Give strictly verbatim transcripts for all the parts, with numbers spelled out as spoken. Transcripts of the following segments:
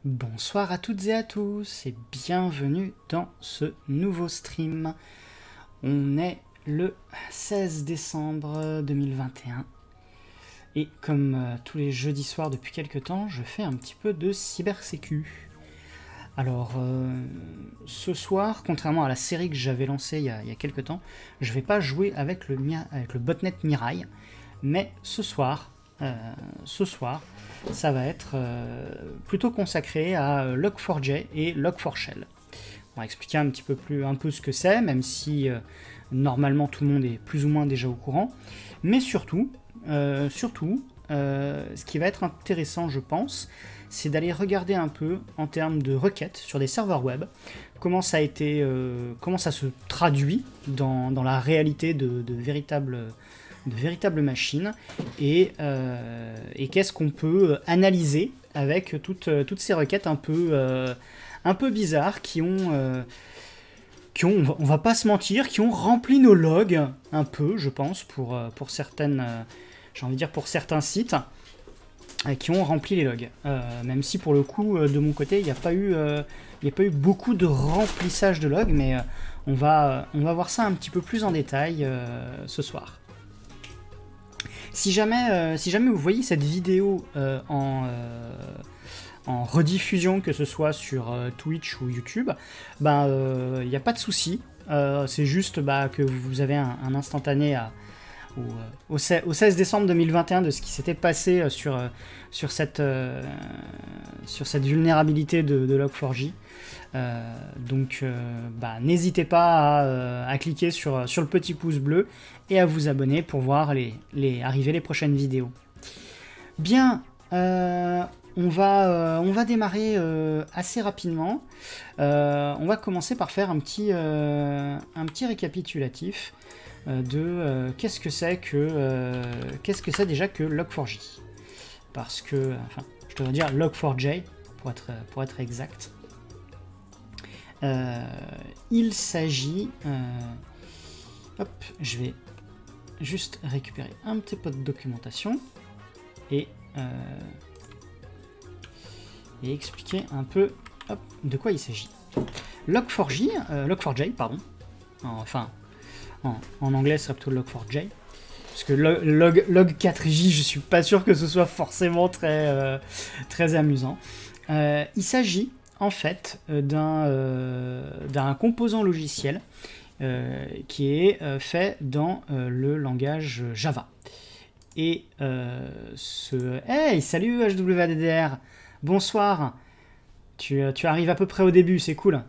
Bonsoir à toutes et à tous et bienvenue dans ce nouveau stream. On est le seize décembre deux mille vingt et un et comme euh, tous les jeudis soirs depuis quelques temps, je fais un petit peu de cybersécu. Alors euh, ce soir, contrairement à la série que j'avais lancée il y, a, il y a quelques temps, je vais pas jouer avec le, avec le botnet Mirai, mais ce soir, euh, ce soir, ça va être euh, plutôt consacré à euh, log four j et log four shell. On va expliquer un petit peu plus un peu ce que c'est, même si euh, normalement tout le monde est plus ou moins déjà au courant. Mais surtout, euh, surtout, euh, ce qui va être intéressant, je pense, c'est d'aller regarder un peu en termes de requêtes sur des serveurs web, comment ça a été, euh, comment ça se traduit dans, dans la réalité de, de véritables de véritables machines, et, euh, et qu'est-ce qu'on peut analyser avec toutes, toutes ces requêtes un peu, euh, un peu bizarres qui ont, euh, qui ont, on va pas se mentir, qui ont rempli nos logs un peu, je pense, pour, pour certaines, euh, j'ai envie de dire pour certains sites, euh, qui ont rempli les logs. Euh, même si pour le coup, de mon côté, il n'y a pas eu, euh, il n'y a pas eu beaucoup de remplissage de logs, mais euh, on va, on va voir ça un petit peu plus en détail euh, ce soir. Si jamais, euh, si jamais vous voyez cette vidéo euh, en, euh, en rediffusion, que ce soit sur euh, Twitch ou YouTube, il ben, euh, n'y a pas de souci. Euh, c'est juste bah, que vous avez un, un instantané à, au, au, au seize décembre deux mille vingt et un de ce qui s'était passé sur, sur, cette, euh, sur cette vulnérabilité de, de log four j. Euh, donc euh, bah, n'hésitez pas à, euh, à cliquer sur, sur le petit pouce bleu et à vous abonner pour voir les, les, arriver les prochaines vidéos. Bien, euh, on, va, euh, on va démarrer euh, assez rapidement. Euh, on va commencer par faire un petit, euh, un petit récapitulatif euh, de euh, qu'est-ce que c'est que euh, qu'est-ce que c'est déjà que log four j. Parce que, enfin, je devrais dire log four j pour être, pour être exact. Euh, il s'agit... Euh, hop, je vais juste récupérer un petit peu de documentation et, euh, et expliquer un peu hop, de quoi il s'agit. log four j, euh, log four j, pardon. Enfin, en, en anglais, ce serait plutôt log four j. Parce que log, log, log quatre j, je suis pas sûr que ce soit forcément très, euh, très amusant. Euh, il s'agit en fait d'un euh, d'un composant logiciel euh, qui est euh, fait dans euh, le langage Java. Et euh, ce... Hey, salut H W A D D R, bonsoir, tu, tu arrives à peu près au début, c'est cool.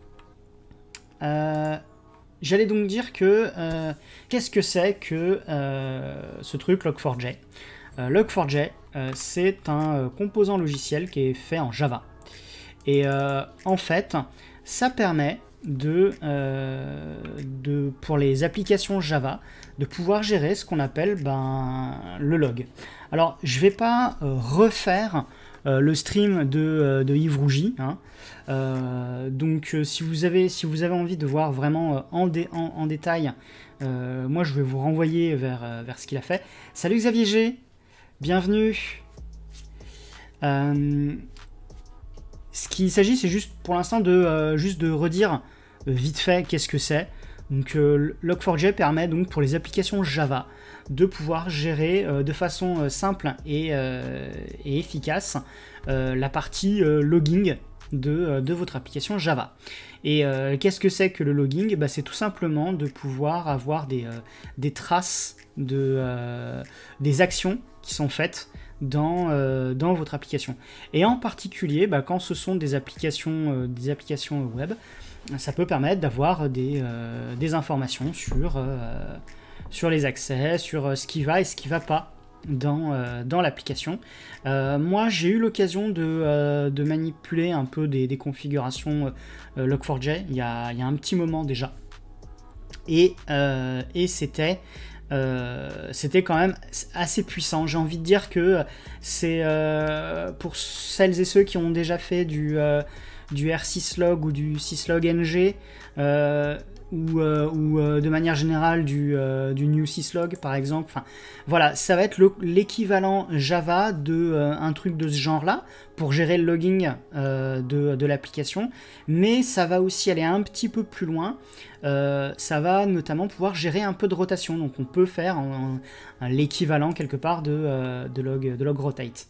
Euh, J'allais donc dire que euh, qu'est-ce que c'est que euh, ce truc log four j. euh, log four j, euh, c'est un euh, composant logiciel qui est fait en Java. Et euh, en fait, ça permet de, euh, de, pour les applications Java, de pouvoir gérer ce qu'on appelle ben, le log. Alors, je ne vais pas euh, refaire euh, le stream de, euh, de Yves Rougy. Hein. Euh, donc, euh, si, vous avez, si vous avez envie de voir vraiment euh, en, dé, en, en détail, euh, moi, je vais vous renvoyer vers, euh, vers ce qu'il a fait. Salut Xavier G, bienvenue. Euh, Ce qu'il s'agit, c'est juste pour l'instant de, euh, juste de redire euh, vite fait qu'est-ce que c'est. Donc euh, log four j permet donc pour les applications Java de pouvoir gérer euh, de façon euh, simple et, euh, et efficace euh, la partie euh, logging de, euh, de votre application Java. Et euh, qu'est-ce que c'est que le logging? Bah, c'est tout simplement de pouvoir avoir des, euh, des traces de, euh, des actions qui sont faites Dans, euh, dans votre application. Et en particulier, bah, quand ce sont des applications, euh, des applications web, ça peut permettre d'avoir des, euh, des informations sur, euh, sur les accès, sur ce qui va et ce qui ne va pas dans, euh, dans l'application. Euh, moi, j'ai eu l'occasion de, euh, de manipuler un peu des, des configurations euh, log four j il y, a, il y a un petit moment déjà. Et, euh, et c'était... Euh, c'était quand même assez puissant. J'ai envie de dire que c'est euh, pour celles et ceux qui ont déjà fait du, euh, du R six log ou du six log N G, euh, ou, euh, ou euh, de manière générale du, euh, du new syslog par exemple. Enfin, voilà, ça va être l'équivalent Java de euh, un truc de ce genre-là pour gérer le logging euh, de, de l'application, mais ça va aussi aller un petit peu plus loin. Euh, ça va notamment pouvoir gérer un peu de rotation, donc on peut faire l'équivalent quelque part de, euh, de, log, de log rotate.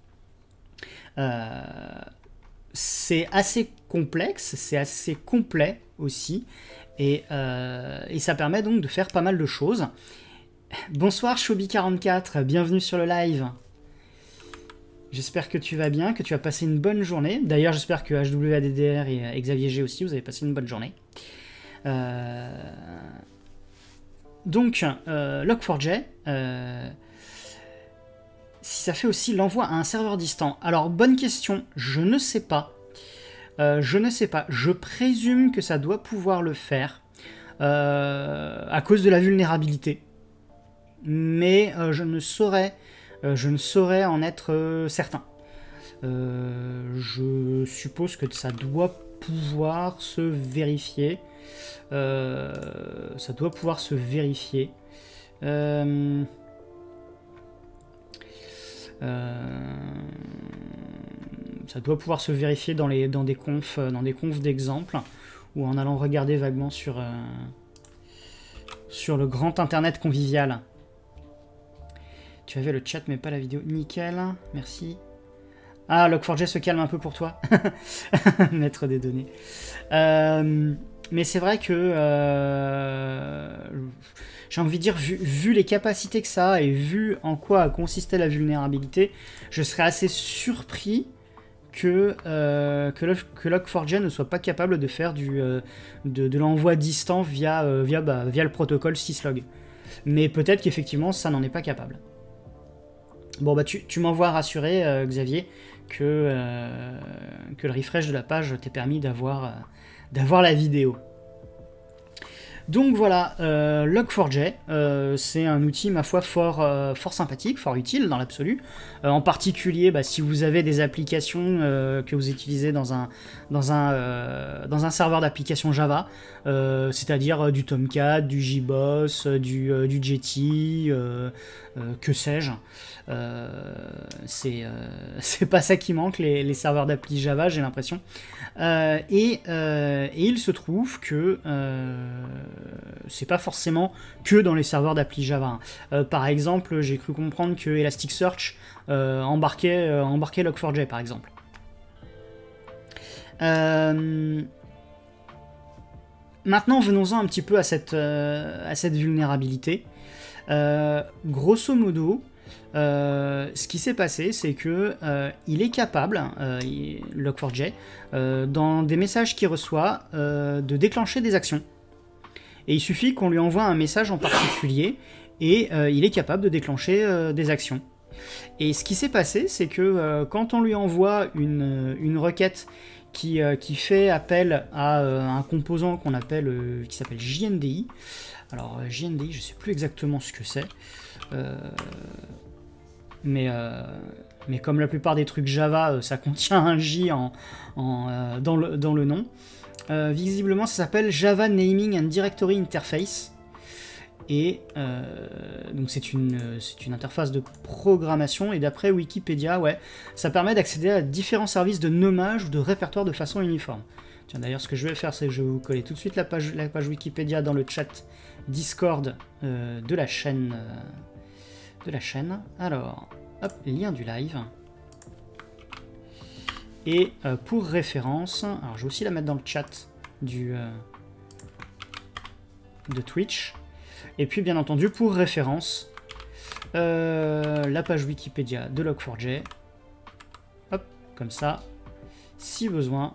Euh, c'est assez complexe, c'est assez complet aussi, et, euh, et ça permet donc de faire pas mal de choses. Bonsoir Shobi quarante-quatre, bienvenue sur le live. J'espère que tu vas bien, que tu as passé une bonne journée. D'ailleurs, j'espère que H W A D D R et Xavier G aussi, vous avez passé une bonne journée. Euh... Donc, euh, log four j, euh... si ça fait aussi l'envoi à un serveur distant. Alors, bonne question, je ne sais pas. Euh, je ne sais pas, je présume que ça doit pouvoir le faire euh, à cause de la vulnérabilité, mais euh, je ne saurais, euh, je ne saurais en être euh, certain. Euh, je suppose que ça doit pouvoir se vérifier, euh, ça doit pouvoir se vérifier. Euh, euh, Ça doit pouvoir se vérifier dans, les, dans des confs dans des confs d'exemple, ou en allant regarder vaguement sur, euh, sur le grand internet convivial. Tu avais le chat mais pas la vidéo. Nickel, merci. Ah, log four j se calme un peu pour toi. Maître des données. Euh, mais c'est vrai que... Euh, j'ai envie de dire, vu, vu les capacités que ça a, et vu en quoi consistait la vulnérabilité, je serais assez surpris que, euh, que, que log four j ne soit pas capable de faire du, euh, de, de l'envoi distant via, euh, via, bah, via le protocole syslog. Mais peut-être qu'effectivement, ça n'en est pas capable. Bon, bah tu, tu m'envoies rassurer, euh, Xavier, que, euh, que le refresh de la page t'ait permis d'avoir euh, d'avoir la vidéo. Donc voilà, euh, log four j, euh, c'est un outil, ma foi, fort, euh, fort sympathique, fort utile dans l'absolu. Euh, en particulier, bah, si vous avez des applications euh, que vous utilisez dans un, dans un, euh, dans un serveur d'application Java, euh, c'est-à-dire euh, du Tomcat, du J B O S, du, euh, du Jetty, euh, euh, que sais-je. Euh, c'est euh, pas ça qui manque, les, les serveurs d'appli Java, j'ai l'impression. Euh, et, euh, et il se trouve que euh, c'est pas forcément que dans les serveurs d'appli Java. Euh, par exemple, j'ai cru comprendre que Elasticsearch euh, embarquait, euh, embarquait log four j, par exemple. Euh, maintenant, venons-en un petit peu à cette, euh, à cette vulnérabilité. Euh, grosso modo, Euh, ce qui s'est passé, c'est que euh, il est capable, euh, log four j, euh, dans des messages qu'il reçoit, euh, de déclencher des actions. Et il suffit qu'on lui envoie un message en particulier, et euh, il est capable de déclencher euh, des actions. Et ce qui s'est passé, c'est que euh, quand on lui envoie une, une requête qui, euh, qui fait appel à euh, un composant qu'on appelle, euh, qui s'appelle J N D I, alors J N D I, je ne sais plus exactement ce que c'est. Euh, Mais, euh, mais comme la plupart des trucs Java, euh, ça contient un J en, en, euh, dans, le, dans le nom. Euh, visiblement, ça s'appelle Java Naming and Directory Interface. Et euh, donc c'est une, c'est une interface de programmation. Et d'après Wikipédia, ouais, ça permet d'accéder à différents services de nommage ou de répertoire de façon uniforme. Tiens, d'ailleurs, ce que je vais faire, c'est que je vais vous coller tout de suite la page, la page Wikipédia dans le chat Discord euh, de la chaîne... Euh, de la chaîne. Alors, hop, lien du live. Et euh, pour référence, alors je vais aussi la mettre dans le chat du euh, de Twitch. Et puis bien entendu pour référence, euh, la page Wikipédia de log four j. Hop, comme ça, si besoin.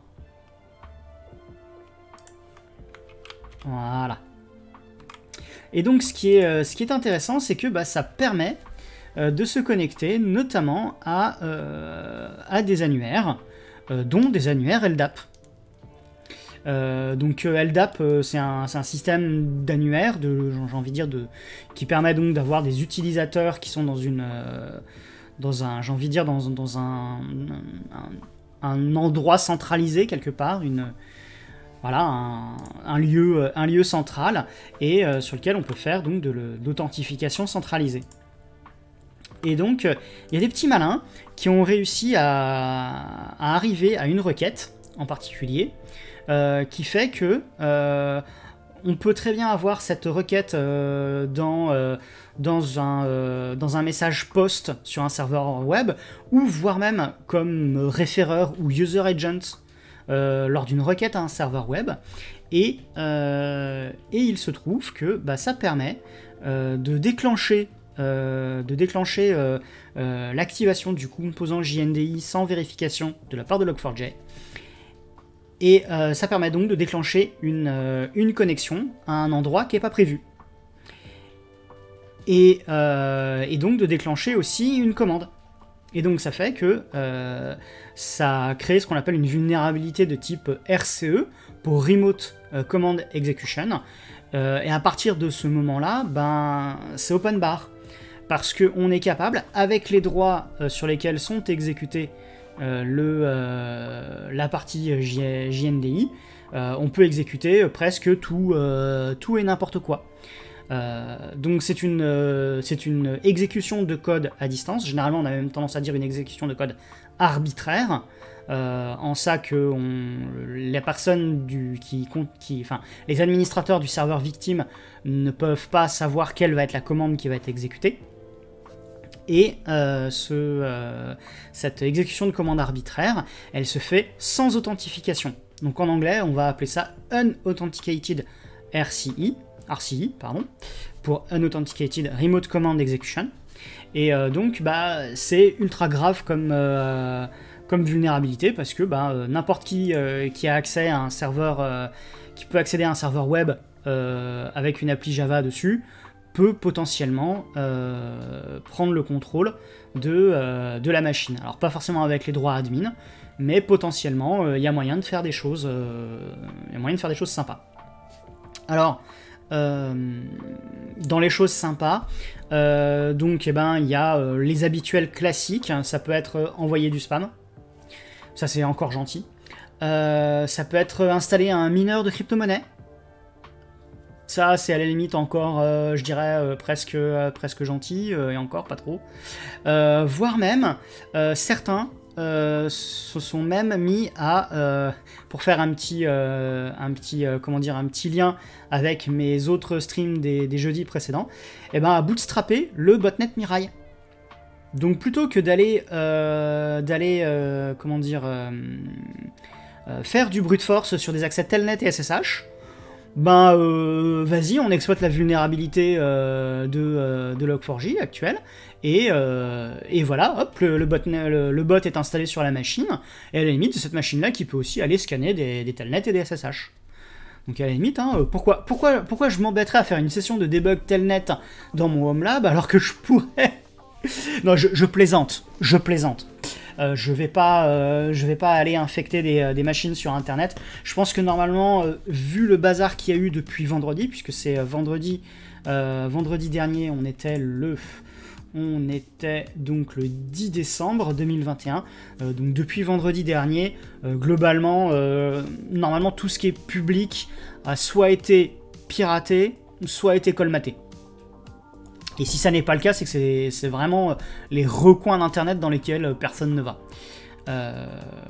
Voilà. Et donc ce qui est, euh, ce qui est intéressant, c'est que bah, ça permet euh, de se connecter notamment à, euh, à des annuaires, euh, dont des annuaires L D A P. Euh, donc euh, L D A P, euh, c'est un, un système d'annuaires, j'ai envie de dire, de, qui permet donc d'avoir des utilisateurs qui sont dans une, euh, dans un, j'ai envie de dire, dans, dans un, un, un endroit centralisé quelque part, une voilà, un, un, lieu, un lieu central et euh, sur lequel on peut faire donc de l'authentification centralisée. Et donc, euh, il y a des petits malins qui ont réussi à, à arriver à une requête en particulier euh, qui fait que euh, on peut très bien avoir cette requête euh, dans, euh, dans, un, euh, dans un message post sur un serveur web ou voire même comme référeur ou user agent euh, lors d'une requête à un serveur web. Et, euh, et il se trouve que bah, ça permet euh, de déclencher Euh, de déclencher euh, euh, l'activation du composant J N D I sans vérification de la part de log four j. Et euh, ça permet donc de déclencher une, euh, une connexion à un endroit qui n'est pas prévu. Et, euh, et donc de déclencher aussi une commande. Et donc ça fait que euh, ça crée ce qu'on appelle une vulnérabilité de type R C E pour Remote Command Execution. Euh, et à partir de ce moment-là, ben, c'est open bar. Parce qu'on est capable, avec les droits euh, sur lesquels sont exécutés euh, le, euh, la partie J N D I, euh, on peut exécuter presque tout, euh, tout et n'importe quoi. Euh, donc c'est une, euh, c'est une exécution de code à distance. Généralement, on a même tendance à dire une exécution de code arbitraire. Euh, en ça que on, les personnes du, qui, qui, enfin, les administrateurs du serveur victime ne peuvent pas savoir quelle va être la commande qui va être exécutée. Et euh, ce, euh, cette exécution de commande arbitraire, elle se fait sans authentification. Donc en anglais, on va appeler ça Unauthenticated R C I, R C I pardon, pour Unauthenticated Remote Command Execution. Et euh, donc, bah, c'est ultra grave comme, euh, comme vulnérabilité parce que bah, euh, n'importe qui euh, qui a accès à un serveur, euh, qui peut accéder à un serveur web euh, avec une appli Java dessus, peut potentiellement euh, prendre le contrôle de, euh, de la machine. Alors pas forcément avec les droits admin, mais potentiellement il euh, y a moyen de faire des choses, euh, y a moyen de faire des choses sympas. Alors euh, dans les choses sympas, euh, donc eh ben il y a euh, les habituels classiques. Hein, ça peut être envoyer du spam, ça c'est encore gentil. Euh, ça peut être installer un mineur de crypto-monnaie. Ça, c'est à la limite encore, euh, je dirais, euh, presque, euh, presque gentil, euh, et encore pas trop. Euh, voire même, euh, certains euh, se sont même mis à, euh, pour faire un petit, euh, un petit, euh, comment dire, un petit lien avec mes autres streams des, des jeudis précédents, et ben à bootstrapper le botnet Mirai. Donc plutôt que d'aller, euh, d'aller, euh, comment dire, euh, euh, faire du brute force sur des accès telnet et S S H. Ben euh, vas-y, on exploite la vulnérabilité euh, de, euh, de log four j actuelle, et, euh, et voilà, hop, le, le, bot, le, le bot est installé sur la machine, et à la limite, de cette machine-là qui peut aussi aller scanner des, des telnets et des S S H. Donc à la limite, hein, pourquoi, pourquoi, pourquoi je m'embêterais à faire une session de debug telnet dans mon home lab alors que je pourrais... Non, je, je plaisante, je plaisante. Euh, je vais pas, euh, je vais pas aller infecter des, euh, des machines sur internet. Je pense que normalement, euh, vu le bazar qu'il y a eu depuis vendredi, puisque c'est euh, vendredi, euh, vendredi dernier, on était le, on était donc le dix décembre deux mille vingt et un. Euh, donc depuis vendredi dernier, euh, globalement, euh, normalement tout ce qui est public a soit été piraté, soit été colmaté. Et si ça n'est pas le cas, c'est que c'est vraiment les recoins d'internet dans lesquels personne ne va. Euh...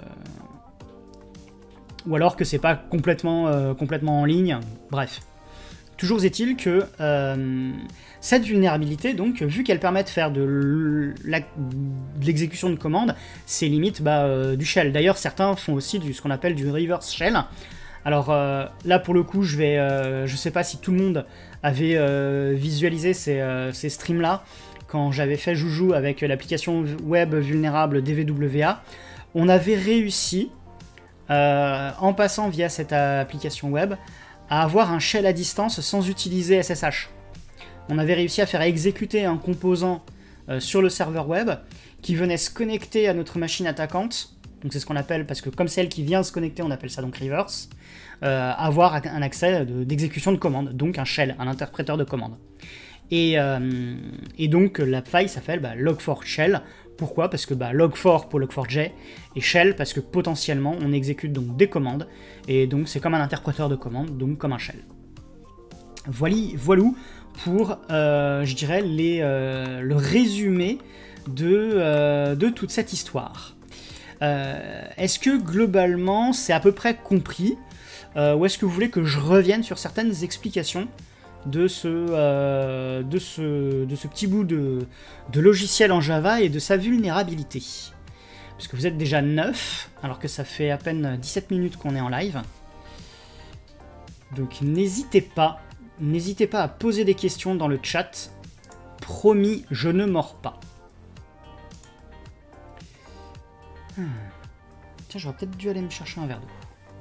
Ou alors que c'est pas complètement, euh, complètement en ligne. Bref. Toujours est-il que euh, cette vulnérabilité, donc, vu qu'elle permet de faire de l'exécution de commandes, c'est limite bah, euh, du shell. D'ailleurs, certains font aussi du, ce qu'on appelle du reverse shell. Alors euh, là, pour le coup, je vais, euh, je sais pas si tout le monde avait euh, visualisé ces, euh, ces streams-là quand j'avais fait Joujou avec l'application web vulnérable D V W A. On avait réussi, euh, en passant via cette application web, à avoir un shell à distance sans utiliser S S H. On avait réussi à faire exécuter un composant euh, sur le serveur web qui venait se connecter à notre machine attaquante. Donc c'est ce qu'on appelle, parce que comme c'est elle qui vient se connecter, on appelle ça donc reverse, euh, avoir un accès d'exécution de, de commande, donc un shell, un interpréteur de commande. Et, euh, et donc la faille s'appelle bah, log four shell Pourquoi? Parce que bah, log quatre pour log quatre j et shell parce que potentiellement on exécute donc des commandes et donc c'est comme un interpréteur de commandes, donc comme un shell. Voilà, voilou pour, euh, je dirais, les, euh, le résumé de, euh, de toute cette histoire. Euh, est-ce que globalement c'est à peu près compris euh, ou est-ce que vous voulez que je revienne sur certaines explications de ce, euh, de ce, de ce petit bout de, de logiciel en Java et de sa vulnérabilité? Parce que vous êtes déjà neuf, alors que ça fait à peine dix-sept minutes qu'on est en live. Donc n'hésitez pas, n'hésitez pas à poser des questions dans le chat. Promis, je ne mords pas. Hmm. Tiens, j'aurais peut-être dû aller me chercher un verre d'eau.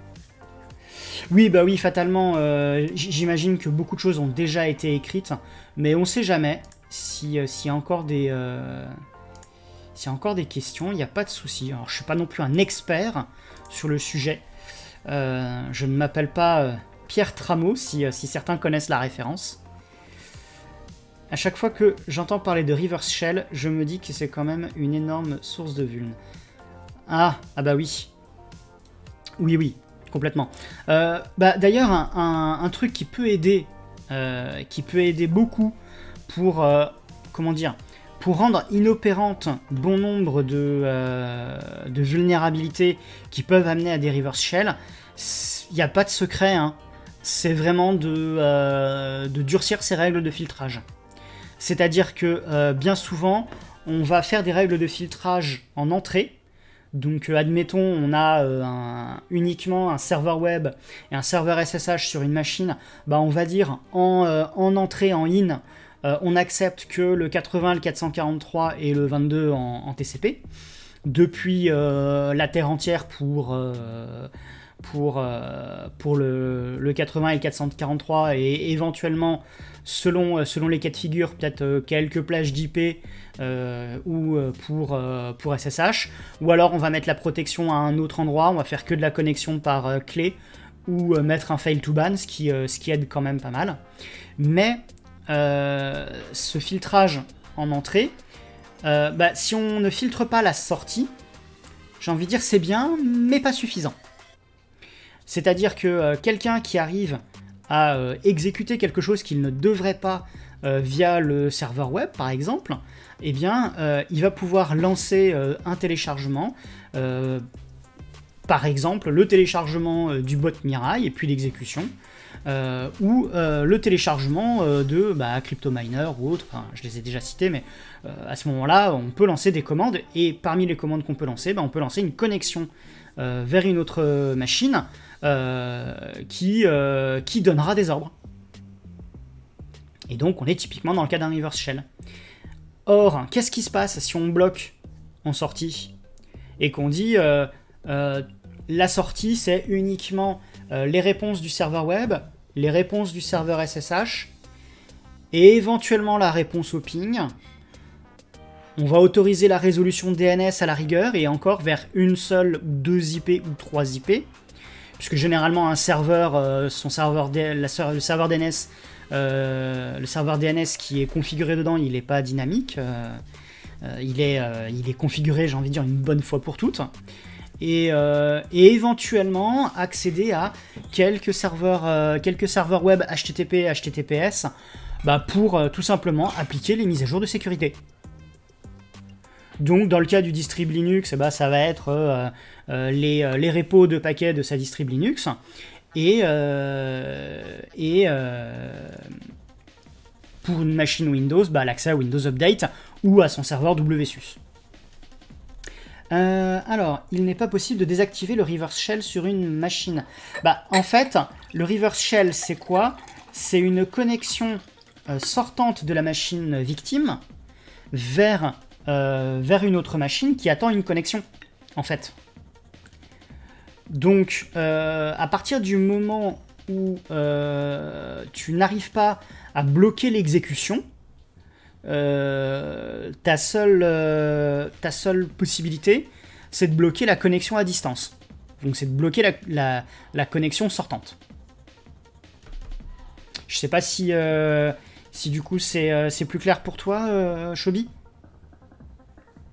Oui, bah oui, fatalement, euh, j'imagine que beaucoup de choses ont déjà été écrites, mais on sait jamais si, euh, s'il y a encore des, euh, s'il y a encore des questions, il n'y a pas de souci. Alors, je suis pas non plus un expert sur le sujet. Euh, je ne m'appelle pas euh, Pierre Trameau, si, euh, si certains connaissent la référence. À chaque fois que j'entends parler de reverse shell, je me dis que c'est quand même une énorme source de vuln. Ah, ah bah oui. Oui, oui. Complètement. Euh, bah, d'ailleurs, un, un, un truc qui peut aider, euh, qui peut aider beaucoup pour, euh, comment dire, pour rendre inopérante bon nombre de, euh, de vulnérabilités qui peuvent amener à des reverse shell, il n'y a pas de secret, hein. C'est vraiment de, euh, de durcir ces règles de filtrage. C'est-à-dire que euh, bien souvent, on va faire des règles de filtrage en entrée. Donc euh, admettons on a euh, un, uniquement un serveur web et un serveur S S H sur une machine, bah on va dire en, euh, en entrée, en in, euh, on accepte que le quatre-vingts, le quatre cent quarante-trois et le vingt-deux en, en T C P, depuis euh, la terre entière pour, euh, pour, euh, pour le, le quatre-vingts et le quatre cent quarante-trois et éventuellement selon, selon les cas de figure peut-être euh, quelques plages d'I P Euh, ou pour, euh, pour S S H, ou alors on va mettre la protection à un autre endroit, on va faire que de la connexion par euh, clé, ou euh, mettre un fail to ban, ce qui, euh, ce qui aide quand même pas mal. Mais euh, ce filtrage en entrée, euh, bah, si on ne filtre pas la sortie, j'ai envie de dire c'est bien, mais pas suffisant. C'est-à-dire que euh, quelqu'un qui arrive à euh, exécuter quelque chose qu'il ne devrait pas euh, via le serveur web par exemple, eh bien, euh, il va pouvoir lancer euh, un téléchargement, euh, par exemple le téléchargement euh, du bot Mirai et puis l'exécution, euh, ou euh, le téléchargement euh, de bah, CryptoMiner ou autre, enfin, je les ai déjà cités, mais euh, à ce moment-là, on peut lancer des commandes, et parmi les commandes qu'on peut lancer, bah, on peut lancer une connexion euh, vers une autre machine euh, qui, euh, qui donnera des ordres. Et donc, on est typiquement dans le cas d'un reverse shell. Or, qu'est-ce qui se passe si on bloque en sortie et qu'on dit euh, euh, la sortie c'est uniquement euh, les réponses du serveur web, les réponses du serveur S S H et éventuellement la réponse au ping. On va autoriser la résolution D N S à la rigueur et encore vers une seule ou deux I P ou trois I P, puisque généralement un serveur, euh, son serveur, D- la, le serveur D N S Euh, le serveur D N S qui est configuré dedans, il n'est pas dynamique, euh, euh, il, est, euh, il est configuré, j'ai envie de dire, une bonne fois pour toutes, et, euh, et éventuellement accéder à quelques serveurs, euh, quelques serveurs web H T T P, H T T P S, bah, pour euh, tout simplement appliquer les mises à jour de sécurité. Donc dans le cas du distrib Linux, bah, ça va être euh, euh, les, les repos de paquets de sa distrib Linux, et, euh, et euh, pour une machine Windows, bah, l'accès à Windows Update ou à son serveur W S U S. Euh, alors, il n'est pas possible de désactiver le reverse shell sur une machine. Bah, en fait, le reverse shell, c'est quoi? C'est une connexion euh, sortante de la machine victime vers, euh, vers une autre machine qui attend une connexion, en fait. Donc, euh, à partir du moment où euh, tu n'arrives pas à bloquer l'exécution, euh, ta seule, euh, ta seule possibilité, c'est de bloquer la connexion à distance. Donc, c'est de bloquer la, la, la connexion sortante. Je sais pas si, euh, si du coup, c'est euh, c'est plus clair pour toi, euh, Shobi ?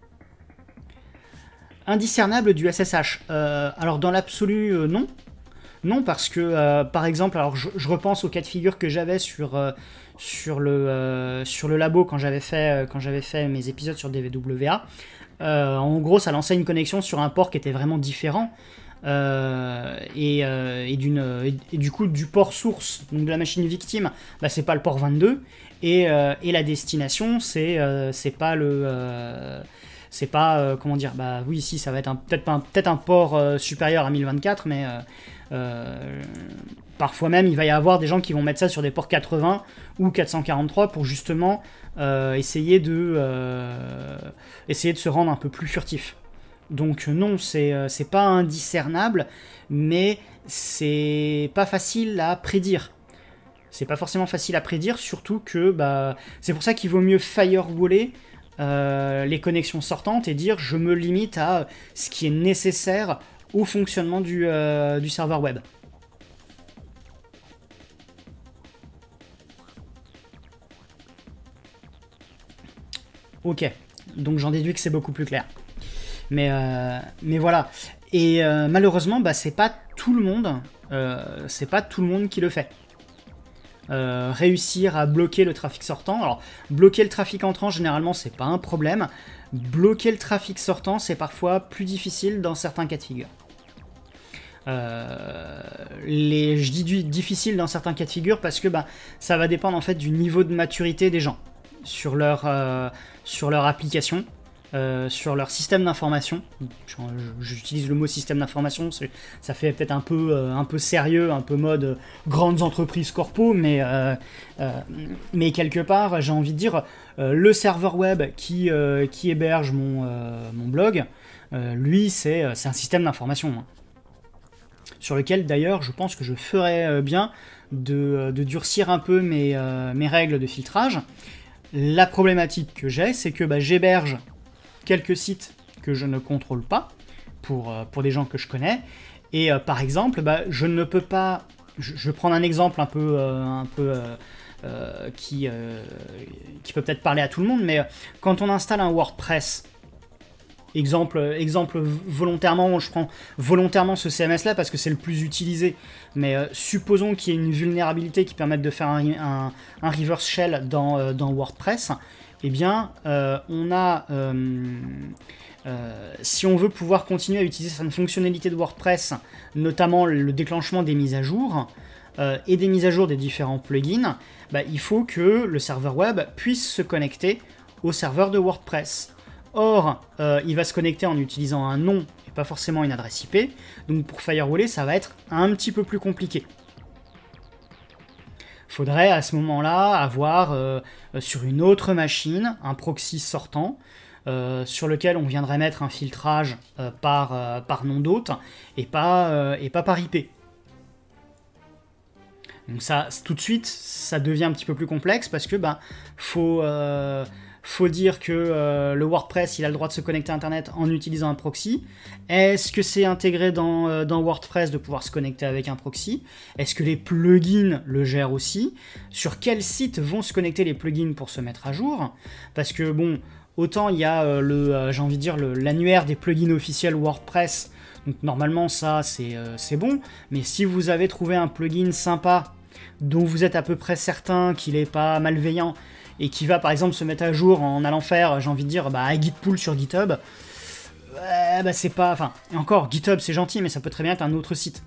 indiscernable du S S H. Euh, alors dans l'absolu, euh, non. Non, parce que, euh, par exemple, alors je, je repense au cas de figure que j'avais sur, euh, sur, le, euh, sur le labo quand j'avais fait, euh, quand j'avais fait mes épisodes sur D V W A. Euh, en gros, ça lançait une connexion sur un port qui était vraiment différent. Euh, et, euh, et, d'une, et, et du coup, du port source, donc de la machine victime, bah, c'est pas le port vingt-deux. Et, euh, et la destination, c'est, euh, c'est pas le... Euh, c'est pas, euh, comment dire, bah oui, si, ça va être un, peut-être un, peut-être un port euh, supérieur à mille vingt-quatre, mais... Euh, Euh, parfois même il va y avoir des gens qui vont mettre ça sur des ports quatre-vingts ou quatre cent quarante-trois pour justement euh, essayer de euh, essayer de se rendre un peu plus furtif. Donc non, c'est euh, c'est pas indiscernable, mais c'est pas facile à prédire. C'est pas forcément facile à prédire, surtout que bah, c'est pour ça qu'il vaut mieux firewaller euh, les connexions sortantes et dire je me limite à ce qui est nécessaire au fonctionnement du, euh, du serveur web. Ok, donc j'en déduis que c'est beaucoup plus clair. Mais, euh, mais voilà. Et euh, malheureusement, bah, c'est pas tout le monde, euh, c'est pas tout le monde qui le fait. Euh, réussir à bloquer le trafic sortant. Alors, bloquer le trafic entrant, généralement, c'est pas un problème. Bloquer le trafic sortant, c'est parfois plus difficile dans certains cas de figure. Euh, les, je dis du, difficile dans certains cas de figure parce que bah, ça va dépendre en fait du niveau de maturité des gens sur leur, euh, sur leur application, euh, sur leur système d'information. J'utilise le mot système d'information, ça fait peut-être un peu, euh, un peu sérieux, un peu mode euh, grandes entreprises corpo, mais, euh, euh, mais quelque part, j'ai envie de dire, euh, le serveur web qui, euh, qui héberge mon, euh, mon blog, euh, lui, c'est un système d'information. Hein. Sur lequel d'ailleurs je pense que je ferais bien de, de durcir un peu mes, euh, mes règles de filtrage. La problématique que j'ai, c'est que bah, j'héberge quelques sites que je ne contrôle pas, pour, euh, pour des gens que je connais, et euh, par exemple, bah, je ne peux pas... Je, je vais prendre un exemple un peu, euh, un peu euh, euh, qui, euh, qui peut peut-être parler à tout le monde, mais quand on installe un WordPress... Exemple, exemple volontairement, je prends volontairement ce C M S là parce que c'est le plus utilisé, mais euh, supposons qu'il y ait une vulnérabilité qui permette de faire un, un, un reverse shell dans, euh, dans WordPress, eh bien euh, on a, euh, euh, si on veut pouvoir continuer à utiliser certaines fonctionnalités de WordPress, notamment le déclenchement des mises à jour, euh, et des mises à jour des différents plugins, bah, il faut que le serveur web puisse se connecter au serveur de WordPress. Or, euh, il va se connecter en utilisant un nom et pas forcément une adresse I P, donc pour firewaller, ça va être un petit peu plus compliqué. Il faudrait à ce moment-là avoir euh, sur une autre machine un proxy sortant euh, sur lequel on viendrait mettre un filtrage euh, par, euh, par nom d'hôte et, euh, et pas par I P. Donc ça, tout de suite, ça devient un petit peu plus complexe parce que ben, faut... Euh, faut dire que euh, le WordPress, il a le droit de se connecter à Internet en utilisant un proxy. Est-ce que c'est intégré dans, euh, dans WordPress de pouvoir se connecter avec un proxy? Est-ce que les plugins le gèrent aussi? Sur quel site vont se connecter les plugins pour se mettre à jour? Parce que bon, autant il y a euh, le, euh, j'ai envie de dire, l'annuaire des plugins officiels WordPress. Donc normalement ça, c'est euh, c'est bon. Mais si vous avez trouvé un plugin sympa, dont vous êtes à peu près certain qu'il n'est pas malveillant, et qui va par exemple se mettre à jour en allant faire, j'ai envie de dire, bah, un git pull sur GitHub, ouais, bah, c'est pas... Enfin, et encore, GitHub c'est gentil, mais ça peut très bien être un autre site.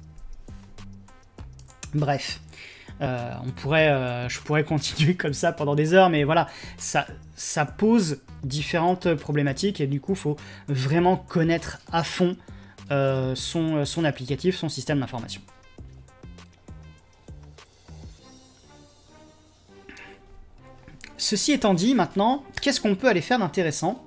Bref, euh, on pourrait, euh, je pourrais continuer comme ça pendant des heures, mais voilà, ça, ça pose différentes problématiques, et du coup, il faut vraiment connaître à fond euh, son, son applicatif, son système d'information. Ceci étant dit, maintenant, qu'est-ce qu'on peut aller faire d'intéressant,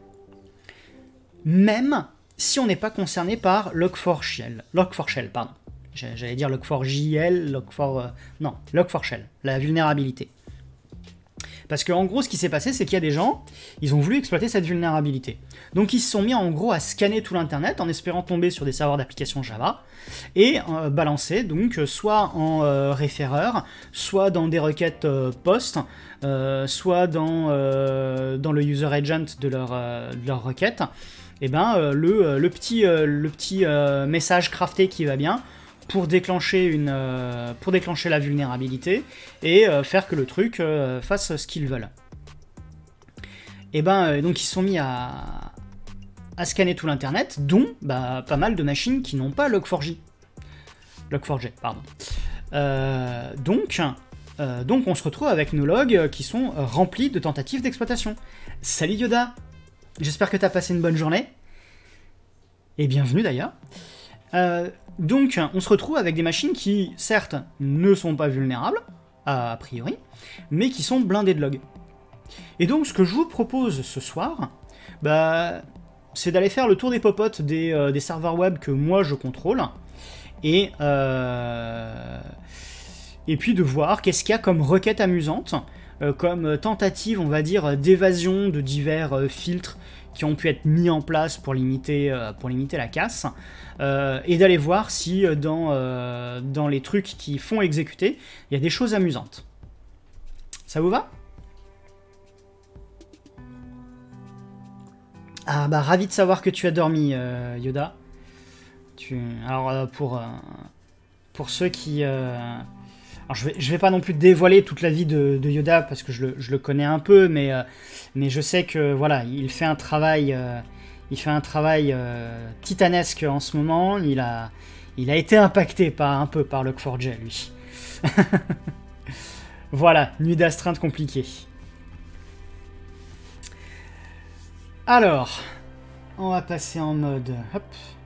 même si on n'est pas concerné par log four shell, log four shell, pardon. J'allais dire log four J L, log four... Euh, non, log four shell, la vulnérabilité. Parce qu'en gros, ce qui s'est passé, c'est qu'il y a des gens, ils ont voulu exploiter cette vulnérabilité. Donc ils se sont mis en gros à scanner tout l'internet en espérant tomber sur des serveurs d'application Java et euh, balancer donc soit en euh, référeur, soit dans des requêtes euh, post, euh, soit dans, euh, dans le user agent de leur, euh, de leur requête, et ben, euh, le, le petit, euh, le petit euh, message crafté qui va bien pour déclencher, une, euh, pour déclencher la vulnérabilité et euh, faire que le truc euh, fasse ce qu'ils veulent. Et ben, euh, donc ils se sont mis à, à scanner tout l'internet, dont bah, pas mal de machines qui n'ont pas log four j. log four j, pardon. Euh, donc, euh, donc on se retrouve avec nos logs qui sont remplis de tentatives d'exploitation. Salut Yoda, j'espère que tu as passé une bonne journée. Et bienvenue d'ailleurs. Euh, donc on se retrouve avec des machines qui, certes, ne sont pas vulnérables, a priori, mais qui sont blindées de logs. Et donc ce que je vous propose ce soir, bah, c'est d'aller faire le tour des popotes des, euh, des serveurs web que moi je contrôle, et, euh, et puis de voir qu'est-ce qu'il y a comme requête amusante, euh, comme tentative, on va dire, d'évasion de divers euh, filtres qui ont pu être mis en place pour limiter, euh, pour limiter la casse, euh, et d'aller voir si euh, dans, euh, dans les trucs qui font exécuter, il y a des choses amusantes. Ça vous va ? Ah bah ravi de savoir que tu as dormi, euh, Yoda. Tu... Alors euh, pour, euh, pour ceux qui... Euh... Alors je vais, je vais pas non plus dévoiler toute la vie de, de Yoda parce que je le, je le connais un peu, mais, euh, mais je sais que voilà, il fait un travail, euh, il fait un travail euh, titanesque en ce moment. Il a, il a été impacté par, un peu par log four j, lui. Voilà, nuit d'astreinte compliquée. Alors, on va passer en mode... Hop.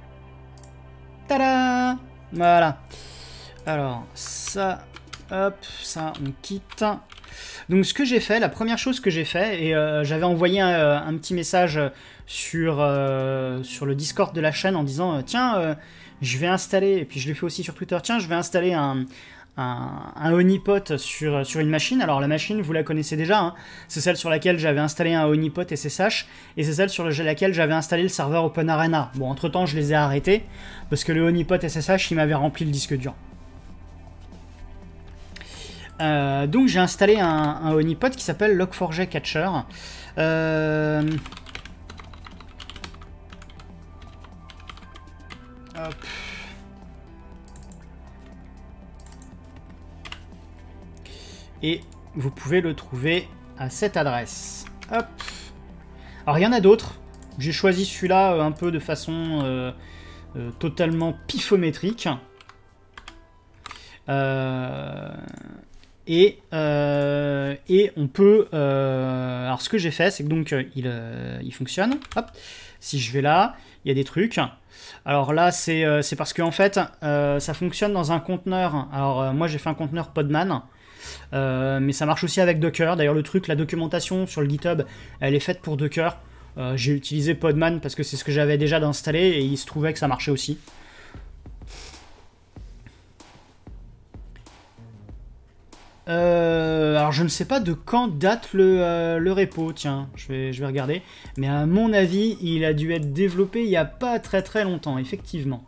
Tada! Voilà. Alors, ça... Hop, ça, on quitte. Donc, ce que j'ai fait, la première chose que j'ai fait, et euh, j'avais envoyé un, un petit message sur, euh, sur le Discord de la chaîne en disant, euh, tiens, euh, je vais installer, et puis je l'ai fait aussi sur Twitter, tiens, je vais installer un... un, un honeypot sur, sur une machine. Alors la machine, vous la connaissez déjà, hein. C'est celle sur laquelle j'avais installé un honeypot S S H, et c'est celle sur laquelle j'avais installé le serveur OpenArena. Bon, entre temps, je les ai arrêtés, parce que le honeypot S S H, il m'avait rempli le disque dur. Euh, donc j'ai installé un, un honeypot qui s'appelle log four j Catcher. Euh... Hop. Et vous pouvez le trouver à cette adresse. Hop. Alors il y en a d'autres. J'ai choisi celui-là euh, un peu de façon euh, euh, totalement pifométrique. Euh, et, euh, et on peut... Euh, alors ce que j'ai fait, c'est que donc il, euh, il fonctionne. Hop. Si je vais là, il y a des trucs. Alors là, c'est euh, c'est parce qu'en fait, euh, ça fonctionne dans un conteneur. Alors euh, moi, j'ai fait un conteneur Podman. Euh, mais ça marche aussi avec Docker. D'ailleurs, le truc, la documentation sur le GitHub, elle est faite pour Docker. Euh, j'ai utilisé Podman parce que c'est ce que j'avais déjà d'installer et il se trouvait que ça marchait aussi. Euh, alors je ne sais pas de quand date le, euh, le repo, tiens, je vais, je vais regarder. Mais à mon avis, il a dû être développé il n'y a pas très très longtemps, effectivement.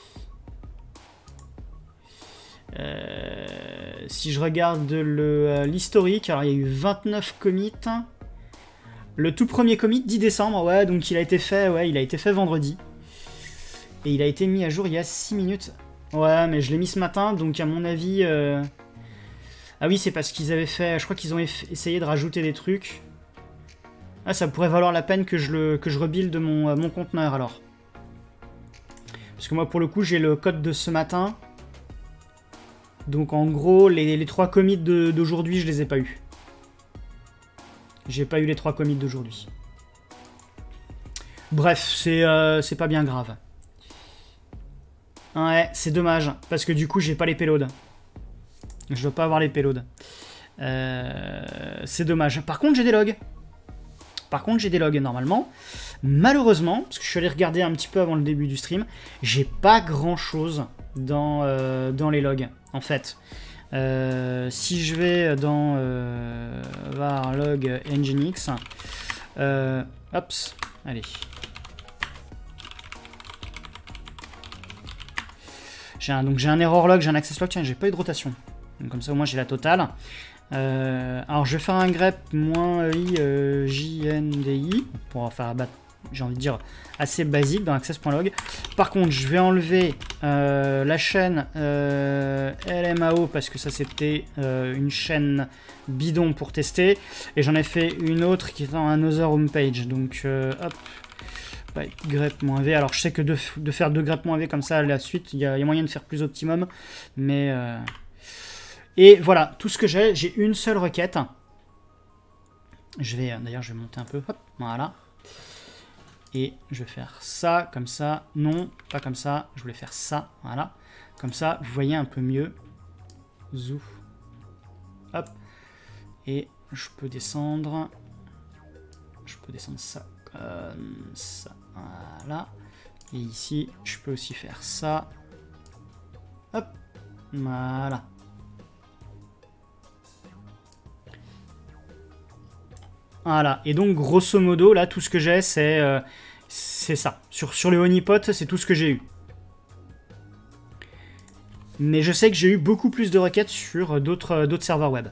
Euh, si je regarde l'historique, alors il y a eu vingt-neuf commits. Le tout premier commit, dix décembre, ouais, donc il a été fait, ouais, il a été fait vendredi. Et il a été mis à jour il y a six minutes. Ouais, mais je l'ai mis ce matin, donc à mon avis... Euh... Ah oui, c'est parce qu'ils avaient fait... Je crois qu'ils ont essayé de rajouter des trucs. Ah, ça pourrait valoir la peine que je, le, que je rebuild mon, euh, mon conteneur, alors. Parce que moi, pour le coup, j'ai le code de ce matin. Donc, en gros, les, les trois commits d'aujourd'hui, je les ai pas eu. J'ai pas eu les trois commits d'aujourd'hui. Bref, c'est euh, c'est pas bien grave. Ouais, c'est dommage, parce que du coup, j'ai pas les payloads. Je veux pas avoir les payloads. Euh, c'est dommage. Par contre, j'ai des logs. Par contre, j'ai des logs normalement. Malheureusement, parce que je suis allé regarder un petit peu avant le début du stream, j'ai pas grand chose dans, euh, dans les logs, en fait. Euh, si je vais dans euh, var log nginx, euh, hops, allez. J'ai un, donc j'ai un error log, j'ai un access log, tiens, j'ai pas eu de rotation. Donc comme ça au moins j'ai la totale. Euh, alors je vais faire un grep moins i euh, jndi pour faire abattre j'ai envie de dire, assez basique dans access.log. Par contre, je vais enlever euh, la chaîne euh, L M A O parce que ça, c'était euh, une chaîne bidon pour tester. Et j'en ai fait une autre qui est dans Another Homepage. Donc, euh, hop, bah, grep-v. Alors, je sais que de, de faire deux grep-v comme ça à la suite, il y, y a moyen de faire plus optimum. Mais... Euh... Et voilà, tout ce que j'ai, j'ai une seule requête. Je vais, d'ailleurs, je vais monter un peu. Hop, voilà. Et je vais faire ça, comme ça. Non, pas comme ça. Je voulais faire ça, voilà. Comme ça, vous voyez un peu mieux. Zou. Hop. Et je peux descendre. Je peux descendre ça comme ça. Voilà. Et ici, je peux aussi faire ça. Hop. Voilà. Voilà, et donc grosso modo, là, tout ce que j'ai, c'est euh, c'est ça. Sur, sur le honeypot, c'est tout ce que j'ai eu. Mais je sais que j'ai eu beaucoup plus de requêtes sur d'autres d'autres serveurs web.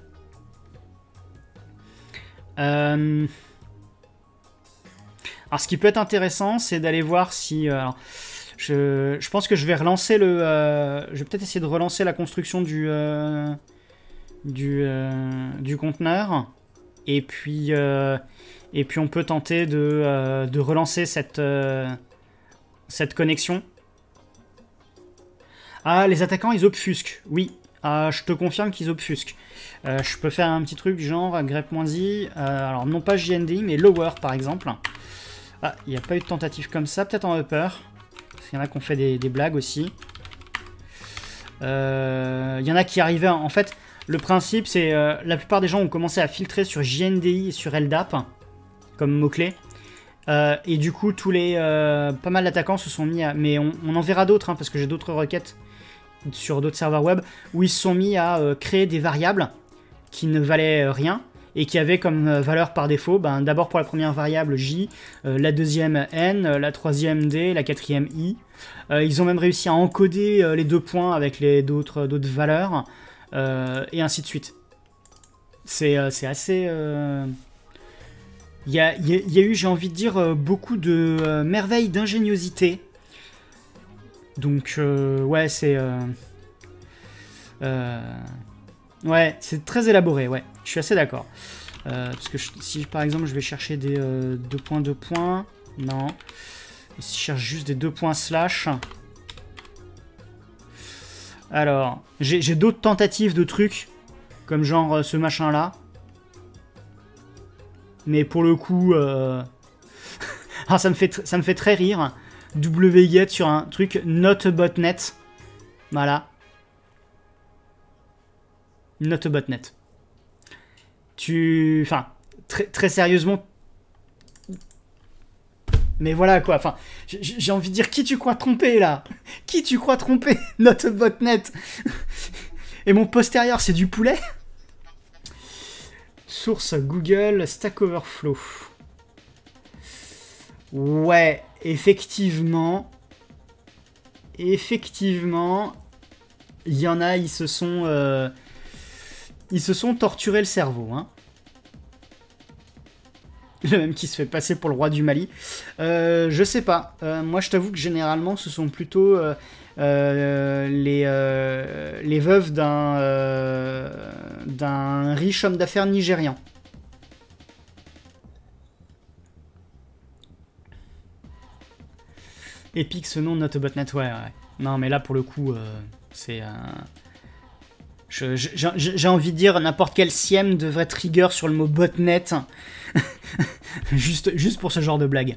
Euh... Alors, ce qui peut être intéressant, c'est d'aller voir si... Euh, alors, je, je pense que je vais relancer le... Euh, je vais peut-être essayer de relancer la construction du, euh, du, euh, du conteneur. Et puis, euh, et puis on peut tenter de, euh, de relancer cette, euh, cette connexion. Ah, les attaquants, ils obfusquent. Oui, ah, je te confirme qu'ils obfusquent. Euh, je peux faire un petit truc genre grep-i. Euh, alors, non pas J N D I, mais lower, par exemple. Ah, il n'y a pas eu de tentative comme ça. Peut-être en upper. Parce qu'il y en a qui ont fait des, des blagues aussi. Euh, il y en a qui arrivaient... En fait... Le principe, c'est euh, la plupart des gens ont commencé à filtrer sur J N D I et sur L D A P comme mot-clé. Euh, et du coup, tous les euh, pas mal d'attaquants se sont mis à... Mais on, on en verra d'autres, hein, parce que j'ai d'autres requêtes sur d'autres serveurs web, où ils se sont mis à euh, créer des variables qui ne valaient euh, rien, et qui avaient comme euh, valeur par défaut, ben, d'abord pour la première variable J, euh, la deuxième N, euh, la troisième D, la quatrième I. Euh, ils ont même réussi à encoder euh, les deux points avec les d'autres d'autres valeurs. Euh, et ainsi de suite. C'est euh, assez... Il euh... y, a, y, a, y a eu, j'ai envie de dire, euh, beaucoup de euh, merveilles d'ingéniosité. Donc, euh, ouais, c'est... Euh... Euh... Ouais, c'est très élaboré, ouais. Je suis assez d'accord. Euh, parce que je, si, par exemple, je vais chercher des euh, deux points, deux points... Non. Et si je cherche juste des deux points slash... Alors, j'ai d'autres tentatives de trucs, comme genre euh, ce machin-là. Mais pour le coup, euh... ah, ça, me fait ça me fait très rire. Wget sur un truc not botnet. Voilà. Not botnet. Tu... Enfin, très, très sérieusement... Mais voilà quoi, enfin, j'ai envie de dire, qui tu crois tromper là? Qui tu crois tromper? Notre botnet. Et mon postérieur, c'est du poulet? Source Google, Stack Overflow. Ouais, effectivement. Effectivement. Il y en a, ils se sont... Euh, ils se sont torturés le cerveau, hein. Le même qui se fait passer pour le roi du Mali. Euh, je sais pas. Euh, moi, je t'avoue que généralement, ce sont plutôt euh, euh, les, euh, les veuves d'un euh, d'un riche homme d'affaires nigérian. Epic, ce nom, not botnet, ouais, ouais. Non, mais là, pour le coup, euh, c'est... Euh, J'ai envie de dire, n'importe quel siem devrait trigger sur le mot botnet. juste, juste pour ce genre de blague.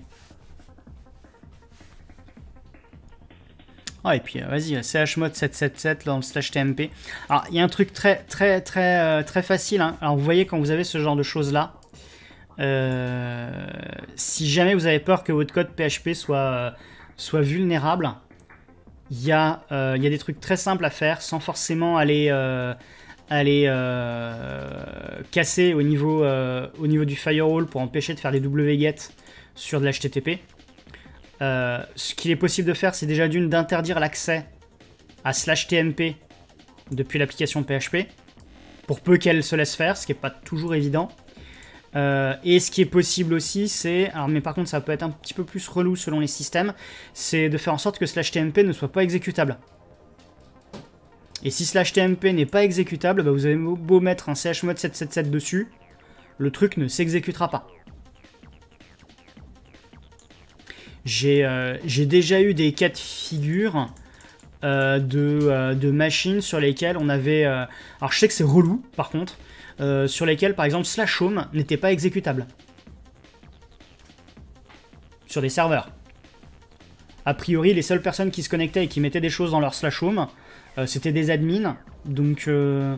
Ah, et puis, euh, vas-y, chmod sept cent soixante-dix-sept dans le slash T M P. Alors, il y a un truc très, très, très, euh, très facile. Hein. Alors, vous voyez, quand vous avez ce genre de choses-là, euh, si jamais vous avez peur que votre code P H P soit, euh, soit vulnérable, il y, euh, y a des trucs très simples à faire sans forcément aller, euh, aller euh, casser au niveau, euh, au niveau du firewall pour empêcher de faire des wget sur de l'H T T P. Euh, ce qu'il est possible de faire, c'est déjà d'une d'interdire l'accès à slash T M P depuis l'application P H P, pour peu qu'elle se laisse faire, ce qui n'est pas toujours évident. Euh, et ce qui est possible aussi, c'est, alors mais par contre ça peut être un petit peu plus relou selon les systèmes, c'est de faire en sorte que slash tmp ne soit pas exécutable. Et si slash tmp n'est pas exécutable, bah vous avez beau mettre un chmod sept cent soixante-dix-sept dessus, le truc ne s'exécutera pas. J'ai euh, j'ai déjà eu des cas de figure euh, de, euh, de machines sur lesquelles on avait... Euh, alors je sais que c'est relou par contre, euh, sur lesquelles par exemple slash home n'était pas exécutable. Sur des serveurs. A priori, les seules personnes qui se connectaient et qui mettaient des choses dans leur slash home, euh, c'était des admins. Donc... Euh...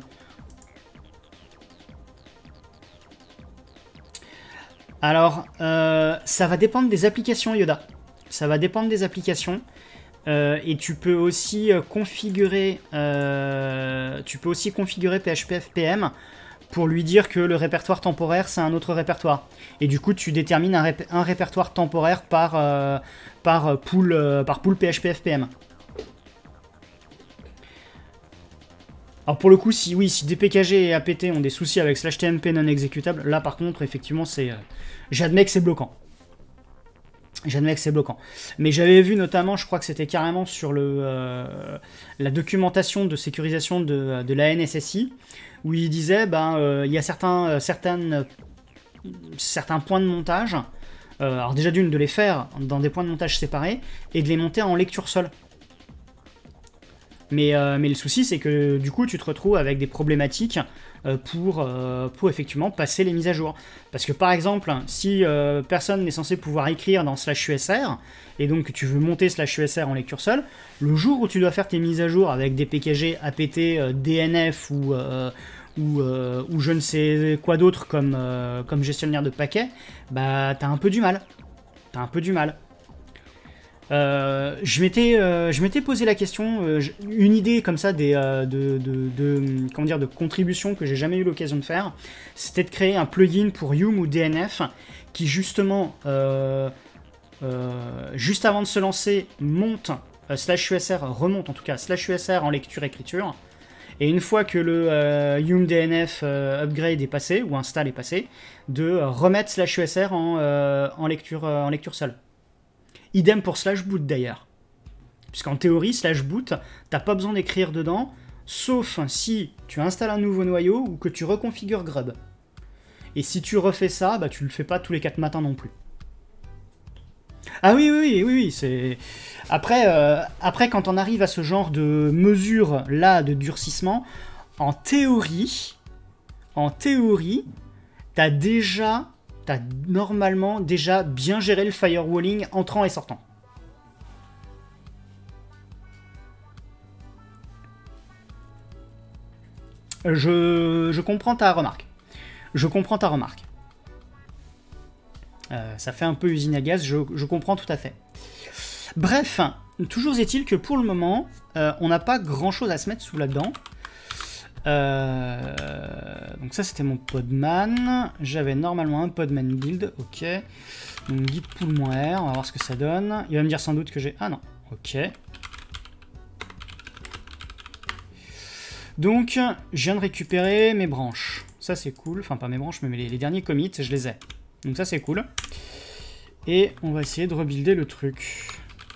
Alors, euh, ça va dépendre des applications Yoda. Ça va dépendre des applications. Euh, et tu peux aussi euh, configurer... Euh, tu peux aussi configurer P H P F P M pour lui dire que le répertoire temporaire, c'est un autre répertoire. Et du coup, tu détermines un, rép un répertoire temporaire par, euh, par, pool, euh, par pool P H P F P M. Alors pour le coup, si oui, si D P K G et A P T ont des soucis avec slash T M P non exécutable, là par contre, effectivement, c'est... Euh, j'admets que c'est bloquant. J'admets que c'est bloquant. Mais j'avais vu notamment, je crois que c'était carrément sur le, euh, la documentation de sécurisation de, de la N S S I, où il disait, ben, euh, il y a certains, euh, certaines, certains points de montage, euh, alors déjà d'une, de les faire dans des points de montage séparés, et de les monter en lecture seule. Mais, euh, mais le souci, c'est que du coup, tu te retrouves avec des problématiques euh, pour, euh, pour effectivement passer les mises à jour. Parce que par exemple, si euh, personne n'est censé pouvoir écrire dans slash U S R, et donc tu veux monter slash U S R en lecture seule, le jour où tu dois faire tes mises à jour avec des P K G, A P T, euh, D N F ou, euh, ou, euh, ou je ne sais quoi d'autre comme, euh, comme gestionnaire de paquets, bah t'as un peu du mal. T'as un peu du mal. Euh, je m'étais euh, je m'étais posé la question, euh, une idée comme ça des, euh, de, de, de, comment dire, de contribution que j'ai jamais eu l'occasion de faire, c'était de créer un plugin pour Yum ou D N F qui justement, euh, euh, juste avant de se lancer, monte, euh, slash U S R, remonte en tout cas, slash U S R en lecture-écriture, et une fois que le euh, Yum D N F euh, upgrade est passé, ou install est passé, de remettre slash U S R en, euh, en, lecture, euh, en lecture seule. Idem pour slash boot d'ailleurs. Puisqu'en théorie, slash boot, t'as pas besoin d'écrire dedans, sauf si tu installes un nouveau noyau ou que tu reconfigures Grub. Et si tu refais ça, bah tu le fais pas tous les quatre matins non plus. Ah oui, oui, oui, oui, oui, c'est... Après, euh, après, quand on arrive à ce genre de mesures-là de durcissement, en théorie, en théorie, t'as déjà... T'as normalement déjà bien géré le firewalling entrant et sortant. Je, je comprends ta remarque. Je comprends ta remarque. Euh, ça fait un peu usine à gaz, je, je comprends tout à fait. Bref, toujours est-il que pour le moment, euh, on n'a pas grand-chose à se mettre sous la dent. Euh, donc ça c'était mon podman. J'avais normalement un podman build, ok. Donc git pool-r, on va voir ce que ça donne. Il va me dire sans doute que j'ai... Ah non, ok. Donc je viens de récupérer mes branches. Ça c'est cool, enfin pas mes branches mais les, les derniers commits, je les ai. Donc ça c'est cool. Et on va essayer de rebuilder le truc.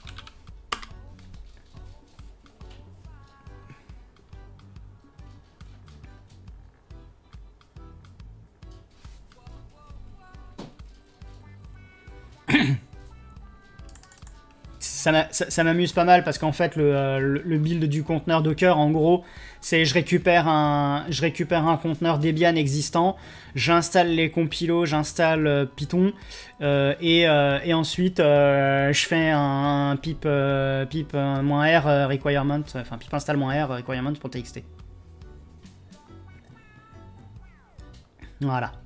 Ça m'amuse pas mal parce qu'en fait le, le, le build du conteneur Docker en gros c'est je récupère un je récupère un conteneur Debian existant, j'installe les compilos, j'installe euh, Python euh, et, euh, et ensuite euh, je fais un, un pip euh, pip euh, -r euh, requirement, enfin pip install -r requirement pour txt. Voilà.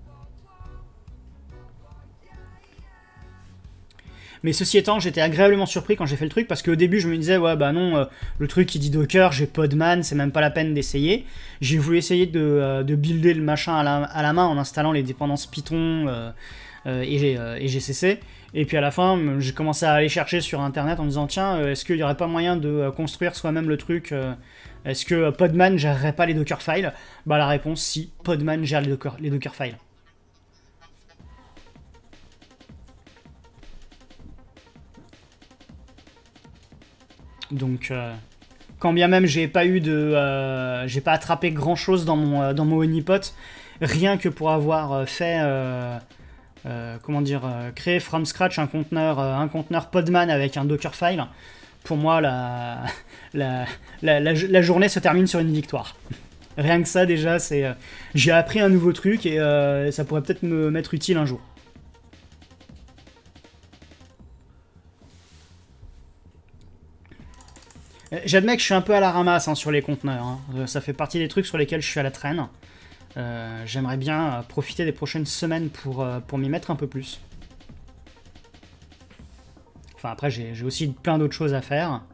Mais ceci étant, j'étais agréablement surpris quand j'ai fait le truc, parce qu'au début, je me disais, ouais, bah non, euh, le truc, il dit Docker, j'ai Podman, c'est même pas la peine d'essayer. J'ai voulu essayer de, euh, de builder le machin à la, à la main en installant les dépendances Python euh, euh, et, euh, et G C C. Et puis à la fin, j'ai commencé à aller chercher sur Internet en me disant, tiens, euh, est-ce qu'il n'y aurait pas moyen de euh, construire soi-même le truc euh, Est-ce que Podman gérerait pas les Dockerfiles? Bah la réponse, si, Podman gère les, Docker, les Dockerfiles. Donc, euh, quand bien même j'ai pas eu de, euh, j'ai pas attrapé grand chose dans mon euh, dans mon honeypot, rien que pour avoir fait, euh, euh, comment dire, euh, créé from scratch un conteneur, euh, un conteneur Podman avec un Dockerfile. Pour moi, la la, la, la la journée se termine sur une victoire. Rien que ça, déjà, c'est, euh, j'ai appris un nouveau truc et euh, ça pourrait peut-être me m'être utile un jour. J'admets que je suis un peu à la ramasse hein, sur les conteneurs. Hein. Ça fait partie des trucs sur lesquels je suis à la traîne. Euh, J'aimerais bien profiter des prochaines semaines pour, euh, pour m'y mettre un peu plus. Enfin, après, j'ai aussi plein d'autres choses à faire.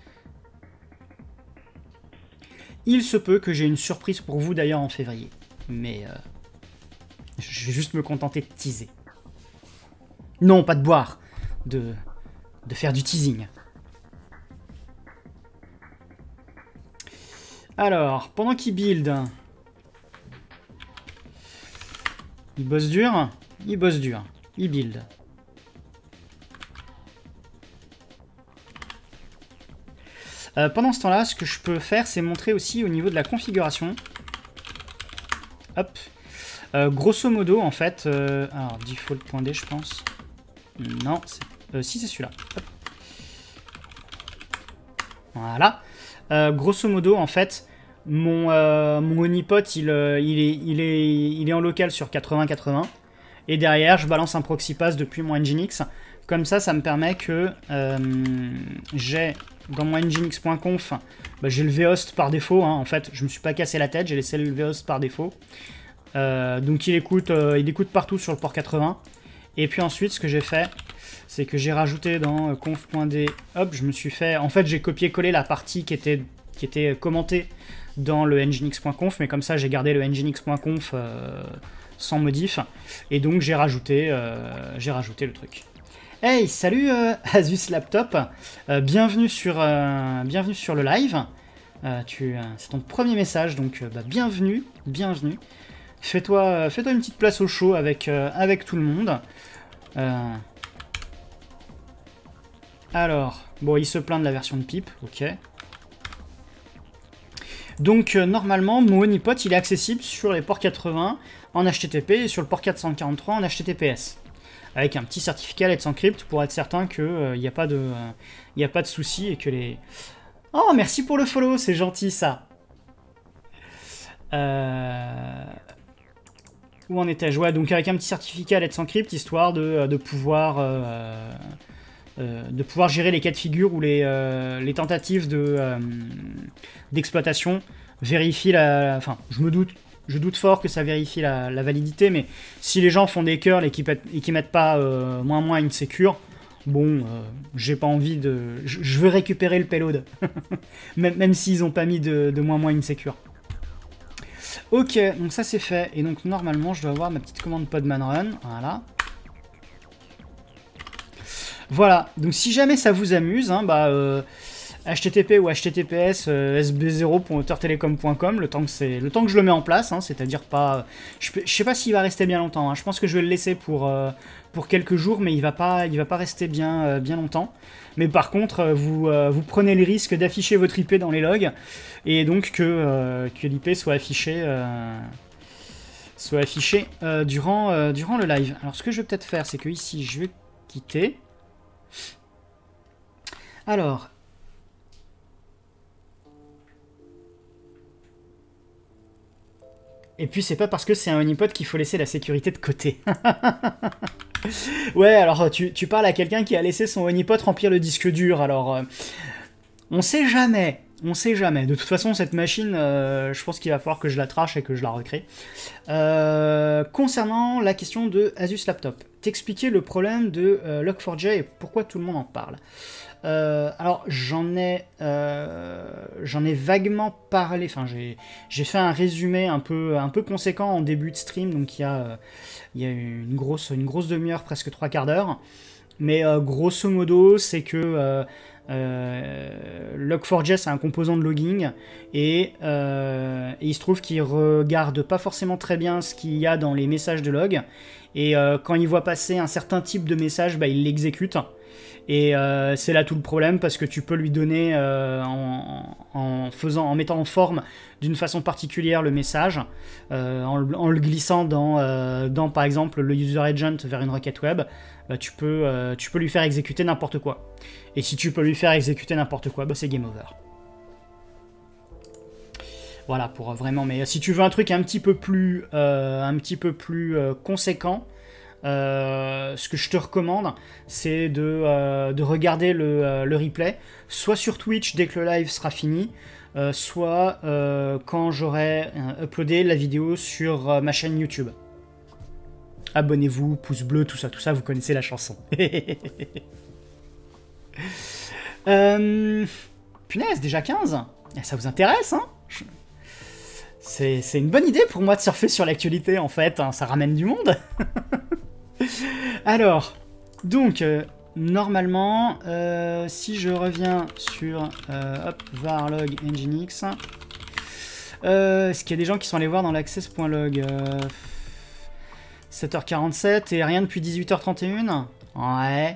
Il se peut que j'ai une surprise pour vous d'ailleurs en février. Mais euh, je vais juste me contenter de teaser. Non, pas de boire. De, de faire du teasing. Alors, pendant qu'il build... Il bosse dur. Il bosse dur. Il build. Euh, pendant ce temps-là, ce que je peux faire, c'est montrer aussi au niveau de la configuration. Hop. Euh, grosso modo, en fait... Euh, alors, default.d, je pense. Non, euh, si, c'est celui-là. Voilà. Euh, grosso modo, en fait, mon, euh, mon honeypot, il, euh, il, est, il, est, il est en local sur quatre-vingts quatre-vingts. Et derrière, je balance un proxy pass depuis mon Nginx. Comme ça, ça me permet que euh, j'ai... Dans mon nginx.conf, bah, j'ai le vhost par défaut. Hein. En fait, je me suis pas cassé la tête, j'ai laissé le vhost par défaut. Euh, donc il écoute, euh, il écoute partout sur le port quatre-vingts. Et puis ensuite, ce que j'ai fait, c'est que j'ai rajouté dans conf.d, hop, je me suis fait... En fait, j'ai copié-collé la partie qui était, qui était commentée dans le nginx.conf, mais comme ça, j'ai gardé le nginx.conf euh, sans modif. Et donc, j'ai rajouté, euh, j'ai rajouté le truc. Hey, salut euh, Asus Laptop, euh, bienvenue, sur, euh, bienvenue sur le live. Euh, tu, euh, c'est ton premier message, donc euh, bah, bienvenue, bienvenue. Fais-toi euh, fais-toi une petite place au chaud avec, euh, avec tout le monde. Euh... Alors, bon, il se plaint de la version de pipe, ok. Donc, euh, normalement, mon honeypot, il est accessible sur les ports quatre-vingts en H T T P et sur le port quatre cent quarante-trois en H T T P S. Avec un petit certificat Let's Encrypt pour être certain qu'il n'y euh, a pas de, euh, a pas de soucis et que les... Oh, merci pour le follow, c'est gentil ça. Euh... Où en étais-je? Ouais, donc avec un petit certificat Let's Encrypt, histoire de, de pouvoir... Euh, euh, de pouvoir gérer les cas de figure ou les, euh, les tentatives de euh, d'exploitation, vérifie la... Enfin, je me doute... Je doute fort que ça vérifie la, la validité, mais si les gens font des curls et qui ne mettent pas euh, moins moins une sécure, bon, euh, j'ai pas envie de... Je, je veux récupérer le payload, même, même s'ils n'ont pas mis de, de moins moins une sécure. Ok, donc ça c'est fait, et donc normalement je dois avoir ma petite commande podman run, voilà. Voilà, donc si jamais ça vous amuse, hein, bah... Euh, H T T P ou H T T P S euh, s b zéro point auteurtelecom point com le temps que c'est le temps que je le mets en place, hein, c'est-à-dire pas, je, je sais pas s'il va rester bien longtemps. Hein, je pense que je vais le laisser pour euh, pour quelques jours, mais il va pas il va pas rester bien euh, bien longtemps. Mais par contre, vous euh, vous prenez le risque d'afficher votre I P dans les logs et donc que euh, que l'I P soit affiché euh, soit affiché euh, durant euh, durant le live. Alors ce que je vais peut-être faire, c'est que ici je vais quitter. Alors et puis c'est pas parce que c'est un honeypot qu'il faut laisser la sécurité de côté. Ouais, alors tu, tu parles à quelqu'un qui a laissé son honeypot remplir le disque dur, alors euh, on sait jamais, on sait jamais. De toute façon, cette machine, euh, je pense qu'il va falloir que je la trache et que je la recrée. Euh, concernant la question de Asus Laptop, t'expliquer le problème de euh, log four j et pourquoi tout le monde en parle. Euh, alors j'en ai, euh, j'en ai vaguement parlé, enfin j'ai fait un résumé un peu, un peu conséquent en début de stream, donc il y a, il y a une grosse, une grosse demi-heure, presque trois quarts d'heure, mais euh, grosso modo c'est que euh, euh, log four j c'est un composant de logging, et, euh, et il se trouve qu'il regarde pas forcément très bien ce qu'il y a dans les messages de log, et euh, quand il voit passer un certain type de message, bah, il l'exécute. Et euh, c'est là tout le problème, parce que tu peux lui donner, euh, en, en, faisant, en mettant en forme d'une façon particulière le message, euh, en, en le glissant dans, euh, dans, par exemple, le user agent vers une requête web, bah, tu, peux, euh, tu peux lui faire exécuter n'importe quoi. Et si tu peux lui faire exécuter n'importe quoi, bah, c'est game over. Voilà, pour vraiment... Mais si tu veux un truc un petit peu plus, euh, un petit peu plus euh, conséquent, Euh, ce que je te recommande, c'est de, euh, de regarder le, euh, le replay, soit sur Twitch dès que le live sera fini, euh, soit euh, quand j'aurai euh, uploadé la vidéo sur euh, ma chaîne YouTube. Abonnez-vous, pouce bleu, tout ça, tout ça, vous connaissez la chanson. euh, punaise, déjà quinze. Ça vous intéresse, hein? Je... C'est une bonne idée pour moi de surfer sur l'actualité, en fait, hein, ça ramène du monde. Alors, donc, euh, normalement, euh, si je reviens sur euh, hop, var log nginx, euh, est-ce qu'il y a des gens qui sont allés voir dans l'access.log euh, sept heures quarante-sept et rien depuis dix-huit heures trente et une? Ouais.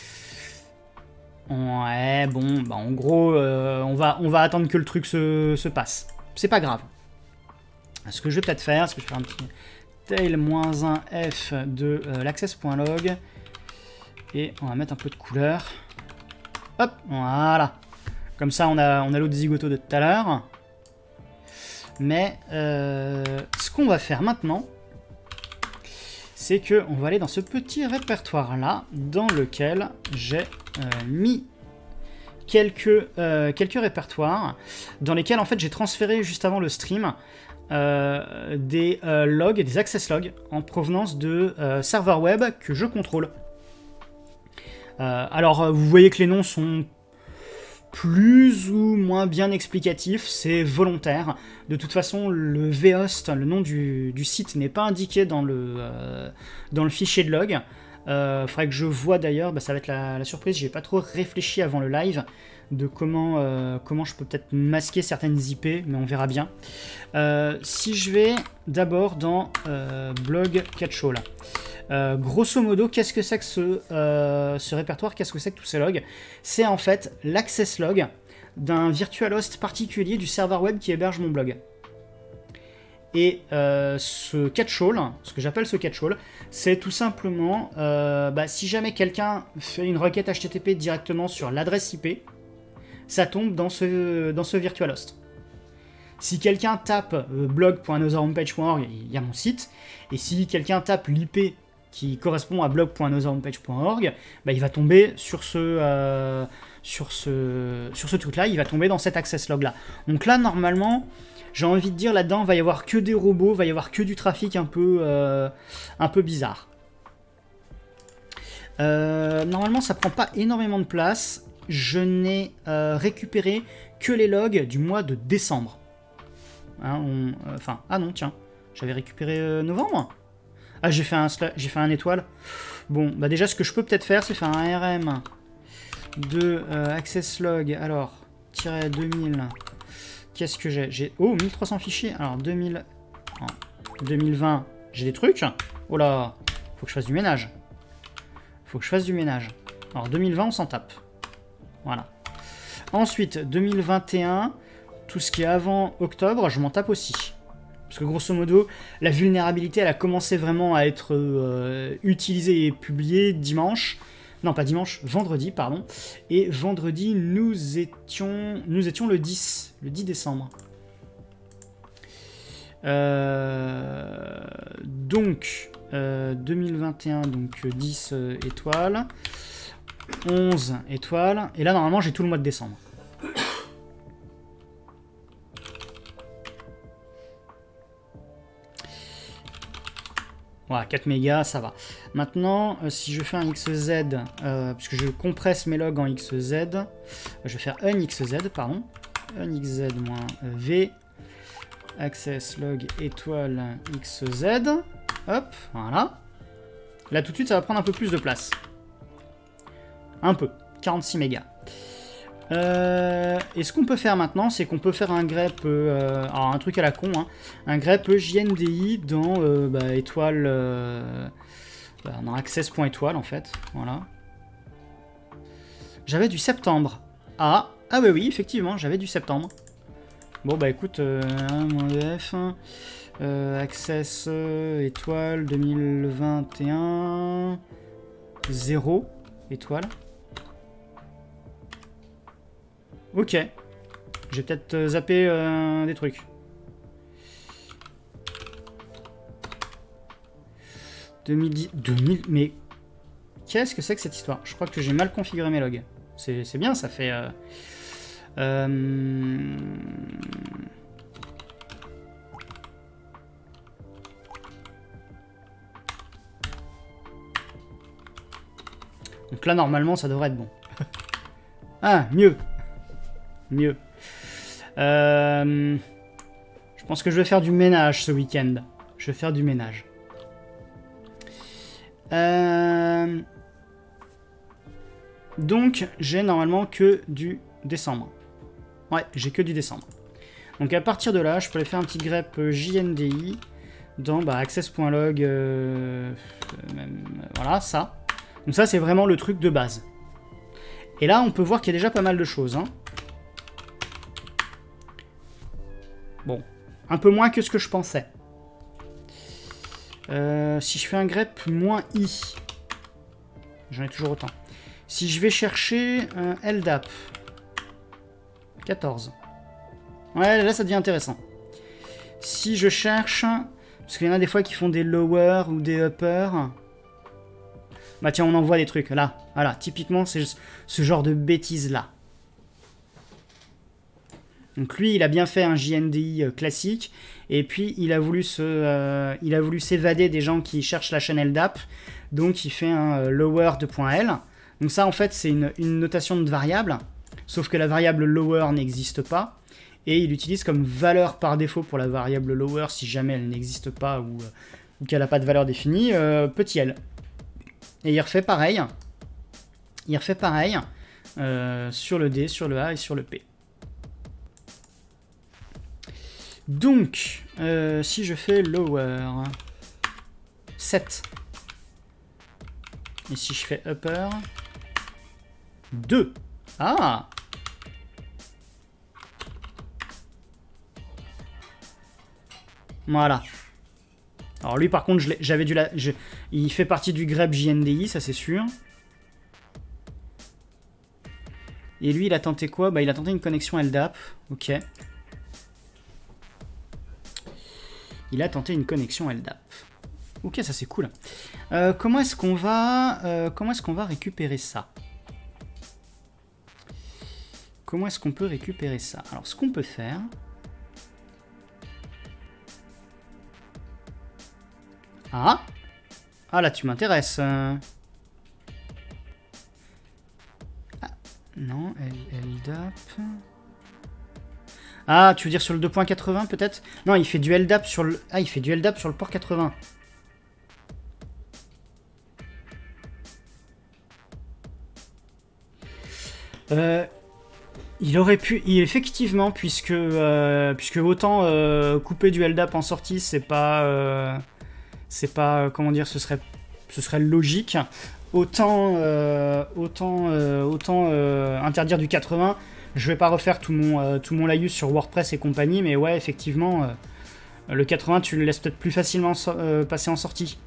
Ouais, bon, bah en gros, euh, on, va, on va attendre que le truc se, se passe. C'est pas grave. Ce que je vais peut-être faire, c'est que je vais faire un petit... tail-un-f de euh, l'access.log et on va mettre un peu de couleur. Hop, voilà. Comme ça, on a, on a l'autre zigoto de tout à l'heure. Mais euh, ce qu'on va faire maintenant, c'est qu'on va aller dans ce petit répertoire-là, dans lequel j'ai euh, mis quelques, euh, quelques répertoires, dans lesquels, en fait, j'ai transféré juste avant le stream Euh, des euh, logs, des access logs en provenance de euh, serveurs web que je contrôle. Euh, alors, vous voyez que les noms sont plus ou moins bien explicatifs, c'est volontaire. De toute façon, le vhost, le nom du, du site, n'est pas indiqué dans le, euh, dans le fichier de log. Il euh, faudrait que je vois d'ailleurs, bah, ça va être la, la surprise, j'ai pas trop réfléchi avant le live de comment, euh, comment je peux peut-être masquer certaines I P, mais on verra bien. Euh, si je vais d'abord dans euh, blog catchall, euh, grosso modo, qu'est-ce que c'est que ce, euh, ce répertoire, qu'est-ce que c'est que tous ces logs? C'est en fait l'access log d'un virtual host particulier du serveur web qui héberge mon blog. Et euh, ce catchall, ce que j'appelle ce catchall, c'est tout simplement, euh, bah, si jamais quelqu'un fait une requête H T T P directement sur l'adresse I P, ça tombe dans ce, dans ce virtual host. Si quelqu'un tape euh, blog point another homepage point org, il y a mon site, et si quelqu'un tape l'I P qui correspond à blog point another homepage point org, bah, il va tomber sur ce, euh, sur ce, sur ce truc-là, il va tomber dans cet access log-là. Donc là, normalement, j'ai envie de dire, là-dedans, il va y avoir que des robots, il va y avoir que du trafic un peu, euh, un peu bizarre. Euh, normalement, ça prend pas énormément de place. Je n'ai euh, récupéré que les logs du mois de décembre. Hein, on, euh, enfin, ah non, tiens, j'avais récupéré euh, novembre. Ah, j'ai fait un j'ai fait un étoile. Bon, bah déjà, ce que je peux peut-être faire, c'est faire un R M de euh, access log. Alors, tiret deux mille. Qu'est-ce que j'ai? J'ai oh mille trois cents fichiers. Alors deux mille, oh, deux mille vingt, j'ai des trucs. Oh là, faut que je fasse du ménage. Faut que je fasse du ménage. Alors deux mille vingt, on s'en tape. Voilà. Ensuite, deux mille vingt et un, tout ce qui est avant octobre, je m'en tape aussi. Parce que grosso modo, la vulnérabilité, elle a commencé vraiment à être euh, utilisée et publiée dimanche. Non, pas dimanche, vendredi, pardon. Et vendredi, nous étions, nous étions le dix, le dix décembre. Euh, donc, euh, deux mille vingt et un, donc dix euh, étoiles. onze étoiles. Et là, normalement, j'ai tout le mois de décembre. Voilà, quatre mégas, ça va. Maintenant, euh, si je fais un X Z, euh, puisque je compresse mes logs en X Z, euh, je vais faire un X Z, pardon. Un X Z-V, access log étoile X Z. Hop, voilà. Là, tout de suite, ça va prendre un peu plus de place. Un peu, quarante-six mégas. Euh, et ce qu'on peut faire maintenant, c'est qu'on peut faire un grep, euh, alors un truc à la con, hein, un grep J N D I dans euh, bah, étoile, euh, bah, dans access.étoile en fait, voilà. J'avais du septembre. Ah, ah oui, oui, effectivement, j'avais du septembre. Bon, bah écoute, euh, un F, euh, Access euh, étoile deux mille vingt et un, zéro étoile. Ok. J'ai peut-être euh, zappé euh, des trucs. deux mille dix... deux mille... Mais... Qu'est-ce que c'est que cette histoire? Je crois que j'ai mal configuré mes logs. C'est bien, ça fait... Euh... Euh... Donc là, normalement, ça devrait être bon. Ah, mieux. Mieux. Euh... Je pense que je vais faire du ménage ce week-end. Je vais faire du ménage. Euh... Donc, j'ai normalement que du décembre. Ouais, j'ai que du décembre. Donc à partir de là, je peux aller faire un petit grep J N D I dans bah, access.log. Euh, euh, voilà, ça. Donc ça, c'est vraiment le truc de base. Et là, on peut voir qu'il y a déjà pas mal de choses. Hein. Bon, un peu moins que ce que je pensais. Euh, si je fais un grep moins I, j'en ai toujours autant. Si je vais chercher un L D A P, quatorze. Ouais, là, ça devient intéressant. Si je cherche... Parce qu'il y en a des fois qui font des lower ou des upper. Bah tiens, on envoie des trucs. Là, voilà. Typiquement, c'est ce genre de bêtises-là. Donc lui, il a bien fait un J N D I classique. Et puis, il a voulu se, euh, il a voulu s'évader des gens qui cherchent la chaîne L D A P. Donc, il fait un lower de .L. Donc ça, en fait, c'est une, une notation de variable. Sauf que la variable lower n'existe pas. Et il utilise comme valeur par défaut pour la variable lower, si jamais elle n'existe pas ou, ou qu'elle n'a pas de valeur définie, euh, petit l. Et il refait pareil. Il refait pareil euh, sur le D, sur le A et sur le P. Donc, euh, si je fais lower, sept. Et si je fais upper, deux. Ah! Voilà. Alors lui par contre, j'avais dû la... Je, il fait partie du grep J N D I, ça c'est sûr. Et lui, il a tenté quoi? Bah il a tenté une connexion L D A P. Ok. Il a tenté une connexion L D A P. Ok, ça c'est cool. Euh, comment est-ce qu'on va... Euh, comment est-ce qu'on va récupérer ça? Comment est-ce qu'on peut récupérer ça? Alors ce qu'on peut faire... Ah, ah là tu m'intéresses. Ah, non, L D A P. Ah, tu veux dire sur le deux point quatre-vingts peut-être? Non, il fait du L D A P sur le. Ah, il fait du L D A P sur le port quatre-vingts. Euh, il aurait pu, il, effectivement, puisque euh, puisque autant euh, couper du L D A P en sortie, c'est pas. Euh, c'est pas, comment dire, ce serait, ce serait logique. Autant, euh, autant, euh, autant euh, interdire du quatre-vingts. Je vais pas refaire tout mon, euh, tout mon laïus sur WordPress et compagnie, mais ouais, effectivement, euh, le quatre-vingts, tu le laisses peut-être plus facilement so euh, passer en sortie.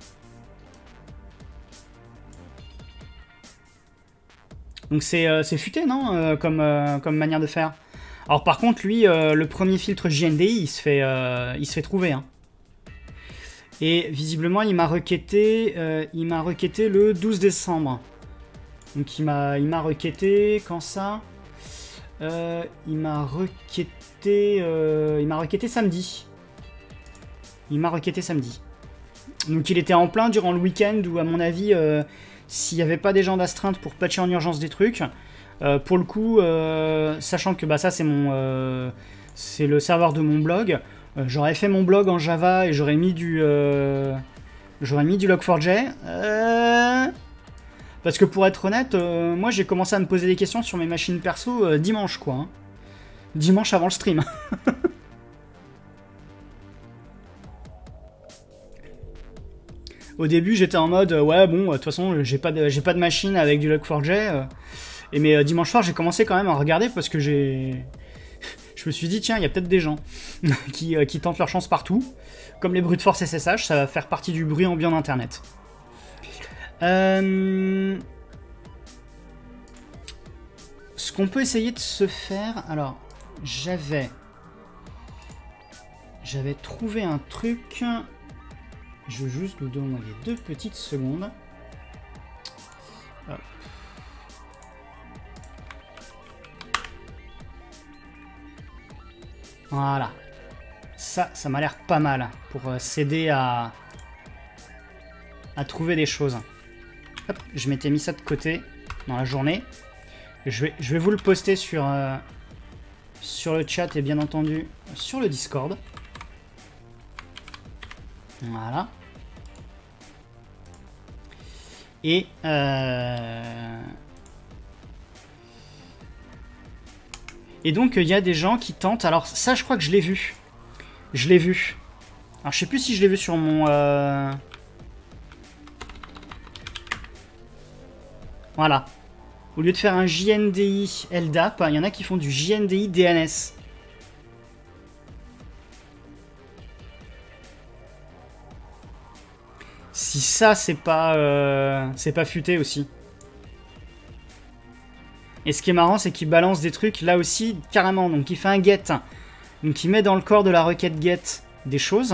Donc c'est euh, futé, non euh, comme, euh, comme manière de faire. Alors par contre, lui, euh, le premier filtre J N D I, il se fait, euh, il se fait trouver, hein. Et visiblement, il m'a requêté, euh, il m'a requêté le douze décembre. Donc il m'a, il m'a requêté quand ça euh, Il m'a requêté, euh, il m'a requêté samedi. Il m'a requêté samedi. Donc il était en plein durant le week-end où, à mon avis, euh, s'il n'y avait pas des gens d'astreinte pour patcher en urgence des trucs, euh, pour le coup, euh, sachant que bah ça c'est mon, euh, c'est le serveur de mon blog. J'aurais fait mon blog en Java et j'aurais mis du euh, j'aurais mis du log four j. Euh... Parce que pour être honnête, euh, moi j'ai commencé à me poser des questions sur mes machines perso euh, dimanche quoi. Hein. Dimanche avant le stream. Au début j'étais en mode euh, ouais bon de toute façon j'ai pas de j'ai pas de machine avec du log four j. Euh, Et mais euh, dimanche soir, j'ai commencé quand même à regarder parce que j'ai... Je me suis dit, tiens, il y a peut-être des gens qui, euh, qui tentent leur chance partout. Comme les brutes force S S H, ça va faire partie du bruit ambiant d'Internet. Euh... Ce qu'on peut essayer de se faire... Alors, j'avais... J'avais trouvé un truc... Je veux juste vous demander deux petites secondes. Hop. Voilà. Ça, ça m'a l'air pas mal pour euh, s'aider à... à trouver des choses. Hop, je m'étais mis ça de côté dans la journée. Je vais, je vais vous le poster sur, euh, sur le chat et bien entendu sur le Discord. Voilà. Et... Euh... Et donc, il y a des gens qui tentent... Alors, ça, je crois que je l'ai vu. Je l'ai vu. Alors, je sais plus si je l'ai vu sur mon... Euh... Voilà. Au lieu de faire un J N D I L D A P, il y en a qui font du J N D I D N S. Si ça, c'est pas... Euh... c'est pas futé aussi. Et ce qui est marrant, c'est qu'il balance des trucs là aussi, carrément. Donc il fait un get. Donc il met dans le corps de la requête get des choses.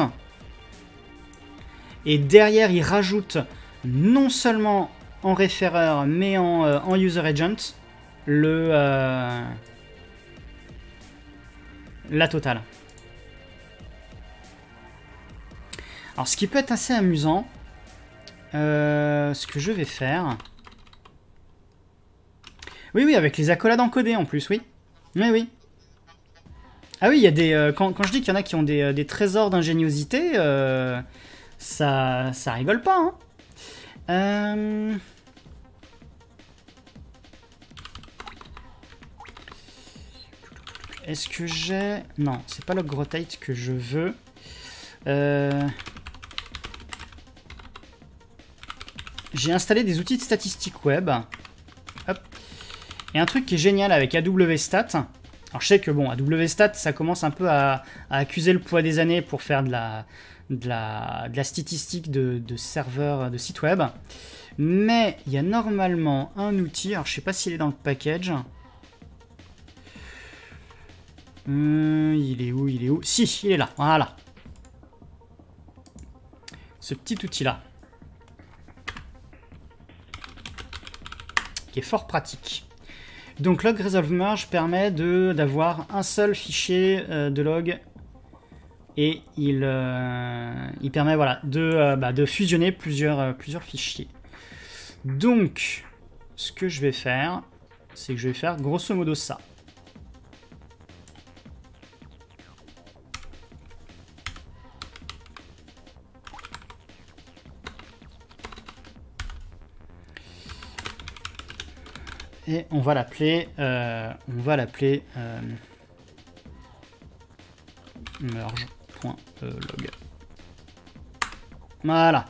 Et derrière, il rajoute non seulement en référeur, mais en, euh, en user agent, le, euh, la totale. Alors ce qui peut être assez amusant, euh, ce que je vais faire... Oui, oui, avec les accolades encodées en plus, oui. Oui, oui. Ah oui, il y a des... Euh, quand, quand je dis qu'il y en a qui ont des, euh, des trésors d'ingéniosité, euh, ça, ça rigole pas, hein. Euh... Est-ce que j'ai... Non, c'est pas le Grotate que je veux. Euh... J'ai installé des outils de statistiques web. Hop. Et un truc qui est génial avec A W Stat, alors je sais que bon, A W Stat, ça commence un peu à, à accuser le poids des années pour faire de la, de la, de la statistique de, de serveurs, de sites web, mais il y a normalement un outil, alors je sais pas s'il est dans le package. Hum, il est où, il est où? Si, il est là, voilà. Ce petit outil-là. Qui est fort pratique. Donc log resolve merge permet d'avoir un seul fichier euh, de log et il, euh, il permet voilà, de, euh, bah, de fusionner plusieurs, euh, plusieurs fichiers. Donc ce que je vais faire, c'est que je vais faire grosso modo ça. Et on va l'appeler, euh, on va l'appeler euh, merge.log. Voilà.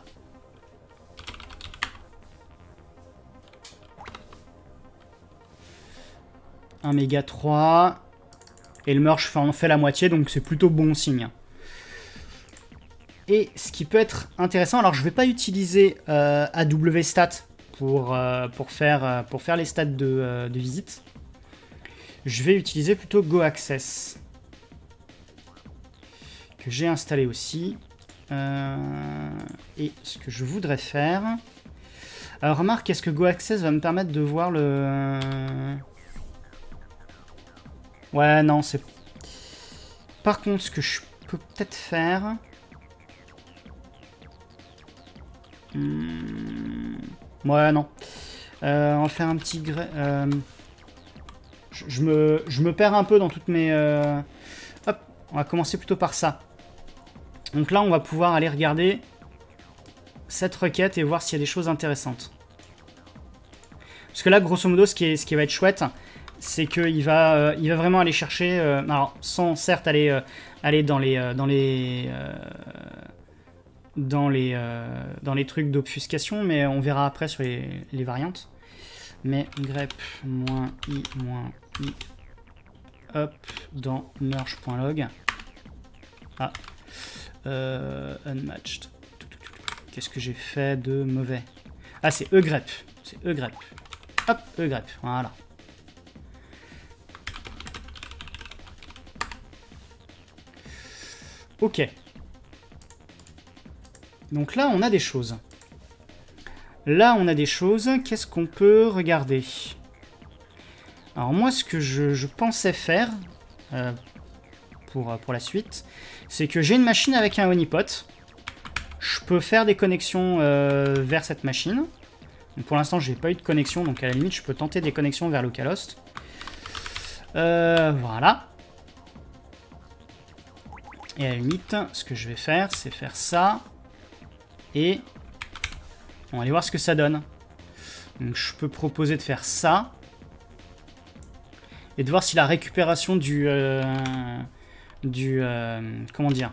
un méga trois. Et le merge en fait la moitié, donc c'est plutôt bon signe. Et ce qui peut être intéressant, alors je ne vais pas utiliser euh, A W Stat pour, euh, pour, faire, euh, pour faire les stats de, euh, de visite. Je vais utiliser plutôt GoAccess, que j'ai installé aussi. Euh, et ce que je voudrais faire... Alors remarque, est-ce que GoAccess va me permettre de voir le... Ouais, non, c'est... Par contre, ce que je peux peut-être faire... Hmm... Ouais, non. Euh, on va faire un petit... Euh, je, je, me, je me perds un peu dans toutes mes... Euh... Hop, on va commencer plutôt par ça. Donc là, on va pouvoir aller regarder cette requête et voir s'il y a des choses intéressantes. Parce que là, grosso modo, ce qui, est, ce qui va être chouette, c'est qu'il va, euh, il va vraiment aller chercher... Euh, alors, sans certes aller, euh, aller dans les... Euh, dans les euh, Dans les, euh, dans les trucs d'obfuscation, mais on verra après sur les, les variantes. mais grep moins i moins i, hop, dans merge.log. Ah, euh, unmatched. Qu'est-ce que j'ai fait de mauvais? Ah, c'est egrep, c'est egrep. Hop, egrep, voilà. Ok. Donc là, on a des choses. Là, on a des choses. Qu'est-ce qu'on peut regarder? Alors moi, ce que je, je pensais faire euh, pour, pour la suite, c'est que j'ai une machine avec un honeypot. Je peux faire des connexions euh, vers cette machine. Donc pour l'instant, j'ai pas eu de connexion, donc à la limite, je peux tenter des connexions vers localhost. Euh, voilà. Et à la limite, ce que je vais faire, c'est faire ça. Et on va aller voir ce que ça donne. Donc je peux proposer de faire ça. Et de voir si la récupération du... Euh, du... Euh, comment dire,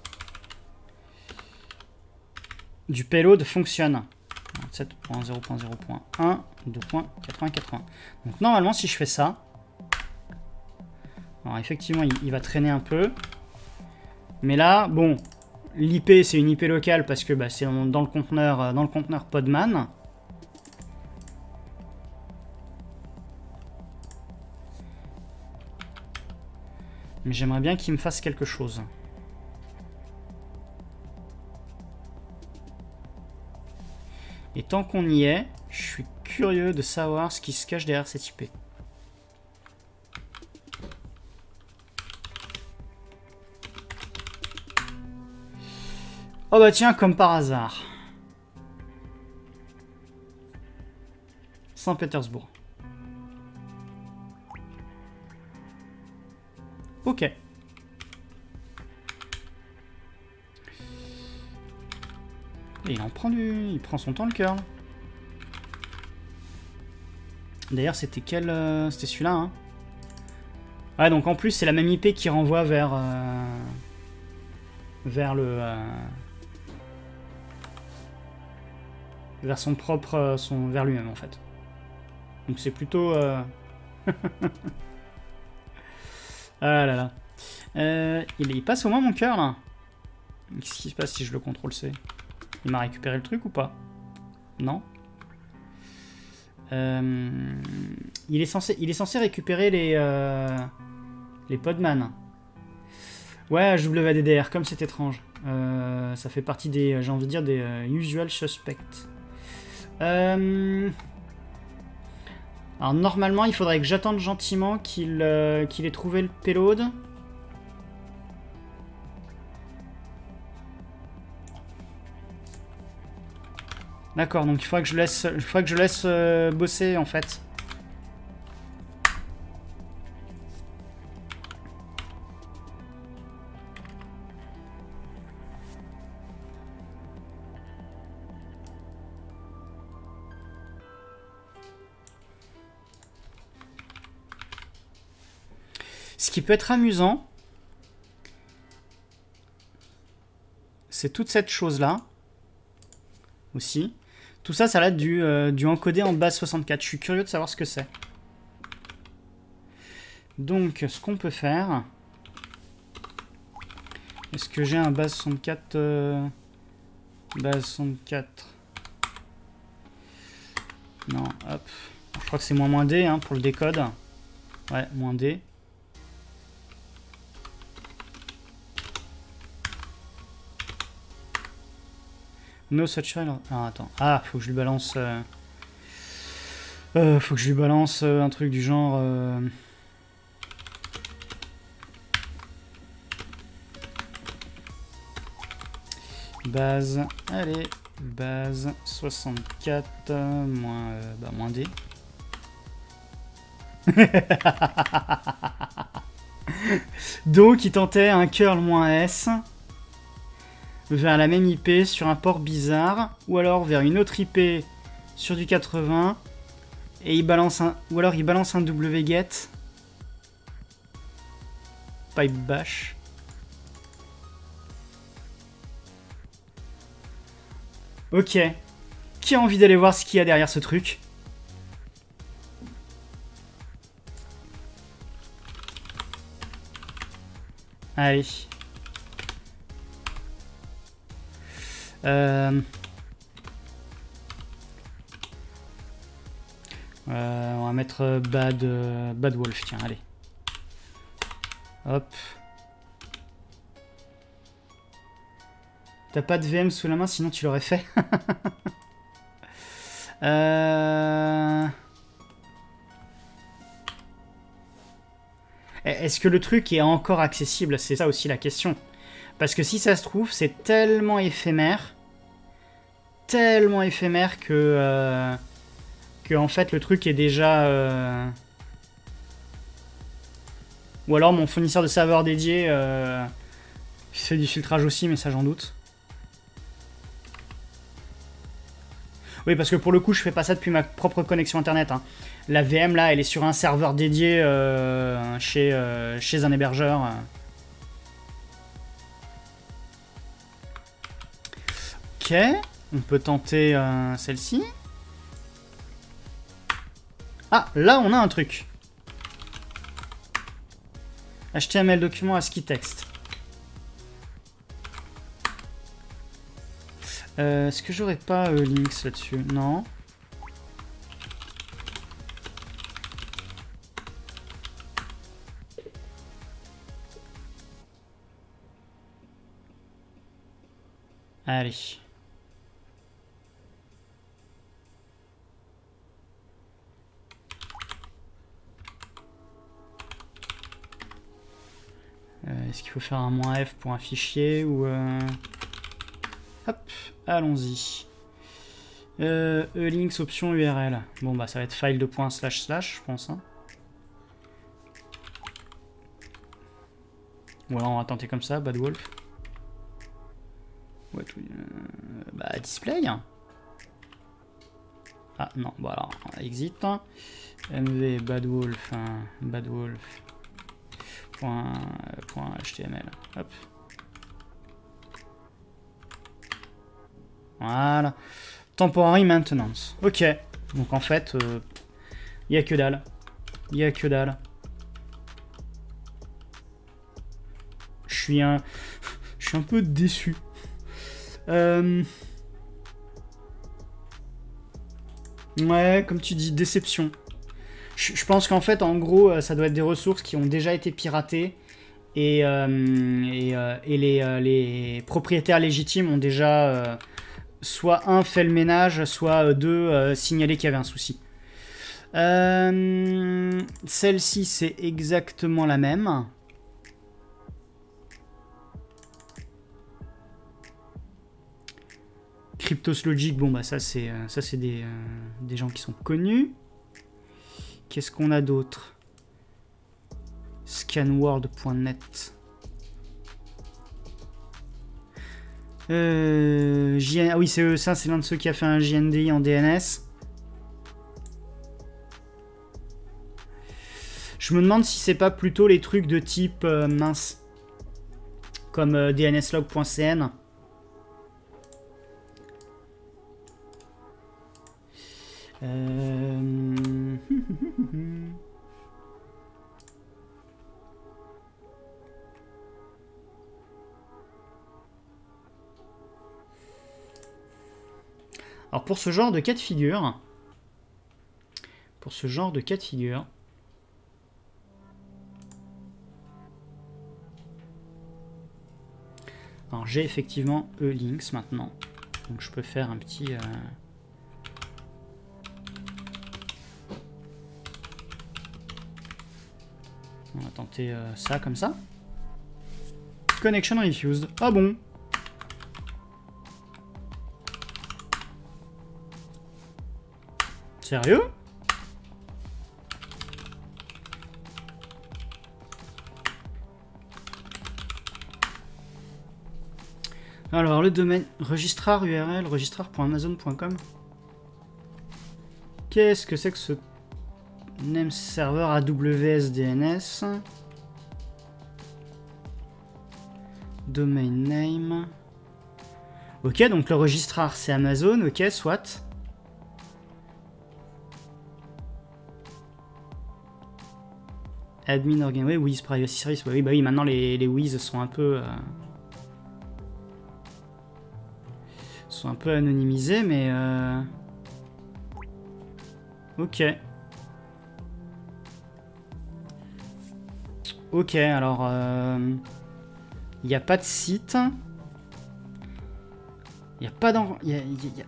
du payload fonctionne. sept point zéro point zéro point un, deux point quatre-vingts quatre-vingts. Donc normalement, si je fais ça... Alors effectivement, il, il va traîner un peu. Mais là, bon... L'I P, c'est une I P locale parce que bah, c'est dans le conteneur, dans le conteneur Podman. Mais j'aimerais bien qu'il me fasse quelque chose. Et tant qu'on y est, je suis curieux de savoir ce qui se cache derrière cette I P. Oh bah tiens, comme par hasard. Saint-Pétersbourg. Ok. Et il en prend du... Il prend son temps le curl. D'ailleurs, c'était quel... Euh... C'était celui-là, hein. Ouais, donc en plus, c'est la même I P qui renvoie vers... Euh... Vers le... Euh... Vers son propre... Son... Vers lui-même, en fait. Donc c'est plutôt... Euh... ah là là. Euh... Il, il passe au moins mon cœur, là. Qu'est-ce qui se passe si je le contrôle C? Il m'a récupéré le truc ou pas? Non. Euh... Il, est censé... Il est censé récupérer les... Euh... Les Podman. Ouais, H W D D R, comme c'est étrange. Euh... Ça fait partie des... J'ai envie de dire des uh, usual suspects. Euh... Alors normalement, il faudrait que j'attende gentiment qu'il euh, qu'il ait trouvé le payload. D'accord, donc il faudrait que je laisse, il faudrait que je laisse euh, bosser en fait. Ce qui peut être amusant, c'est toute cette chose-là, aussi. Tout ça, ça va être du, euh, du encodé en base soixante-quatre. Je suis curieux de savoir ce que c'est. Donc, ce qu'on peut faire... Est-ce que j'ai un base soixante-quatre euh, base soixante-quatre. Non, hop. Je crois que c'est moins moins D hein, pour le décode. Ouais, moins D. No such file. Ah, attends. Ah, faut que je lui balance... Euh... Euh, faut que je lui balance euh, un truc du genre... Euh... Base... Allez, base soixante-quatre, euh, moins, euh, bah, moins D. Donc, il tentait un curl moins S... vers la même I P sur un port bizarre, ou alors vers une autre I P sur du quatre-vingts, et il balance un, ou alors il balance un wget, pipe bash. Ok. Qui a envie d'aller voir ce qu'il y a derrière ce truc? Allez. Euh... Euh, on va mettre Bad, euh, Bad Wolf, tiens, allez. Hop. T'as pas de V M sous la main, sinon tu l'aurais fait. euh... Est-ce que le truc est encore accessible? C'est ça aussi la question. Parce que si ça se trouve, c'est tellement éphémère, tellement éphémère que, euh, que en fait le truc est déjà... Euh... Ou alors mon fournisseur de serveur dédié euh, fait du filtrage aussi, mais ça j'en doute. Oui, parce que pour le coup, je fais pas ça depuis ma propre connexion internet. Hein. La V M là, elle est sur un serveur dédié euh, chez, euh, chez un hébergeur. Ok, on peut tenter euh, celle-ci. Ah, là on a un truc. H T M L document ASCII texte. Euh, Est-ce que j'aurais pas euh, links là-dessus? Non. Allez. Euh, Est-ce qu'il faut faire un moins F pour un fichier ou... Euh... Hop, allons-y. Euh, E-links option U R L. Bon bah ça va être file de point slash slash, je pense. Hein. Ou alors on va tenter comme ça, Bad Wolf. Ouais, tout, euh, bah display. Ah non, bon alors, exit. mv badwolf, hein, badwolf. Point, point H T M L. Hop. Voilà. Temporary maintenance. Ok. Donc en fait, il euh, n'y a que dalle. Il n'y a que dalle. Je suis un... Je suis un peu déçu. Euh... Ouais, comme tu dis, déception. Je, je pense qu'en fait, en gros, ça doit être des ressources qui ont déjà été piratées. Et, euh, et, euh, et les, euh, les propriétaires légitimes ont déjà... Euh, soit un, fait le ménage, soit euh, deux, euh, signalé qu'il y avait un souci. Euh, Celle-ci, c'est exactement la même. Cryptos Logic, bon bah ça c'est euh, ça c'est des, euh, des gens qui sont connus. Qu'est-ce qu'on a d'autre? Scanworld point net. Euh, J N... Ah oui, c'est ça, c'est l'un de ceux qui a fait un J N D I en D N S. Je me demande si c'est pas plutôt les trucs de type euh, mince, comme euh, D N S log point C N. Euh... Alors pour ce genre de cas de figure, pour ce genre de cas de figure, alors j'ai effectivement E-links maintenant, donc je peux faire un petit... Euh... On va tenter euh, ça comme ça. Connection refused. Ah bon? Sérieux? Alors le domaine registrar U R L, registrar point amazon point com. Qu'est-ce que c'est que ce name server A W S D N S? Domain name. Ok, donc le registrar c'est Amazon, ok, soit. Admin organ, oui, Wiz Privacy Service, oui, bah oui, maintenant les, les Wiz sont un peu... Euh, sont un peu anonymisés, mais... Euh, ok. Ok, alors... Il n'y a pas de site. Il n'y a pas d'en... Y a, y a, y a...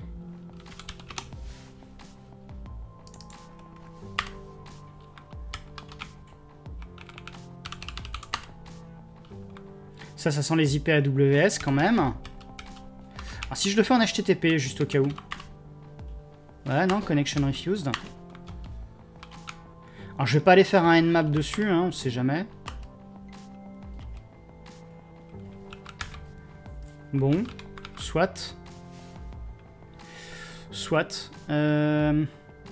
Ça, ça sent les I P A W S quand même. Alors, si je le fais en H T T P, juste au cas où. Ouais, non, connection refused. Alors, je vais pas aller faire un Nmap dessus, hein, on sait jamais. Bon, soit. Soit. Euh...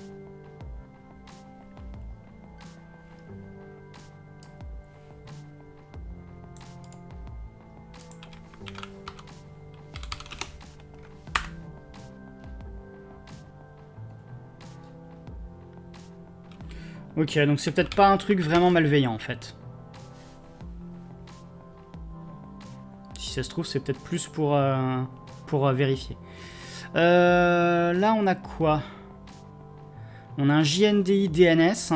Ok, donc c'est peut-être pas un truc vraiment malveillant en fait. Si ça se trouve, c'est peut-être plus pour, euh, pour euh, vérifier. Euh, là, on a quoi? On a un J N D I D N S.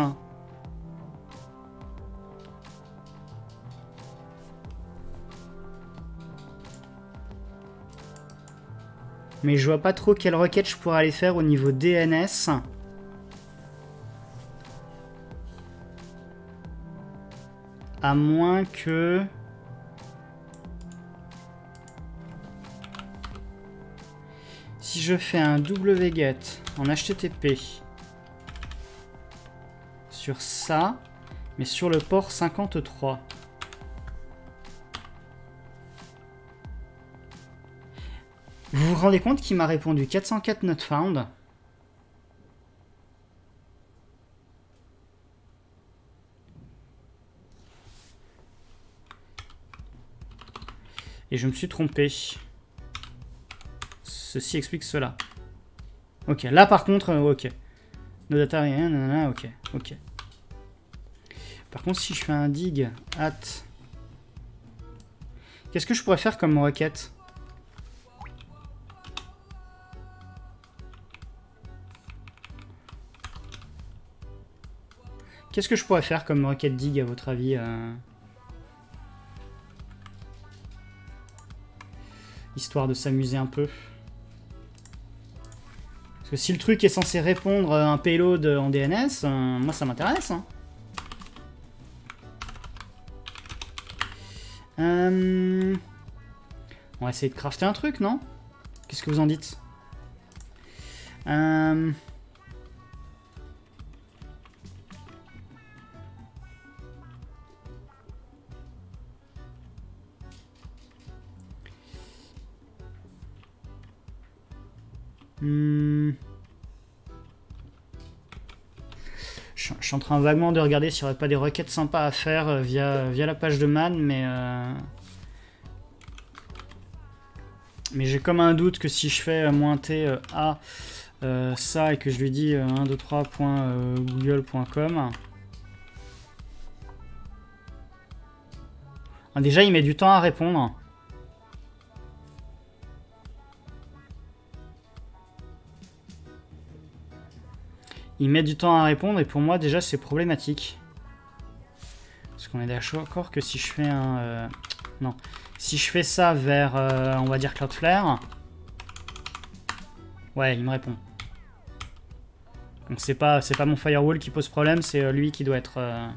Mais je vois pas trop quelle requête je pourrais aller faire au niveau D N S. À moins que... Si je fais un wget en H T T P sur ça, mais sur le port cinquante-trois. Vous vous rendez compte qu'il m'a répondu quatre cent quatre not found? Et je me suis trompé. Ceci explique cela. Ok, là par contre, euh, ok. No data, rien, nanana, ok, ok. Par contre, si je fais un dig at... Qu'est-ce que je pourrais faire comme requête? Qu'est-ce que je pourrais faire comme requête dig à votre avis euh... Histoire de s'amuser un peu. Parce que si le truc est censé répondre à un payload en D N S, euh, moi ça m'intéresse. Hein. Euh... On va essayer de crafter un truc, non? Qu'est-ce que vous en dites? euh... Hmm. Je, je suis en train vaguement de regarder s'il n'y aurait pas des requêtes sympas à faire via, via la page de man, mais... Euh... Mais j'ai comme un doute que si je fais moins t euh, a euh, ça et que je lui dis euh, un deux trois point google point com... Ah, déjà, il met du temps à répondre. Il met du temps à répondre et pour moi déjà c'est problématique. Parce qu'on est d'accord que si je fais un... Euh, non. Si je fais ça vers, euh, on va dire Cloudflare... Ouais, il me répond. Donc c'est pas, c'est pas mon firewall qui pose problème, c'est lui qui doit être... Euh...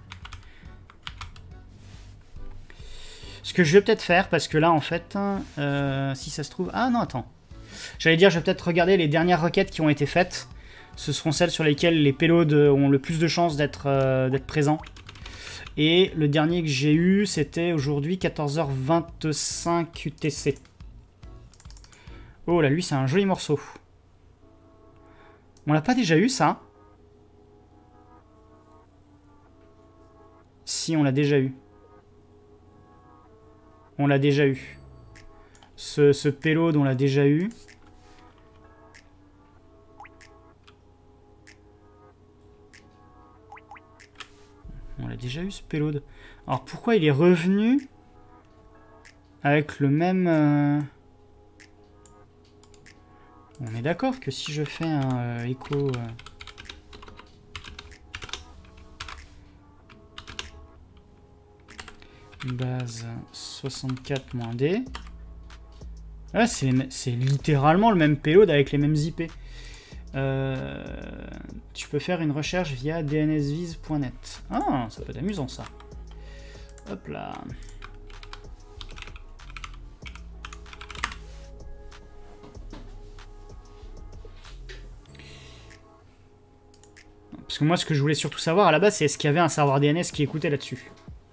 Ce que je vais peut-être faire, parce que là en fait, euh, si ça se trouve... Ah non, attends. J'allais dire, je vais peut-être regarder les dernières requêtes qui ont été faites. Ce seront celles sur lesquelles les payloads ont le plus de chances d'être euh, d'être présents. Et le dernier que j'ai eu, c'était aujourd'hui quatorze heures vingt-cinq U T C. Oh là, lui, c'est un joli morceau. On l'a pas déjà eu, ça? Si, on l'a déjà eu. On l'a déjà eu. Ce, ce payload, on l'a déjà eu. On l'a déjà eu ce payload. Alors pourquoi il est revenu avec le même... Euh... On est d'accord que si je fais un euh, écho... Euh... base soixante-quatre moins D... Ah, c'est littéralement le même payload avec les mêmes I P. Euh, tu peux faire une recherche via d n s viz point net. Ah, ça peut être amusant ça. Hop là. Parce que moi, ce que je voulais surtout savoir à la base, c'est est-ce qu'il y avait un serveur D N S qui écoutait là-dessus.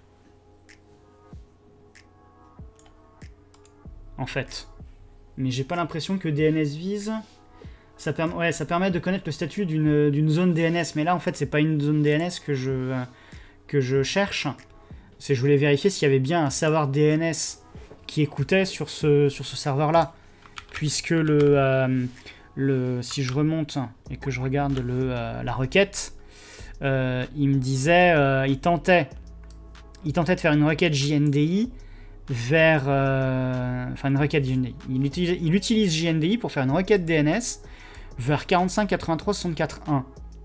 En fait. Mais j'ai pas l'impression que D N S viz... Ça, perm ouais, ça permet de connaître le statut d'une zone D N S. Mais là, en fait, c'est pas une zone D N S que je, que je cherche. C'est je voulais vérifier s'il y avait bien un serveur D N S qui écoutait sur ce, sur ce serveur-là. Puisque le, euh, le, si je remonte et que je regarde le, euh, la requête, euh, il me disait... Euh, il, tentait, il tentait de faire une requête J N D I... vers... Euh, enfin, une requête J N D I. Il utilise, il utilise J N D I pour faire une requête D N S vers quarante-cinq quatre-vingt-trois soixante-quatre un.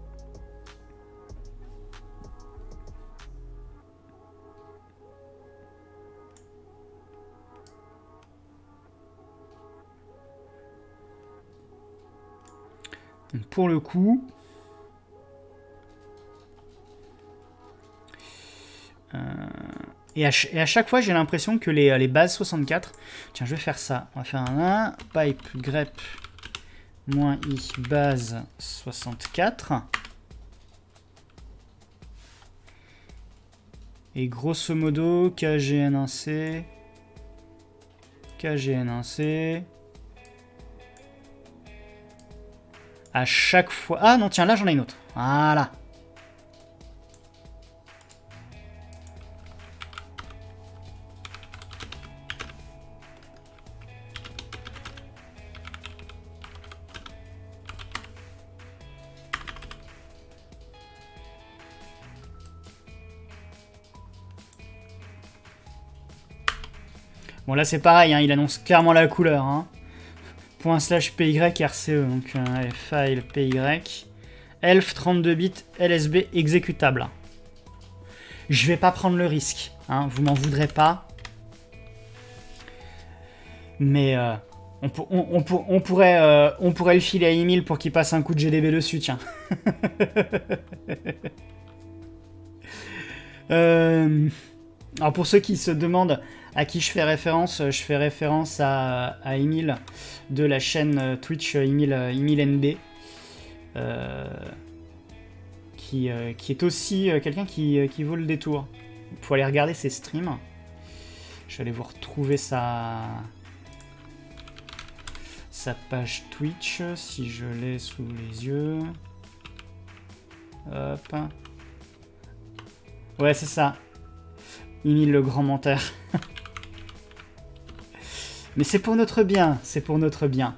Donc, pour le coup... Euh... Et à, et à chaque fois, j'ai l'impression que les, les bases soixante-quatre... Tiens, je vais faire ça. On va faire un, un pipe grep moins i base soixante-quatre. Et grosso modo, K G N un C... K G N un C... À chaque fois... Ah non, tiens, là, j'en ai une autre. Voilà. Bon là c'est pareil, hein, il annonce clairement la couleur. Hein. Point slash py rce, donc euh, allez, file py, elf trente-deux bits L S B exécutable. Je vais pas prendre le risque, hein, vous m'en voudrez pas. Mais euh, on, pour, on, on, pour, on, pourrait, euh, on pourrait le filer à Emile pour qu'il passe un coup de G D B dessus, tiens. euh, alors pour ceux qui se demandent à qui je fais référence, je fais référence à, à Emile de la chaîne Twitch Emile, Emile N B, euh, qui, euh, qui est aussi quelqu'un qui, qui vaut le détour. Il faut aller regarder ses streams. Je vais aller vous retrouver sa, sa page Twitch, si je l'ai sous les yeux. Hop. Ouais, c'est ça. Emile le grand menteur. Mais c'est pour notre bien, c'est pour notre bien.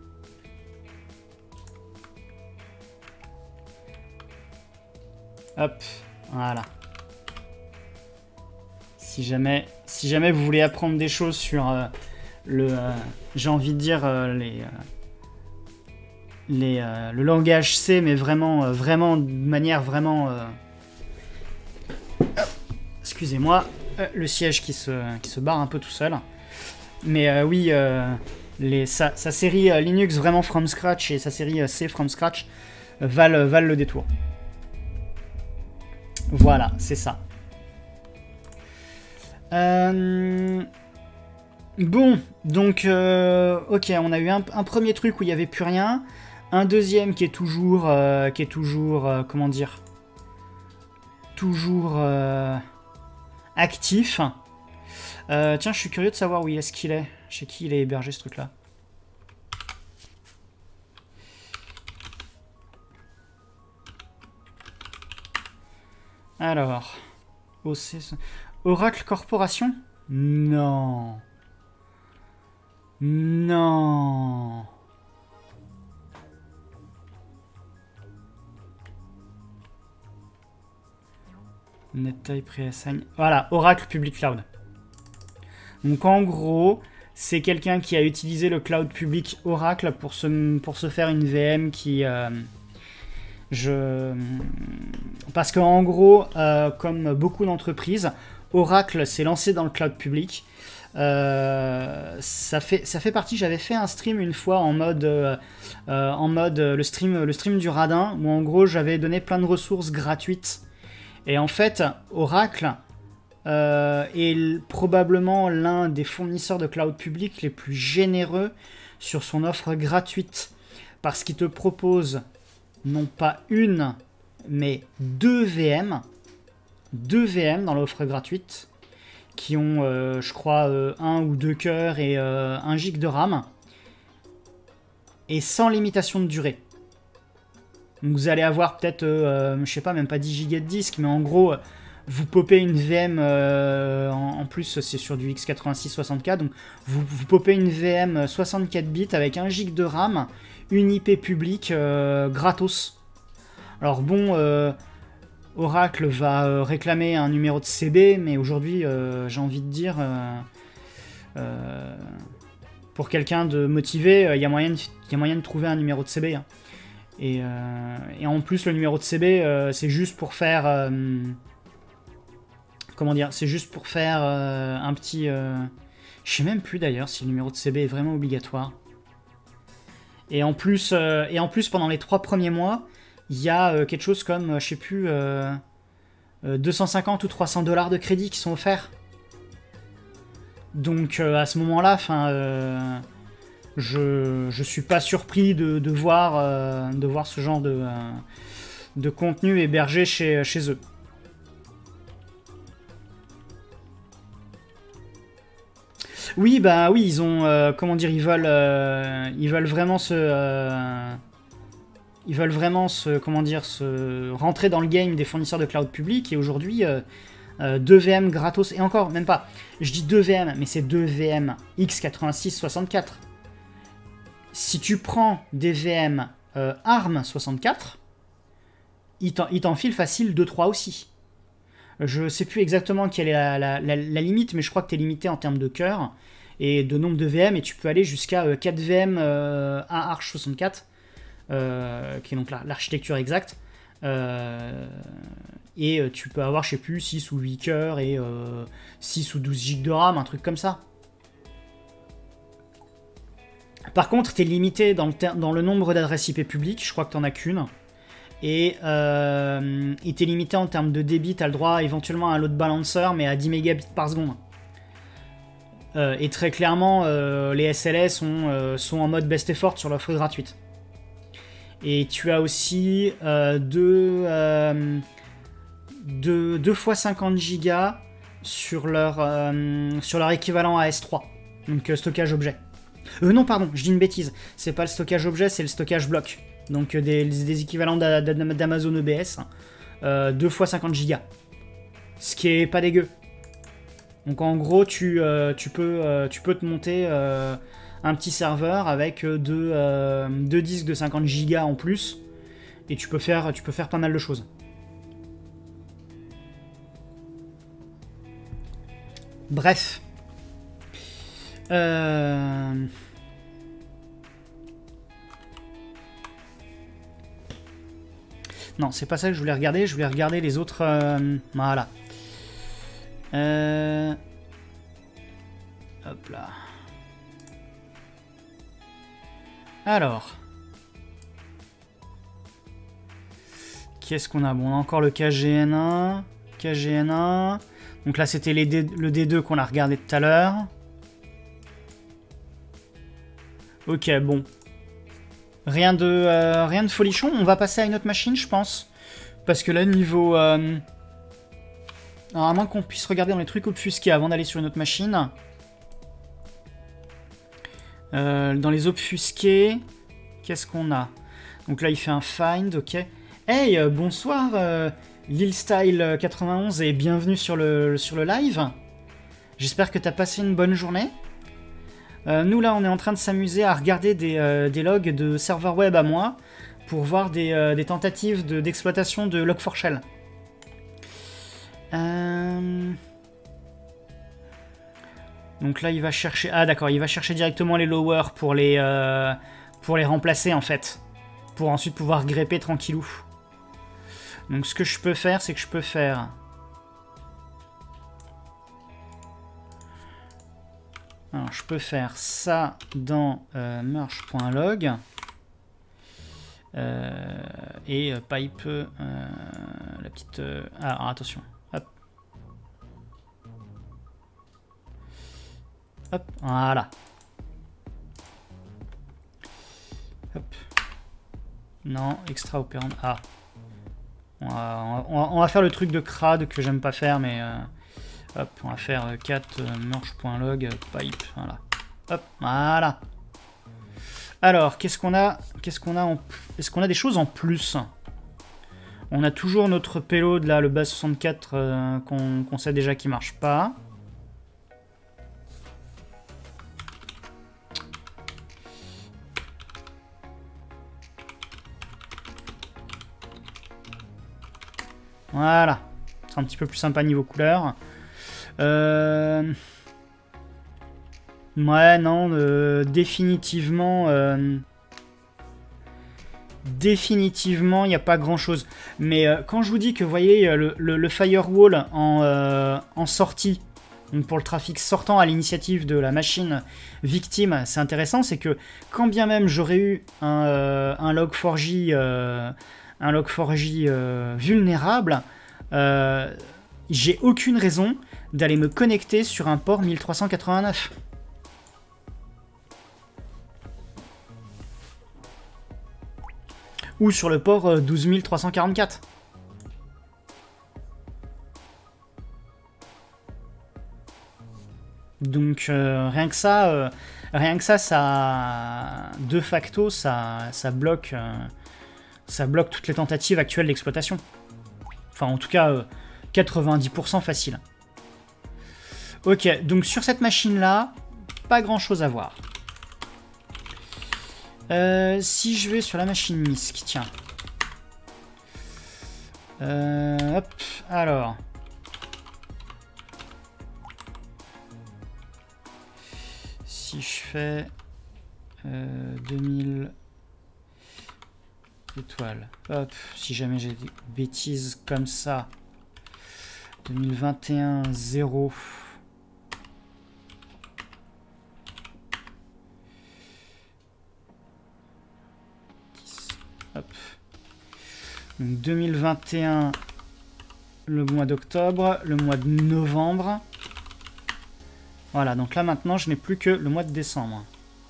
Hop, voilà. Si jamais, si jamais vous voulez apprendre des choses sur euh, le, euh, j'ai envie de dire euh, les, euh, les, euh, le langage C, mais vraiment, euh, vraiment de manière vraiment. Euh... Excusez-moi, euh, le siège qui se, qui se barre un peu tout seul. Mais euh, oui, euh, les, sa, sa série euh, Linux vraiment from scratch et sa série euh, C from scratch euh, valent, valent le détour. Voilà, c'est ça. Euh, bon, donc, euh, ok, on a eu un, un premier truc où il n'y avait plus rien. Un deuxième qui est toujours, euh, qui est toujours, euh, comment dire, toujours euh, actif. Euh, tiens, je suis curieux de savoir où est-ce qu'il est. Chez qui il est hébergé ce truc-là. Alors, O C... Oracle Corporation? Non. Non. NetType Reassign. Voilà, Oracle Public Cloud. Donc en gros, c'est quelqu'un qui a utilisé le cloud public Oracle pour se, pour se faire une V M qui... Euh, je... Parce qu'en gros, euh, comme beaucoup d'entreprises, Oracle s'est lancé dans le cloud public. Euh, ça, fait, ça fait partie, j'avais fait un stream une fois en mode, euh, euh, en mode euh, le, stream, le stream du radin, où en gros j'avais donné plein de ressources gratuites. Et en fait, Oracle euh, est probablement l'un des fournisseurs de cloud public les plus généreux sur son offre gratuite. Parce qu'il te propose non pas une, mais deux V M. Deux V M dans l'offre gratuite. Qui ont, euh, je crois, euh, un ou deux cœurs et euh, un giga de RAM. Et sans limitation de durée. Donc vous allez avoir peut-être, euh, je sais pas, même pas dix gigas de disque, mais en gros, vous popez une V M, euh, en, en plus c'est sur du x quatre-vingt-six soixante-quatre, donc vous, vous popez une V M soixante-quatre bits avec un giga de RAM, une I P publique euh, gratos. Alors bon... Euh, Oracle va euh, réclamer un numéro de C B, mais aujourd'hui, euh, j'ai envie de dire, euh, euh, pour quelqu'un de motivé, il euh, y, y a moyen de trouver un numéro de C B. Hein. Et, euh, et en plus, le numéro de C B, euh, c'est juste pour faire... Euh, comment dire? C'est juste pour faire euh, un petit... Euh, je sais même plus d'ailleurs si le numéro de C B est vraiment obligatoire. Et en plus, euh, et en plus pendant les trois premiers mois... Il y a euh, quelque chose comme, euh, je sais plus, euh, euh, deux cent cinquante ou trois cents dollars de crédit qui sont offerts. Donc euh, à ce moment-là, euh, je je suis pas surpris de, de, voir, euh, de voir ce genre de, euh, de contenu hébergé chez, chez eux. Oui, bah oui, ils ont, euh, comment dire, ils veulent, euh, ils veulent vraiment se... Euh, Ils veulent vraiment se, comment dire, se rentrer dans le game des fournisseurs de cloud public. Et aujourd'hui, euh, euh, deux V M gratos. Et encore, même pas. Je dis deux V M, mais c'est deux V M x quatre-vingt-six soixante-quatre. Si tu prends des V M euh, ARM soixante-quatre, il t'enfile facile deux trois aussi. Je sais plus exactement quelle est la, la, la, la limite, mais je crois que tu es limité en termes de cœur et de nombre de V M. Et tu peux aller jusqu'à euh, quatre V M euh, à Arch soixante-quatre. Euh, qui est donc l'architecture exacte, euh, et euh, tu peux avoir, je sais plus, six ou huit cœurs et euh, six ou douze gigas de RAM, un truc comme ça. Par contre, tu es limité dans le, dans le nombre d'adresses I P publiques, je crois que tu n'en as qu'une, et euh, tu es limité en termes de débit, tu as le droit éventuellement à un load balancer, mais à dix mégabits par seconde. Euh, et très clairement, euh, les S L S sont, euh, sont en mode best effort sur l'offre gratuite. Et tu as aussi euh, deux, euh, deux, deux fois cinquante gigas sur leur, euh, sur leur équivalent A S trois, donc euh, stockage objet. Euh, non, pardon, je dis une bêtise. C'est pas le stockage objet, c'est le stockage bloc. Donc euh, des, des équivalents d'Amazon E B S. Euh, deux fois cinquante gigas. Ce qui est pas dégueu. Donc en gros, tu, euh, tu, peux, euh, tu peux te monter... Euh, un petit serveur avec deux, euh, deux disques de cinquante gigas en plus, et tu peux faire, tu peux faire pas mal de choses. Bref. Euh... Non, c'est pas ça que je voulais regarder, je voulais regarder les autres... Euh... Voilà. Euh... Hop là. Alors, qu'est-ce qu'on a? Bon, on a encore le K G N un, K G N un. Donc là, c'était les D, le D deux qu'on a regardé tout à l'heure. Ok, bon. Rien de, euh, rien de folichon. On va passer à une autre machine, je pense. Parce que là, niveau... Euh... Alors, à moins qu'on puisse regarder dans les trucs obfusqués avant d'aller sur une autre machine... Euh, dans les obfusqués, qu'est-ce qu'on a? Donc là, il fait un find, ok. Hey, euh, bonsoir, euh, LilStyle quatre-vingt-onze, et bienvenue sur le, sur le live. J'espère que tu as passé une bonne journée. Euh, nous, là, on est en train de s'amuser à regarder des, euh, des logs de serveurs web à moi pour voir des, euh, des tentatives d'exploitation de, de log four shell. Euh... Donc là, il va chercher... Ah d'accord, il va chercher directement les lowers pour les, euh, pour les remplacer, en fait. Pour ensuite pouvoir grepper tranquillou. Donc ce que je peux faire, c'est que je peux faire... Alors, je peux faire ça dans euh, merge.log. Euh, et euh, pipe... Euh, la petite... Euh... Alors, attention. Hop. Hop, voilà. Hop. Non, extra opérand. Ah. On va, on, va, on va faire le truc de crade que j'aime pas faire, mais... Euh, hop, on va faire cat euh, merge.log pipe. Voilà. Hop, voilà. Alors, qu'est-ce qu'on a Qu'est-ce qu'on a en... Est-ce qu'on a des choses en plus? On a toujours notre payload, là, le base soixante-quatre, euh, qu'on qu'on sait déjà qui marche pas. Voilà. C'est un petit peu plus sympa niveau couleur. Euh... Ouais, non, euh, définitivement... Euh... Définitivement, il n'y a pas grand-chose. Mais euh, quand je vous dis que, vous voyez, le, le, le firewall en, euh, en sortie, donc pour le trafic sortant à l'initiative de la machine victime, c'est intéressant, c'est que quand bien même j'aurais eu un, euh, un log quatre j... Euh, un log quatre j euh, vulnérable, euh, j'ai aucune raison d'aller me connecter sur un port mille trois cent quatre-vingt-neuf. Ou sur le port euh, douze mille trois cent quarante-quatre. Donc euh, rien que ça, euh, rien que ça, ça de facto, ça, ça bloque. Euh, Ça bloque toutes les tentatives actuelles d'exploitation. Enfin, en tout cas, euh, quatre-vingt-dix pour cent facile. Ok, donc sur cette machine-là, pas grand-chose à voir. Euh, si je vais sur la machine MISC, tiens. Euh, hop, alors. Si je fais euh, deux mille... étoiles. Hop, si jamais j'ai des bêtises comme ça. deux mille vingt et un zéro. Hop. Donc deux mille vingt et un, le mois d'octobre, le mois de novembre. Voilà, donc là maintenant je n'ai plus que le mois de décembre.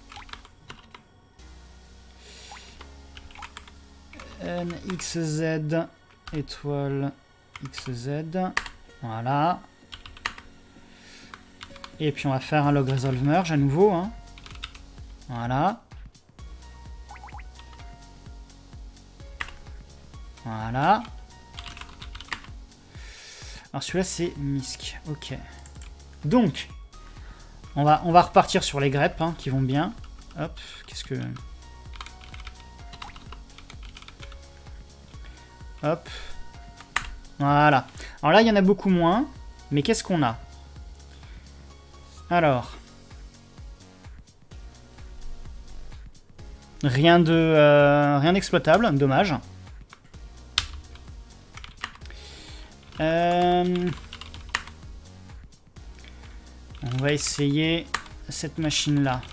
N X Z étoile X Z, voilà. Et puis on va faire un log resolve merge à nouveau, hein. Voilà. Voilà. Alors celui-là c'est MISC, ok. Donc, on va, on va repartir sur les greppes hein, qui vont bien. Hop, qu'est-ce que... Hop. Voilà. Alors là, il y en a beaucoup moins. Mais qu'est-ce qu'on a? Alors. Rien de, euh, rien d'exploitable. Dommage. Euh, on va essayer cette machine-là.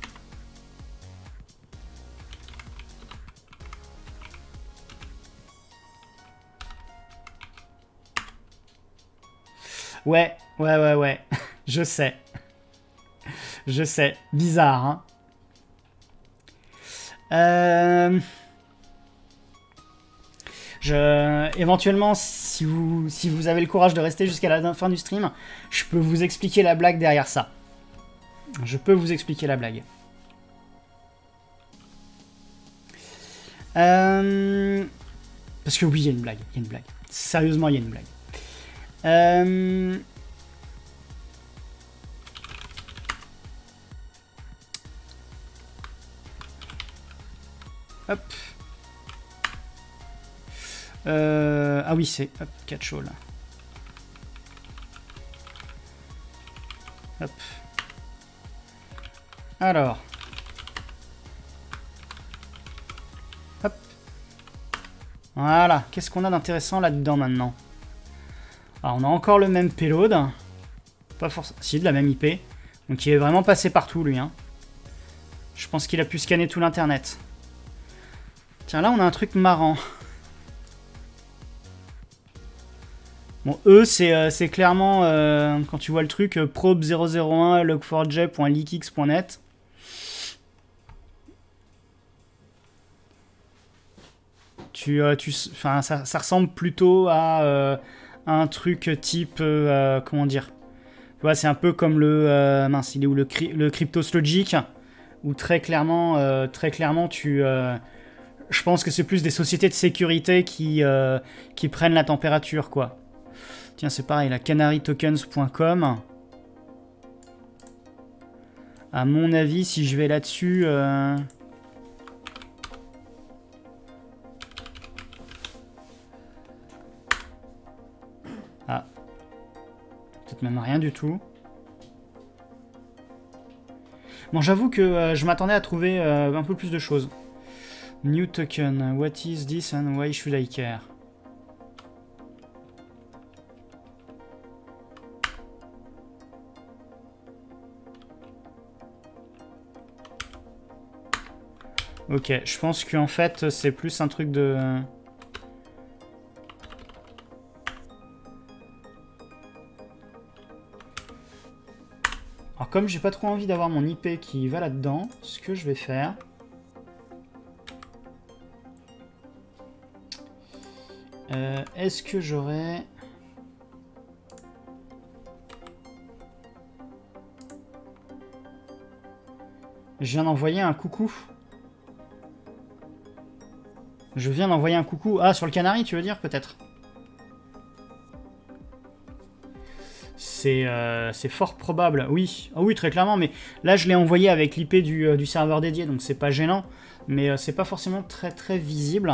Ouais, ouais, ouais, ouais. Je sais. Je sais. Bizarre, hein. Euh... Je... Éventuellement, si vous... si vous avez le courage de rester jusqu'à la fin du stream, je peux vous expliquer la blague derrière ça. Je peux vous expliquer la blague. Euh... Parce que oui, il y a une blague. Il y a une blague. Sérieusement, il y a une blague. Euh... Hop. Euh... Ah oui, c'est... Hop, catch all. Hop. Alors. Hop. Voilà. Qu'est-ce qu'on a d'intéressant là-dedans maintenant? Alors, on a encore le même payload. Pas forcément... Si, de la même I P. Donc, il est vraiment passé partout, lui. Hein. Je pense qu'il a pu scanner tout l'Internet. Tiens, là, on a un truc marrant. Bon, eux, c'est euh, clairement, euh, quand tu vois le truc, euh, probe zéro zéro un log four j point leakx point net. Tu, euh, tu, enfin, ça, ça ressemble plutôt à, euh, à un truc type, euh, comment dire, tu vois, c'est un peu comme le, euh, mince, il est où le, le Cryptoslogic, où très clairement, euh, très clairement, tu, euh, je pense que c'est plus des sociétés de sécurité qui, euh, qui prennent la température, quoi. Tiens, c'est pareil, la canary tokens point com. À mon avis, si je vais là-dessus... Euh... Ah. Peut-être même rien du tout. Bon, j'avoue que euh, je m'attendais à trouver euh, un peu plus de choses. New token. What is this and why should I care? Ok, je pense qu'en fait, c'est plus un truc de... Alors comme j'ai pas trop envie d'avoir mon I P qui va là-dedans, ce que je vais faire... Euh, Est-ce que j'aurais... Je viens d'envoyer un coucou. Je viens d'envoyer un coucou. Ah, sur le Canary, tu veux dire, peut-être? C'est euh, fort probable. Oui, oh, oui, très clairement. Mais là, je l'ai envoyé avec l'I P du, euh, du serveur dédié, donc c'est pas gênant. Mais euh, c'est pas forcément très très visible.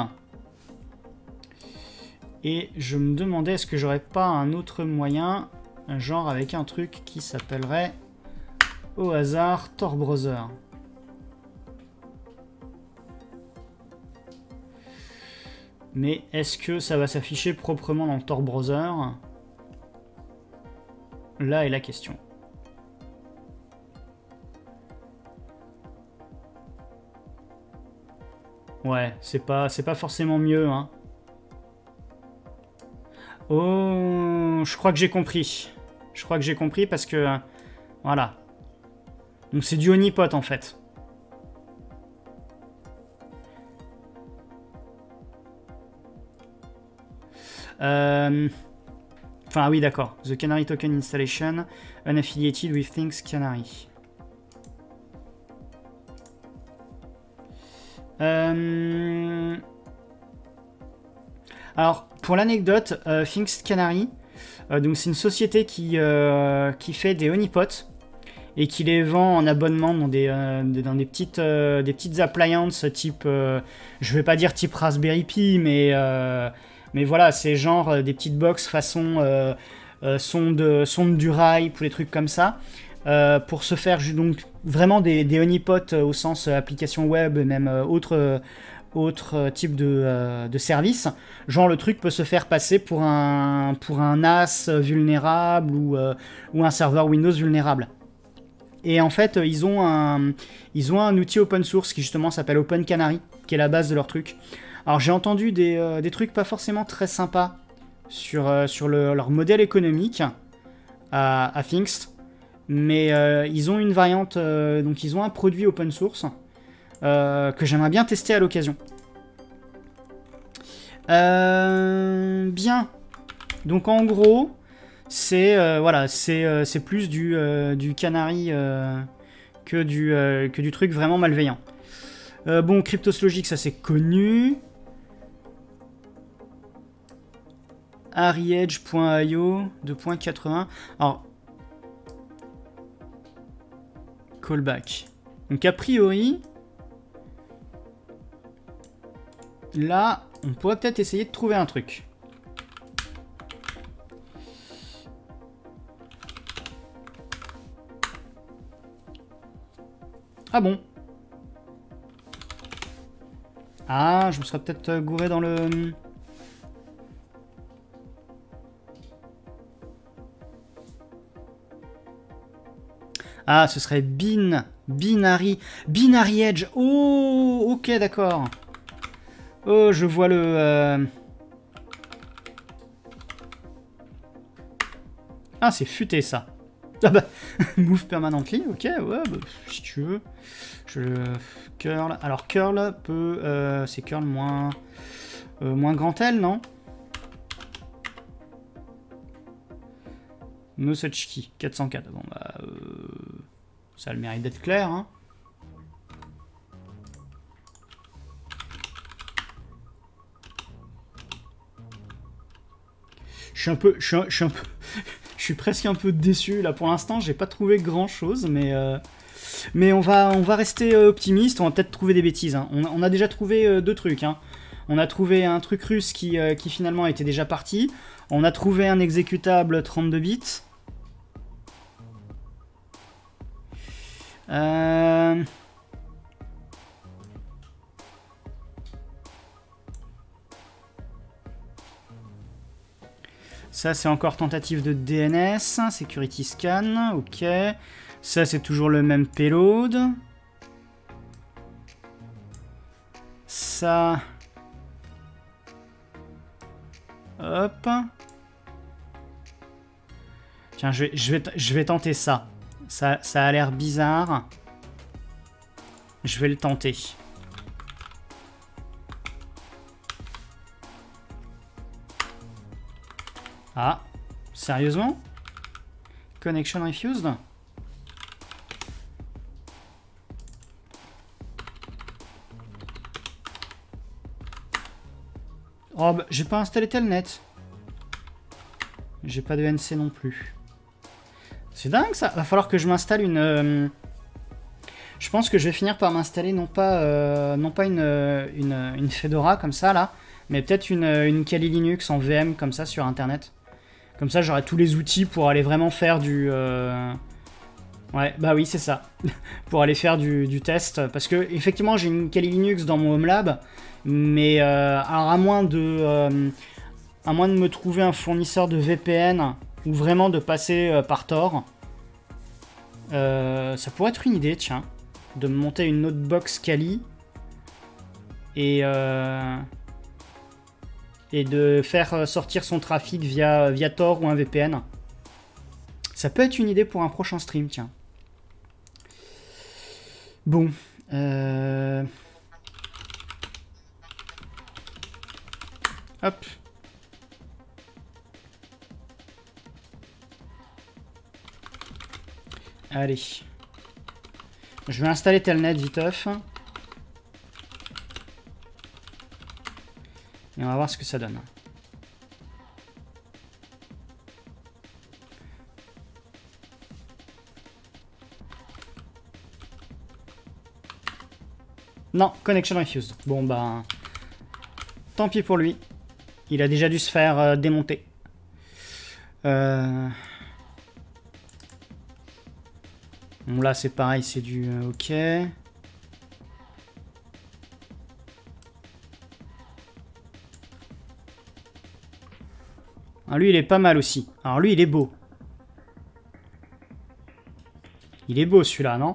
Et je me demandais, est-ce que j'aurais pas un autre moyen, genre avec un truc qui s'appellerait, au hasard, Tor Browser. Mais est-ce que ça va s'afficher proprement dans le Tor Browser? Là est la question. Ouais, c'est pas, c'est pas forcément mieux, hein. Oh, je crois que j'ai compris. Je crois que j'ai compris parce que... Euh, voilà. Donc c'est du honeypot en fait. Euh... Enfin, oui, d'accord. The Canary Token Installation, unaffiliated with Things Canary. Euh... Alors, pour l'anecdote, euh, Things Canary, euh, donc c'est une société qui, euh, qui fait des honeypots et qui les vend en abonnement dans des, euh, dans des, petites, euh, des petites appliances type, euh, je vais pas dire type Raspberry Pi, mais... Euh, Mais voilà, c'est genre euh, des petites box façon euh, euh, sonde, sonde du rail, ou des trucs comme ça, euh, pour se faire donc vraiment des, des honeypots euh, au sens euh, application web, même euh, autre, euh, autre type de, euh, de service. Genre le truc peut se faire passer pour un, pour un N A S vulnérable ou, euh, ou un serveur Windows vulnérable. Et en fait, ils ont un, ils ont un outil open source qui justement s'appelle Open Canary, qui est la base de leur truc. Alors j'ai entendu des, euh, des trucs pas forcément très sympas sur, euh, sur le, leur modèle économique à, à Things, mais euh, ils ont une variante, euh, donc ils ont un produit open source euh, que j'aimerais bien tester à l'occasion. Euh, bien, donc en gros, c'est euh, voilà, c'est euh, c'est plus du, euh, du Canary euh, que, du, euh, que du truc vraiment malveillant. Euh, bon, Cryptoslogic, ça c'est connu. Ariedge point i o deux point quatre-vingts. Alors, callback. Donc a priori, là, on pourrait peut-être essayer de trouver un truc. Ah bon? Ah, je me serais peut-être gouré dans le... Ah, ce serait bin, binary, binary edge. Oh, ok, d'accord. Oh, je vois le... Euh... Ah, c'est futé, ça. Ah bah, move permanently, ok, ouais, bah, si tu veux. Je... Curl. Alors, curl peut... Euh, c'est curl moins... Euh, moins grand L, non? No such key, quatre cent quatre. Bon, bah... Euh, ça a le mérite d'être clair, hein. Je suis un peu... Je suis, un, je suis un peu... Je suis presque un peu déçu, là, pour l'instant, j'ai pas trouvé grand-chose, mais... Euh, mais on va, on va rester optimiste, on va peut-être trouver des bêtises, hein. On, on a déjà trouvé euh, deux trucs, hein. On a trouvé un truc russe qui, euh, qui finalement était déjà parti. On a trouvé un exécutable trente-deux bits. Euh... Ça, c'est encore tentative de D N S. Security scan, ok. Ça, c'est toujours le même payload. Ça... Hop. Tiens, je vais, je vais, je vais tenter ça. Ça, ça a l'air bizarre. Je vais le tenter. Ah, sérieusement? Connection refused? Oh, bah, j'ai pas installé Telnet. J'ai pas de N C non plus. C'est dingue ça. Va falloir que je m'installe une... Euh... Je pense que je vais finir par m'installer non pas, euh, non pas une, une, une Fedora comme ça là, mais peut-être une, une Kali Linux en V M comme ça sur internet. Comme ça j'aurai tous les outils pour aller vraiment faire du... Euh... Ouais, bah oui c'est ça. Pour aller faire du, du test. Parce que effectivement j'ai une Kali Linux dans mon home lab, mais euh, alors à moins de... Euh, à moins de me trouver un fournisseur de V P N ou vraiment de passer euh, par Tor, euh, ça pourrait être une idée, tiens, de me monter une autre box Kali et, euh, et de faire sortir son trafic via, via Tor ou un V P N. Ça peut être une idée pour un prochain stream, tiens. Bon. Euh... Hop. Allez. Je vais installer Telnet viteuf. Et on va voir ce que ça donne. Non, connection refused. Bon bah... Tant pis pour lui. Il a déjà dû se faire euh, démonter. Euh... Bon là c'est pareil, c'est du euh, ok. Alors lui il est pas mal aussi. Alors lui il est beau. Il est beau celui-là, non?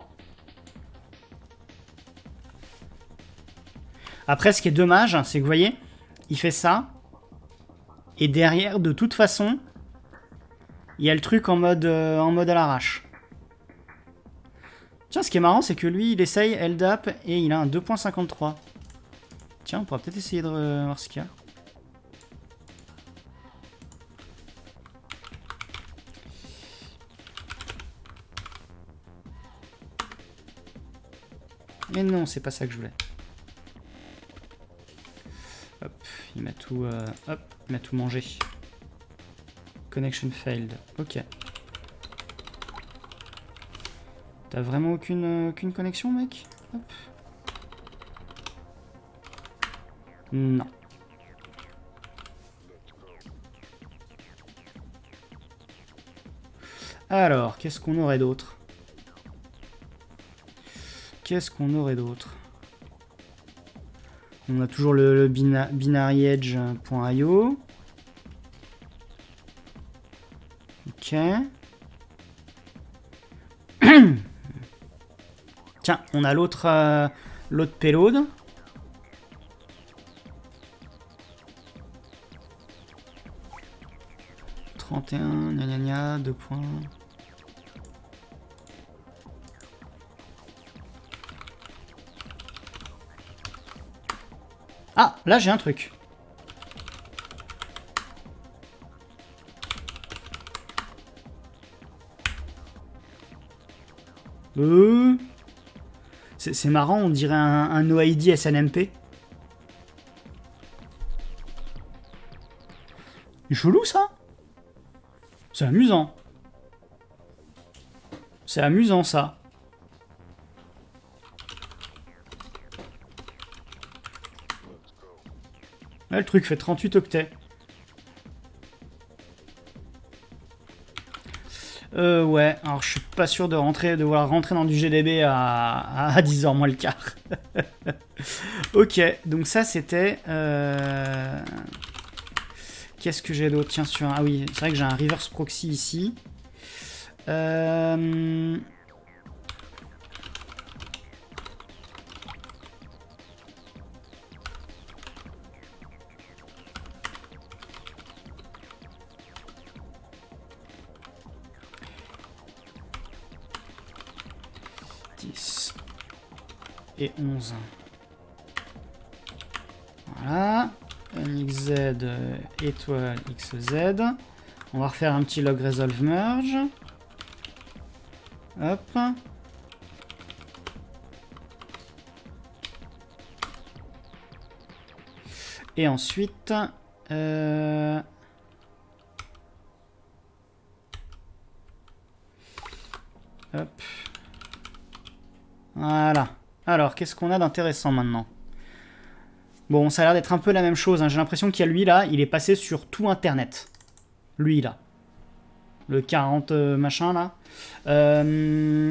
Après ce qui est dommage, c'est que vous voyez, il fait ça. Et derrière, de toute façon, il y a le truc en mode, euh, en mode à l'arrache. Tiens, ce qui est marrant, c'est que lui, il essaye L D A P et il a un deux point cinquante-trois. Tiens, on pourra peut-être essayer de euh, voir ce qu'il y a. Mais non, c'est pas ça que je voulais. Hop, il m'a tout, euh, hop, il m'a tout mangé. Connection failed. Ok. T'as vraiment aucune, aucune connexion, mec? Hop. Non. Alors, qu'est-ce qu'on aurait d'autre? Qu'est-ce qu'on aurait d'autre? On a toujours le, le bina, binaryedge point i o. Ok. Tiens, on a l'autre euh, l'autre payload. trente et un, gna gna gna, deux points. Ah, là j'ai un truc. Euh... C'est marrant, on dirait un, un O I D S N M P. Chelou ça. C'est amusant. C'est amusant ça. Là, le truc fait trente-huit octets. Euh, ouais, alors je suis pas sûr de rentrer, de vouloir rentrer dans du G D B à, à dix heures moins le quart. Ok, donc ça c'était... Euh... Qu'est-ce que j'ai d'autre? Tiens, sur un... Ah oui, c'est vrai que j'ai un reverse proxy ici. Euh... dix et onze. Voilà. N X Z euh, étoile X Z. On va refaire un petit log resolve merge. Hop. Et ensuite... Euh... Hop. Voilà. Alors, qu'est-ce qu'on a d'intéressant maintenant? Bon, ça a l'air d'être un peu la même chose. Hein. J'ai l'impression qu'il y a lui, là, il est passé sur tout Internet. Lui, là. Le quarante euh, machin, là. Euh...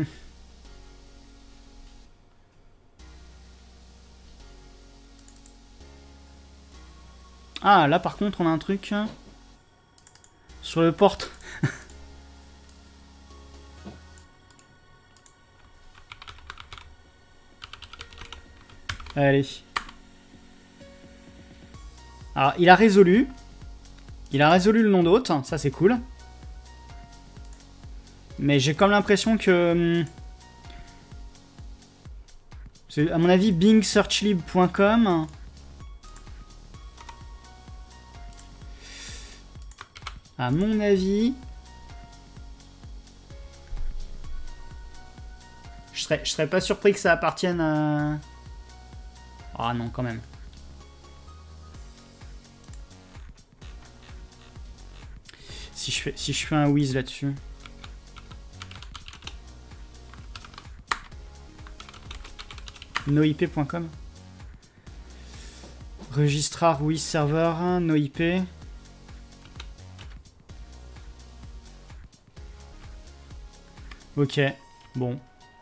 Ah, là, par contre, on a un truc... Sur le porte... Allez. Alors, il a résolu. Il a résolu le nom d'hôte. Ça, c'est cool. Mais j'ai comme l'impression que... À mon avis, bing searchlib point com... À mon avis... Je serais, je serais pas surpris que ça appartienne à... Ah non, quand même. Si je fais, si je fais un whiz là-dessus. noip point com. Registrar whiz server, noip. Ok, bon.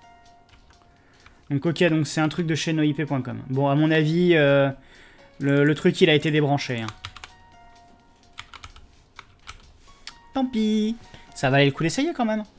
Donc ok, donc c'est un truc de chez noip point com. Bon, à mon avis, euh, le, le truc, il a été débranché. Hein. Tant pis. Ça valait le coup d'essayer quand même.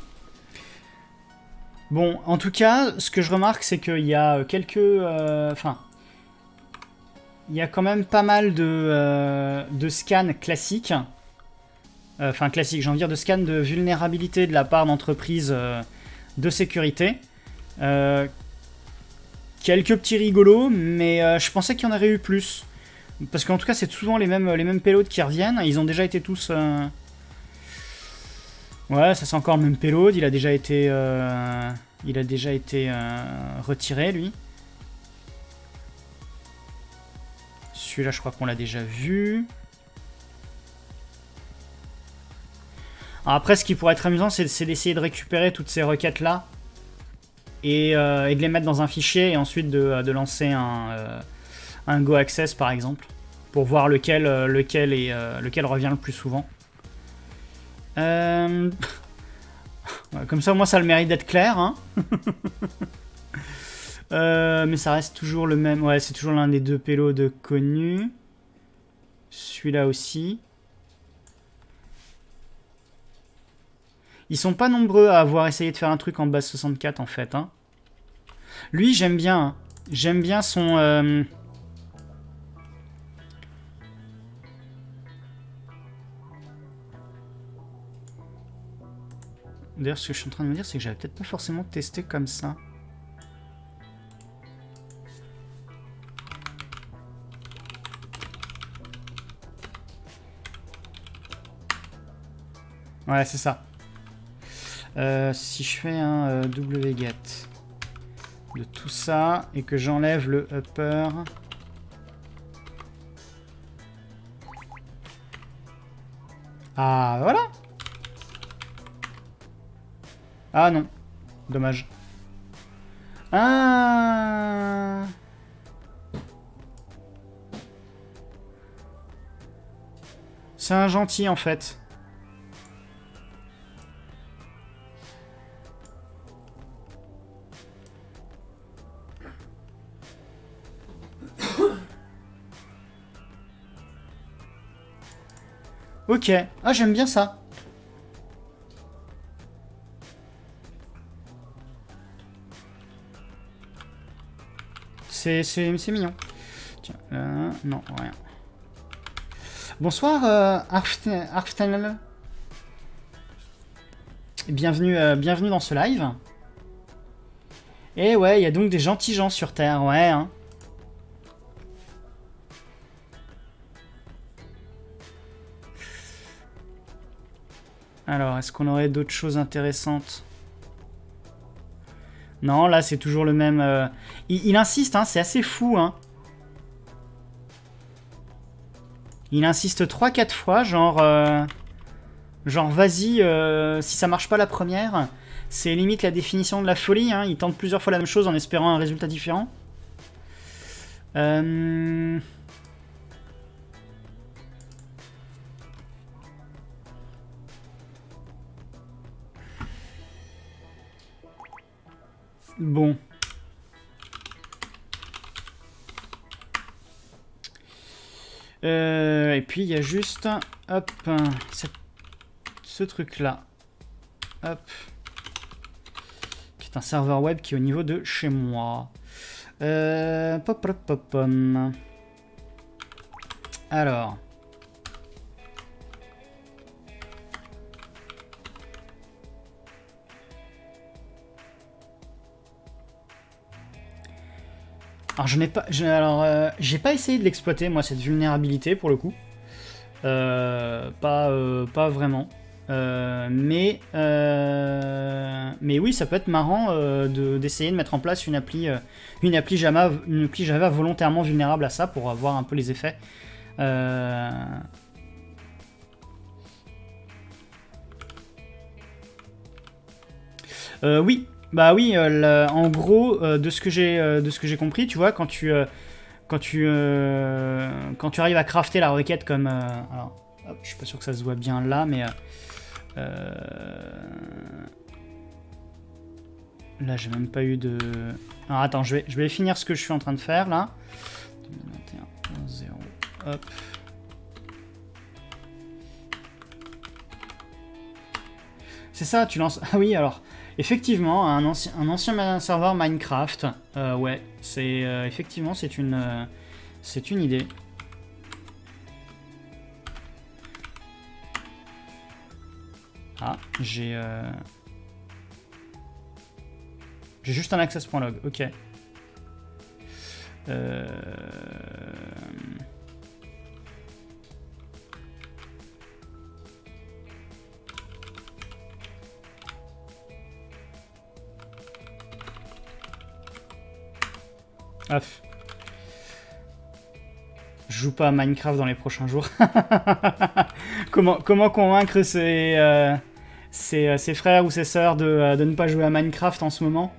Bon, en tout cas, ce que je remarque, c'est qu'il y a quelques... Enfin... Euh, il y a quand même pas mal de, euh, de scans classiques. Enfin, euh, classiques, j'ai envie de dire, de scans de vulnérabilité de la part d'entreprises euh, de sécurité. Euh, quelques petits rigolos, mais euh, je pensais qu'il y en aurait eu plus. Parce qu'en tout cas, c'est souvent les mêmes, les mêmes payloads qui reviennent. Ils ont déjà été tous... Euh... Ouais, ça c'est encore le même payload. Il a déjà été, euh... il a déjà été euh, retiré, lui. Celui-là, je crois qu'on l'a déjà vu. Alors après, ce qui pourrait être amusant, c'est d'essayer de récupérer toutes ces requêtes-là. Et, euh, et de les mettre dans un fichier et ensuite de, de lancer un, euh, un Go Access par exemple pour voir lequel, euh, lequel, est, euh, lequel revient le plus souvent. Euh... Comme ça, moi, ça a le mérite d'être clair. Hein. Euh, mais ça reste toujours le même. Ouais, c'est toujours l'un des deux pélos de connus. Celui-là aussi. Ils sont pas nombreux à avoir essayé de faire un truc en base soixante-quatre en fait. Hein. Lui, j'aime bien. Hein. J'aime bien son... Euh... D'ailleurs, ce que je suis en train de me dire, c'est que j'avais peut-être pas forcément testé comme ça. Ouais, c'est ça. Euh, si je fais un euh, wget de tout ça et que j'enlève le upper... Ah, voilà. Ah non. Dommage. Ah. C'est un gentil en fait. Ok. Ah, j'aime bien ça. C'est mignon. Tiens, euh, non, rien. Bonsoir, euh, Arftanel. Bienvenue, euh, bienvenue dans ce live. Et ouais, il y a donc des gentils gens sur Terre, ouais. Hein. Alors, est-ce qu'on aurait d'autres choses intéressantes? Non, là, c'est toujours le même... Euh... Il, il insiste, hein, c'est assez fou. Hein. Il insiste trois quatre fois, genre... Euh... Genre, vas-y, euh, si ça marche pas la première, c'est limite la définition de la folie. Hein. Il tente plusieurs fois la même chose en espérant un résultat différent. Euh... Bon. Euh, et puis il y a juste, hop, cette, ce truc-là. Hop. Qui est un serveur web qui est au niveau de chez moi. Euh, pop, pop, pop, pom. Alors. Alors je n'ai pas, je, alors euh, j'ai pas essayé de l'exploiter moi cette vulnérabilité pour le coup, euh, pas euh, pas vraiment, euh, mais euh, mais oui ça peut être marrant euh, de d'essayer de mettre en place une appli euh, une appli Java une appli Java volontairement vulnérable à ça pour avoir un peu les effets. Euh... Euh, oui. Bah oui, euh, la, en gros, euh, de ce que j'ai euh, de ce que j'ai compris, tu vois, quand tu euh, quand tu euh, quand tu arrives à crafter la requête comme, euh, alors, hop, je suis pas sûr que ça se voit bien là, mais euh, là j'ai même pas eu de. Alors attends, je vais je vais finir ce que je suis en train de faire là. deux mille vingt et un, zéro, hop. C'est ça, tu lances. Ah oui, alors. Effectivement, un ancien, un ancien serveur Minecraft, euh, ouais, c'est euh, effectivement c'est une, euh, c'est une idée. Ah, j'ai, euh, j'ai juste un access.log, ok. Euh... Ah. Je joue pas à Minecraft dans les prochains jours. comment, comment convaincre ses, euh, ses, ses frères ou ses sœurs de, de ne pas jouer à Minecraft en ce moment?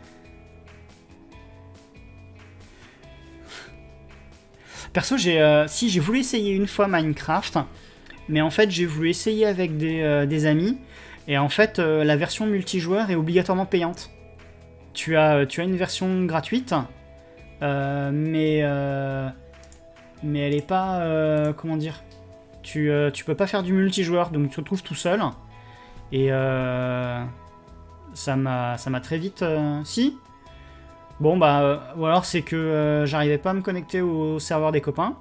Perso, j'ai euh, si j'ai voulu essayer une fois Minecraft, mais en fait j'ai voulu essayer avec des, euh, des amis, et en fait euh, la version multijoueur est obligatoirement payante. tu as, tu as une version gratuite, euh, mais, euh, mais elle est pas... Euh, comment dire, tu, euh, tu peux pas faire du multijoueur, donc tu te retrouves tout seul. Et euh, ça m'a ça m'a très vite... Euh, si Bon, bah, euh, ou alors c'est que euh, j'arrivais pas à me connecter au serveur des copains.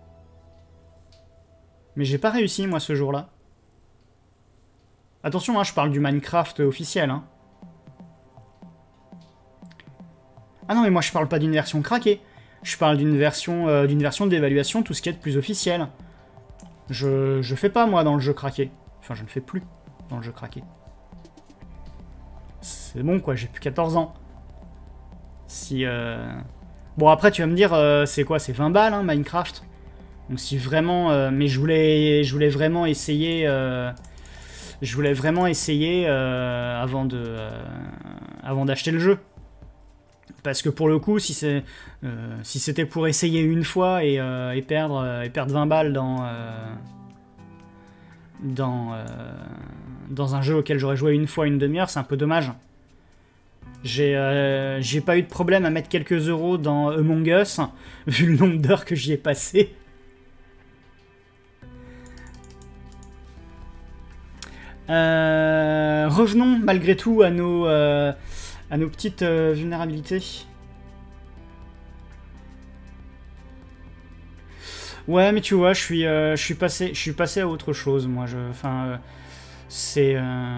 Mais j'ai pas réussi, moi, ce jour-là. Attention, hein, je parle du Minecraft officiel. Hein. Ah non, mais moi, je parle pas d'une version craquée. Je parle d'une version euh, d'une version d'évaluation, tout ce qui est de plus officiel. Je, je fais pas, moi, dans le jeu craqué. Enfin, je ne fais plus dans le jeu craqué. C'est bon, quoi, j'ai plus quatorze ans. Si, euh... Bon, après, tu vas me dire, euh, c'est quoi? C'est vingt balles, hein, Minecraft. Donc si vraiment... Euh, mais je voulais, je voulais vraiment essayer... Euh, je voulais vraiment essayer euh, avant de, euh, avant d'acheter le jeu. Parce que pour le coup, si c'est, euh, si c'était pour essayer une fois et, euh, et perdre, euh, et perdre vingt balles dans, euh, dans, euh, dans un jeu auquel j'aurais joué une fois une demi-heure, c'est un peu dommage. J'ai euh, j'ai pas eu de problème à mettre quelques euros dans Among Us, vu le nombre d'heures que j'y ai passé. Euh, revenons malgré tout à nos, euh, à nos petites euh, vulnérabilités. Ouais, mais tu vois, je suis, euh, je suis passé, je suis passé à autre chose, moi. Je, enfin, euh, c'est, euh,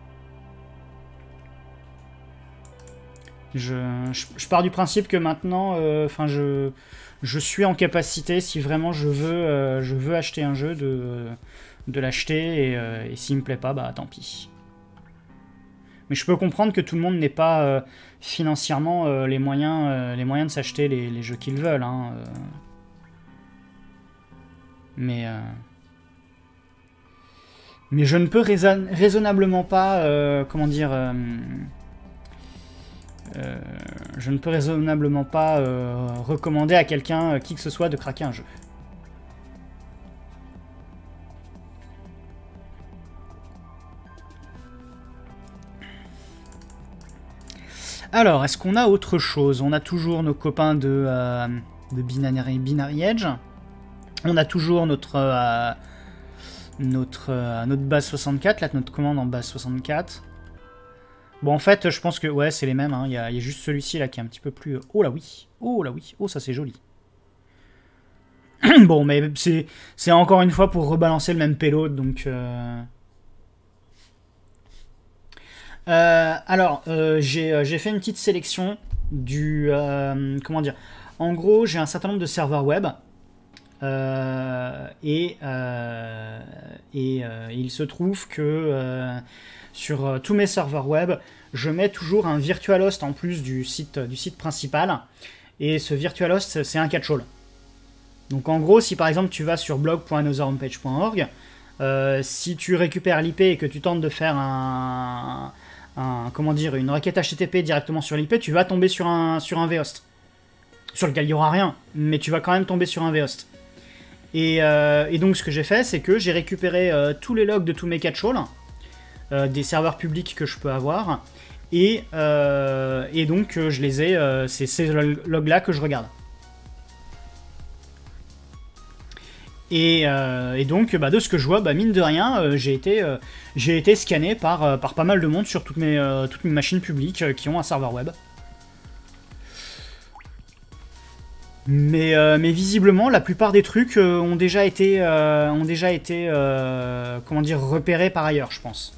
je, je, je pars du principe que maintenant, enfin, euh, je, je suis en capacité, si vraiment je veux, euh, je veux acheter un jeu, de euh, de l'acheter, et, euh, et s'il me plaît pas, bah tant pis. Mais je peux comprendre que tout le monde n'ait pas euh, financièrement euh, les, moyens, euh, les moyens de s'acheter les, les jeux qu'ils veulent. Hein, euh. Mais, euh... Mais je ne peux raison raisonnablement pas... Euh, comment dire... Euh... Euh, je ne peux raisonnablement pas euh, recommander à quelqu'un, euh, qui que ce soit, de craquer un jeu. Alors, est-ce qu'on a autre chose? On a toujours nos copains de, euh, de Binary, Binary Edge. On a toujours notre, euh, notre, euh, notre base soixante-quatre, là, notre commande en base soixante-quatre. Bon, en fait, je pense que, ouais, c'est les mêmes. Hein. Il y a, il y a juste celui-ci, là, qui est un petit peu plus... Oh là oui, oh là oui, oh ça c'est joli. Bon, mais c'est encore une fois pour rebalancer le même payload, donc... Euh... Euh, alors, euh, j'ai euh, fait une petite sélection du... Euh, comment dire? En gros, j'ai un certain nombre de serveurs web. Euh, et, euh, et euh, il se trouve que euh, sur euh, tous mes serveurs web, je mets toujours un virtualhost en plus du site, du site principal. Et ce virtualhost, c'est un catch-all. Donc en gros, si par exemple tu vas sur blog point another homepage point org, euh, si tu récupères l'I P et que tu tentes de faire un... Un, comment dire, une requête H T T P directement sur l'I P, tu vas tomber sur un, sur un vhost. Sur lequel il n'y aura rien, mais tu vas quand même tomber sur un vhost. Et, euh, et donc ce que j'ai fait, c'est que j'ai récupéré euh, tous les logs de tous mes catch-all, euh, des serveurs publics que je peux avoir, et, euh, et donc euh, je les ai, euh, c'est ces logs-là que je regarde. Et, euh, et donc, bah, de ce que je vois, bah, mine de rien, euh, j'ai été, euh, j'ai été scanné par, euh, par pas mal de monde sur toutes mes, euh, toutes mes machines publiques euh, qui ont un serveur web. Mais, euh, mais visiblement, la plupart des trucs euh, ont déjà été, euh, ont déjà été euh, comment dire, repérés par ailleurs, je pense.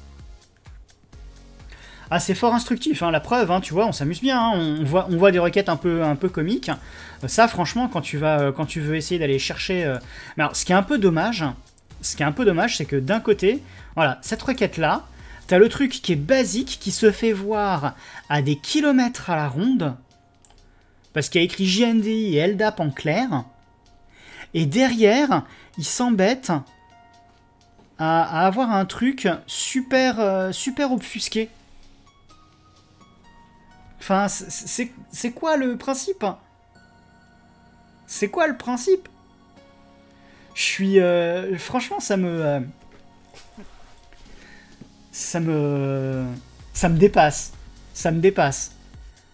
Ah, c'est fort instructif, hein, la preuve, hein, tu vois, on s'amuse bien, hein, on, voit, on voit des requêtes un peu, un peu comiques. Ça, franchement, quand tu, vas, quand tu veux essayer d'aller chercher... Euh... Mais alors, ce qui est un peu dommage, ce qui est un peu dommage, c'est que d'un côté, voilà, cette requête-là, t'as le truc qui est basique, qui se fait voir à des kilomètres à la ronde, parce qu'il y a écrit J N D I et L D A P en clair, et derrière, ils s'embêtent à, à avoir un truc super, euh, super obfusqué. Enfin, c'est quoi le principe? C'est quoi le principe? Je suis... Euh, franchement, ça me... Euh, ça me... Ça me dépasse. Ça me dépasse.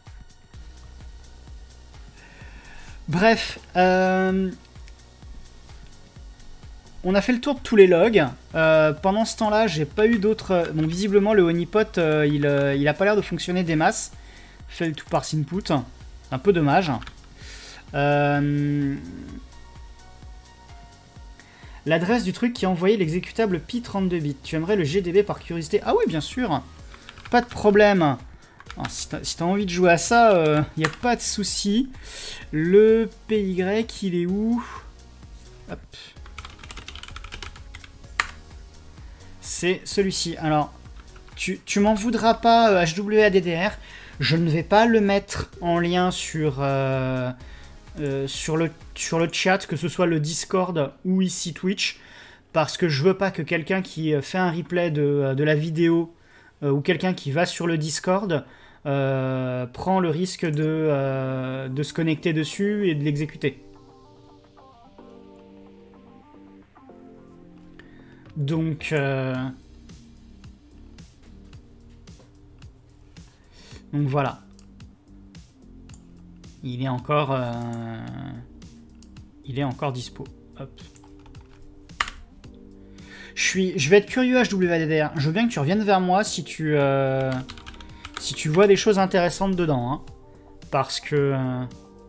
Bref, euh, on a fait le tour de tous les logs. Euh, pendant ce temps-là, j'ai pas eu d'autres... Bon, visiblement, le honeypot, euh, il, euh, il a pas l'air de fonctionner des masses. Fait le tout par input. Un peu dommage. Euh... L'adresse du truc qui a envoyé l'exécutable Pi trente-deux bits. Tu aimerais le G D B par curiosité? Ah oui, bien sûr. Pas de problème. Alors, si t'as si envie de jouer à ça, il euh, n'y a pas de souci. Le P Y, il est où? Hop. C'est celui-ci. Alors, tu, tu m'en voudras pas, euh, H W A D D R. Je ne vais pas le mettre en lien sur, euh, euh, sur, le, sur le chat, que ce soit le Discord ou ici Twitch, parce que je veux pas que quelqu'un qui fait un replay de, de la vidéo euh, ou quelqu'un qui va sur le Discord euh, prend le risque de, euh, de se connecter dessus et de l'exécuter. Donc, euh... donc voilà. Il est encore, euh... il est encore dispo. Hop. Je suis, je vais être curieux H W A D D R. Je veux bien que tu reviennes vers moi si tu, euh... si tu vois des choses intéressantes dedans, hein. Parce que. Euh...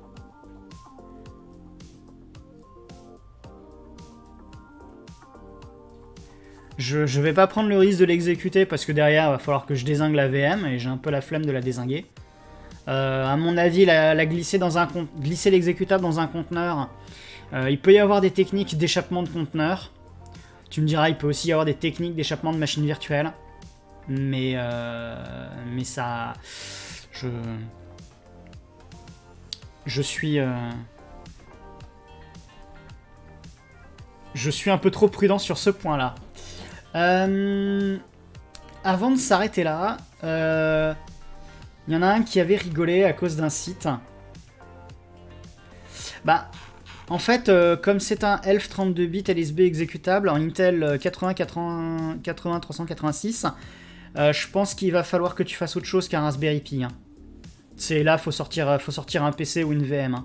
Je, je vais pas prendre le risque de l'exécuter parce que derrière, il va falloir que je dézingue la V M et j'ai un peu la flemme de la dézinguer. Euh, à mon avis, la, la glisser, dans un glisser l'exécutable dans un conteneur, euh, il peut y avoir des techniques d'échappement de conteneur. Tu me diras, il peut aussi y avoir des techniques d'échappement de machines virtuelles. Mais, euh, mais ça... Je... Je suis... Euh, je suis un peu trop prudent sur ce point-là. Euh, avant de s'arrêter là, il euh, y en a un qui avait rigolé à cause d'un site. Bah, en fait, euh, comme c'est un E L F trente-deux bits L S B exécutable en Intel quatre-vingts trois cent quatre-vingt-six, euh, je pense qu'il va falloir que tu fasses autre chose qu'un Raspberry Pi. Hein. C'est là, faut sortir, faut sortir un P C ou une V M. Hein.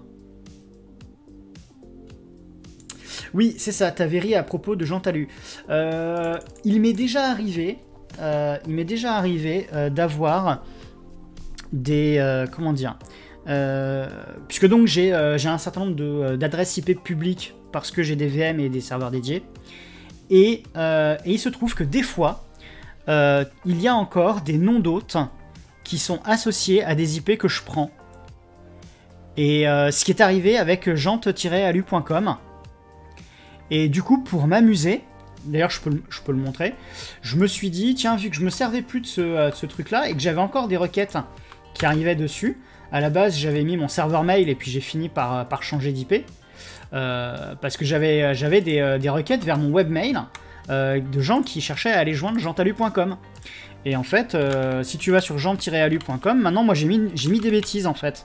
Oui, c'est ça, t'avais ri à propos de Jean Talus. Euh, il m'est déjà arrivé, euh, il m'est déjà arrivé euh, d'avoir des... Euh, comment dire euh, puisque donc j'ai euh, un certain nombre d'adresses I P publiques parce que j'ai des V M et des serveurs dédiés. Et, euh, et il se trouve que des fois, euh, il y a encore des noms d'hôtes qui sont associés à des I P que je prends. Et euh, ce qui est arrivé avec jante tiret alu point com. Et du coup, pour m'amuser, d'ailleurs je peux, je peux le montrer, je me suis dit, tiens, vu que je me servais plus de ce, euh, de ce truc-là, et que j'avais encore des requêtes qui arrivaient dessus, à la base j'avais mis mon serveur mail, et puis j'ai fini par, par changer d'I P, euh, parce que j'avais j'avais des, euh, des requêtes vers mon webmail euh, de gens qui cherchaient à aller joindre jante alu point com. Et en fait, euh, si tu vas sur jante tiret alu point com, maintenant moi j'ai mis, j'ai mis des bêtises en fait.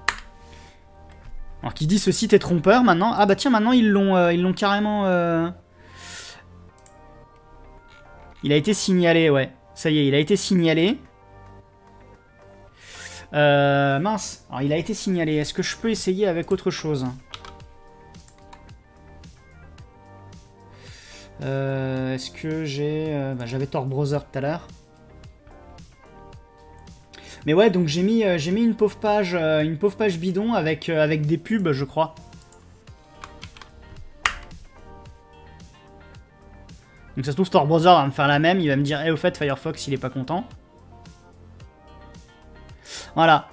Alors qui dit ce site est trompeur maintenant. Ah bah tiens, maintenant ils l'ont euh, ils l'ont carrément... Euh... Il a été signalé, ouais. Ça y est, il a été signalé. Euh, mince. Alors il a été signalé. Est-ce que je peux essayer avec autre chose? euh, Est-ce que j'ai... Euh, bah, j'avais Tor Browser tout à l'heure. Mais ouais, donc j'ai mis, euh, j'ai mis une pauvre page, euh, une pauvre page bidon avec, euh, avec des pubs, je crois. Donc ça se trouve, Tor Browser va me faire la même, il va me dire, eh, au fait, Firefox, il est pas content. Voilà.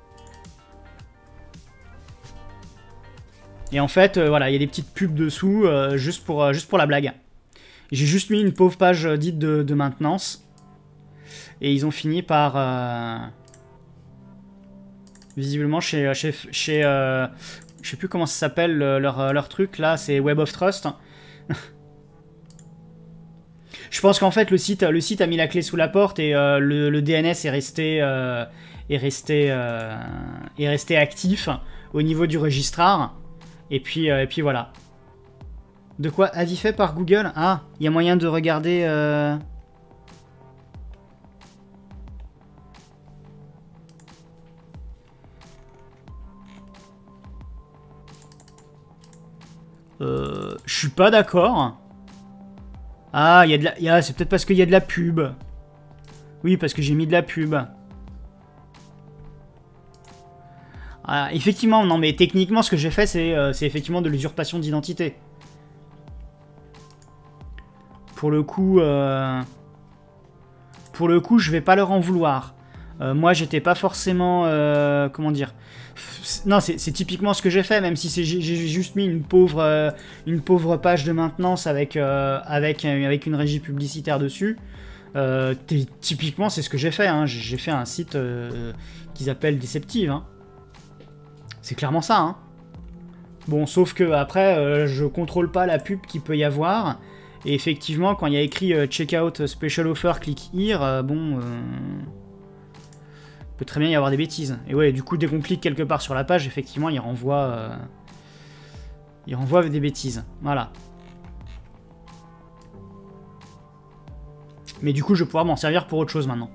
Et en fait, euh, voilà, il y a des petites pubs dessous, euh, juste, pour, euh, juste pour la blague. J'ai juste mis une pauvre page euh, dite de, de maintenance. Et ils ont fini par... Euh... Visiblement, chez... chez, chez euh... je sais plus comment ça s'appelle, leur, leur truc, là, c'est Web of Trust. Je pense qu'en fait, le site, le site a mis la clé sous la porte et euh, le, le D N S est resté, euh, est, resté, euh, est resté actif au niveau du registrar. Et puis, euh, et puis voilà. De quoi? Avis fait par Google? Ah, il y a moyen de regarder... Euh... Euh, je suis pas d'accord. Ah, il y a de la... y a... c'est peut-être parce qu'il y a de la pub. Oui, parce que j'ai mis de la pub. Ah, effectivement, non, mais techniquement, ce que j'ai fait, c'est euh, effectivement de l'usurpation d'identité. Pour le coup... Euh... Pour le coup, je vais pas leur en vouloir. Euh, moi, j'étais pas forcément... Euh, comment dire... Non, c'est typiquement ce que j'ai fait, même si j'ai juste mis une pauvre, euh, une pauvre page de maintenance avec, euh, avec, avec une régie publicitaire dessus. Euh, typiquement, c'est ce que j'ai fait. Hein. J'ai fait un site euh, qu'ils appellent Deceptive. Hein. C'est clairement ça. Hein. Bon, sauf que après, euh, je contrôle pas la pub qu'il peut y avoir. Et effectivement, quand il y a écrit euh, Checkout Special Offer, click here, euh, bon... Euh... peut très bien y avoir des bêtises. Et ouais, du coup, dès qu'on clique quelque part sur la page, effectivement, il renvoie, euh, il renvoie des bêtises. Voilà. Mais du coup, je vais pouvoir m'en servir pour autre chose maintenant.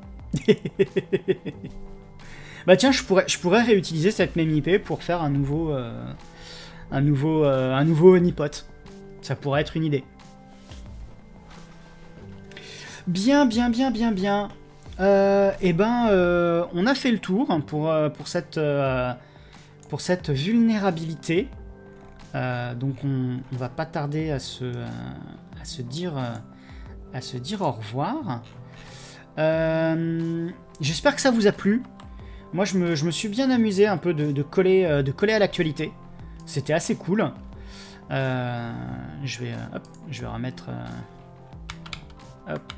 Bah tiens, je pourrais, je pourrais réutiliser cette même I P pour faire un nouveau, euh, un nouveau, euh, un nouveau honeypot. Ça pourrait être une idée. Bien, bien, bien, bien, bien. Euh, et ben, euh, on a fait le tour pour, euh, pour, cette, euh, pour cette vulnérabilité. Euh, donc on, on va pas tarder à se, euh, à se dire, euh, à se dire au revoir. Euh, J'espère que ça vous a plu. Moi, je me, je me suis bien amusé un peu de, de coller, euh, de coller à l'actualité. C'était assez cool. Euh, je vais, euh, hop, je vais remettre. Euh, hop.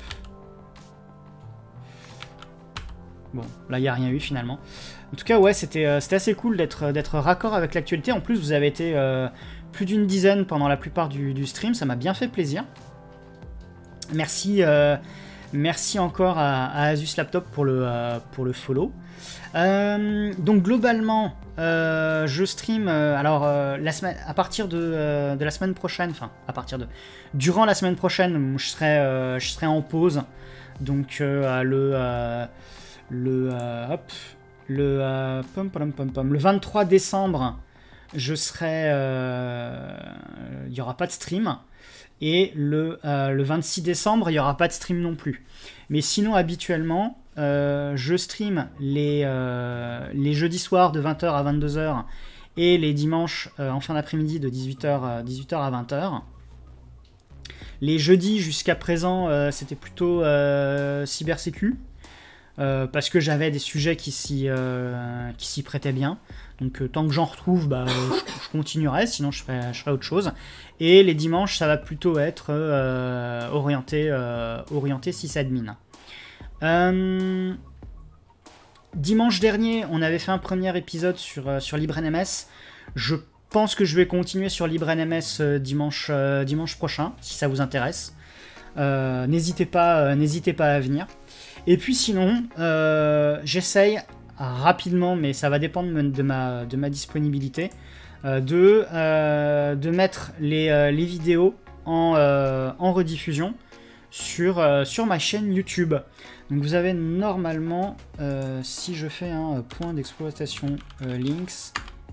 Bon, là, il n'y a rien eu finalement. En tout cas, ouais, c'était euh, assez cool d'être d'être raccord avec l'actualité. En plus, vous avez été euh, plus d'une dizaine pendant la plupart du, du stream. Ça m'a bien fait plaisir. Merci, euh, merci encore à, à Asus Laptop pour le, euh, pour le follow. Euh, donc, globalement, euh, je stream euh, alors, euh, la semaine, à partir de, euh, de la semaine prochaine, enfin, à partir de... Durant la semaine prochaine, je serai, euh, je serai en pause. Donc, euh, le... Euh, Le, euh, hop, le, euh, pom, pom, pom, pom, le vingt-trois décembre, je serai, il euh, n'y aura pas de stream. Et le, euh, le vingt-six décembre, il n'y aura pas de stream non plus. Mais sinon, habituellement, euh, je stream les, euh, les jeudis soirs de vingt heures à vingt-deux heures et les dimanches euh, en fin d'après-midi de dix-huit heures à vingt heures. Les jeudis, jusqu'à présent, euh, c'était plutôt euh, cybersécu. Euh, parce que j'avais des sujets qui s'y euh, qui s'y prêtaient bien. Donc euh, tant que j'en retrouve, bah, je, je continuerai, sinon je ferai, je ferai autre chose. Et les dimanches, ça va plutôt être euh, orienté, euh, orienté sysadmin. Euh, dimanche dernier, on avait fait un premier épisode sur, euh, sur LibreNMS. Je pense que je vais continuer sur LibreNMS euh, dimanche, euh, dimanche prochain, si ça vous intéresse. Euh, n'hésitez pas, euh, n'hésitez pas à venir. Et puis sinon, euh, j'essaye rapidement, mais ça va dépendre de ma, de ma disponibilité, euh, de, euh, de mettre les, euh, les vidéos en, euh, en rediffusion sur, euh, sur ma chaîne YouTube. Donc vous avez normalement, euh, si je fais un point d'exploitation euh, links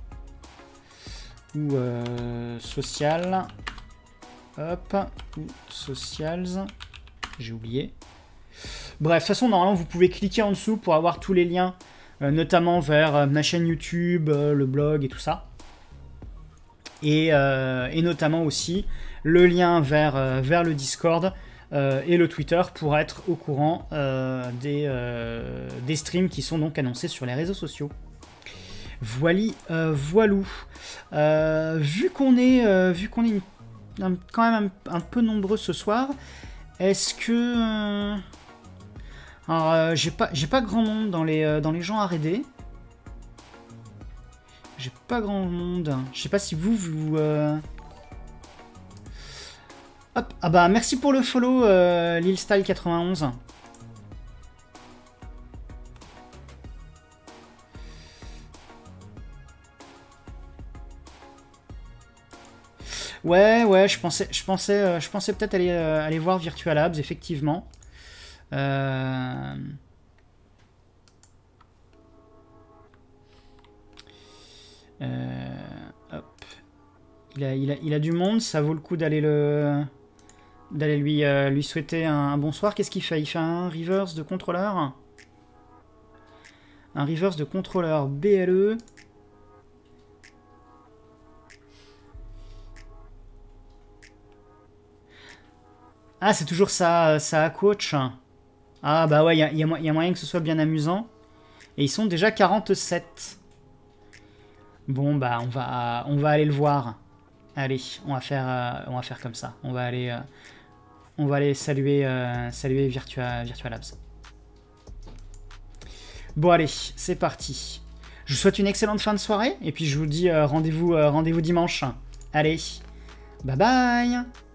ou euh, social, hop, ou socials, j'ai oublié. Bref, de toute façon, normalement, vous pouvez cliquer en dessous pour avoir tous les liens, euh, notamment vers euh, ma chaîne YouTube, euh, le blog et tout ça. Et, euh, et notamment aussi le lien vers, euh, vers le Discord euh, et le Twitter pour être au courant euh, des, euh, des streams qui sont donc annoncés sur les réseaux sociaux. Voili, euh, voilou. Euh, vu qu'on est, euh, vu qu'on est une, un, quand même un, un peu nombreux ce soir, est-ce que... Euh... Alors, euh, j'ai pas, j'ai pas grand monde dans les, euh, dans les gens à raider. J'ai pas grand monde. Je sais pas si vous, vous... Euh... Hop, ah bah merci pour le follow, euh, Lilstyle quatre-vingt-onze. Ouais, ouais, je pensais, je pensais, euh, je pensais peut-être aller, euh, aller voir Virtual Labs, effectivement. Euh... Euh... Hop. Il a, il, a, il a du monde, ça vaut le coup d'aller le... d'aller lui, euh, lui souhaiter un, un bonsoir. Qu'est-ce qu'il fait? Il fait un reverse de contrôleur. Un reverse de contrôleur B L E. Ah, c'est toujours ça, ça coach. Ah bah ouais, il y a, y a, y a moyen que ce soit bien amusant. Et ils sont déjà quarante-sept. Bon bah on va, on va aller le voir. Allez, on va faire, euh, on va faire comme ça. On va aller, euh, on va aller saluer, euh, saluer Virtua, Virtua Labs. Bon allez, c'est parti. Je vous souhaite une excellente fin de soirée et puis je vous dis euh, rendez-vous, euh, rendez-vous dimanche. Allez, bye bye.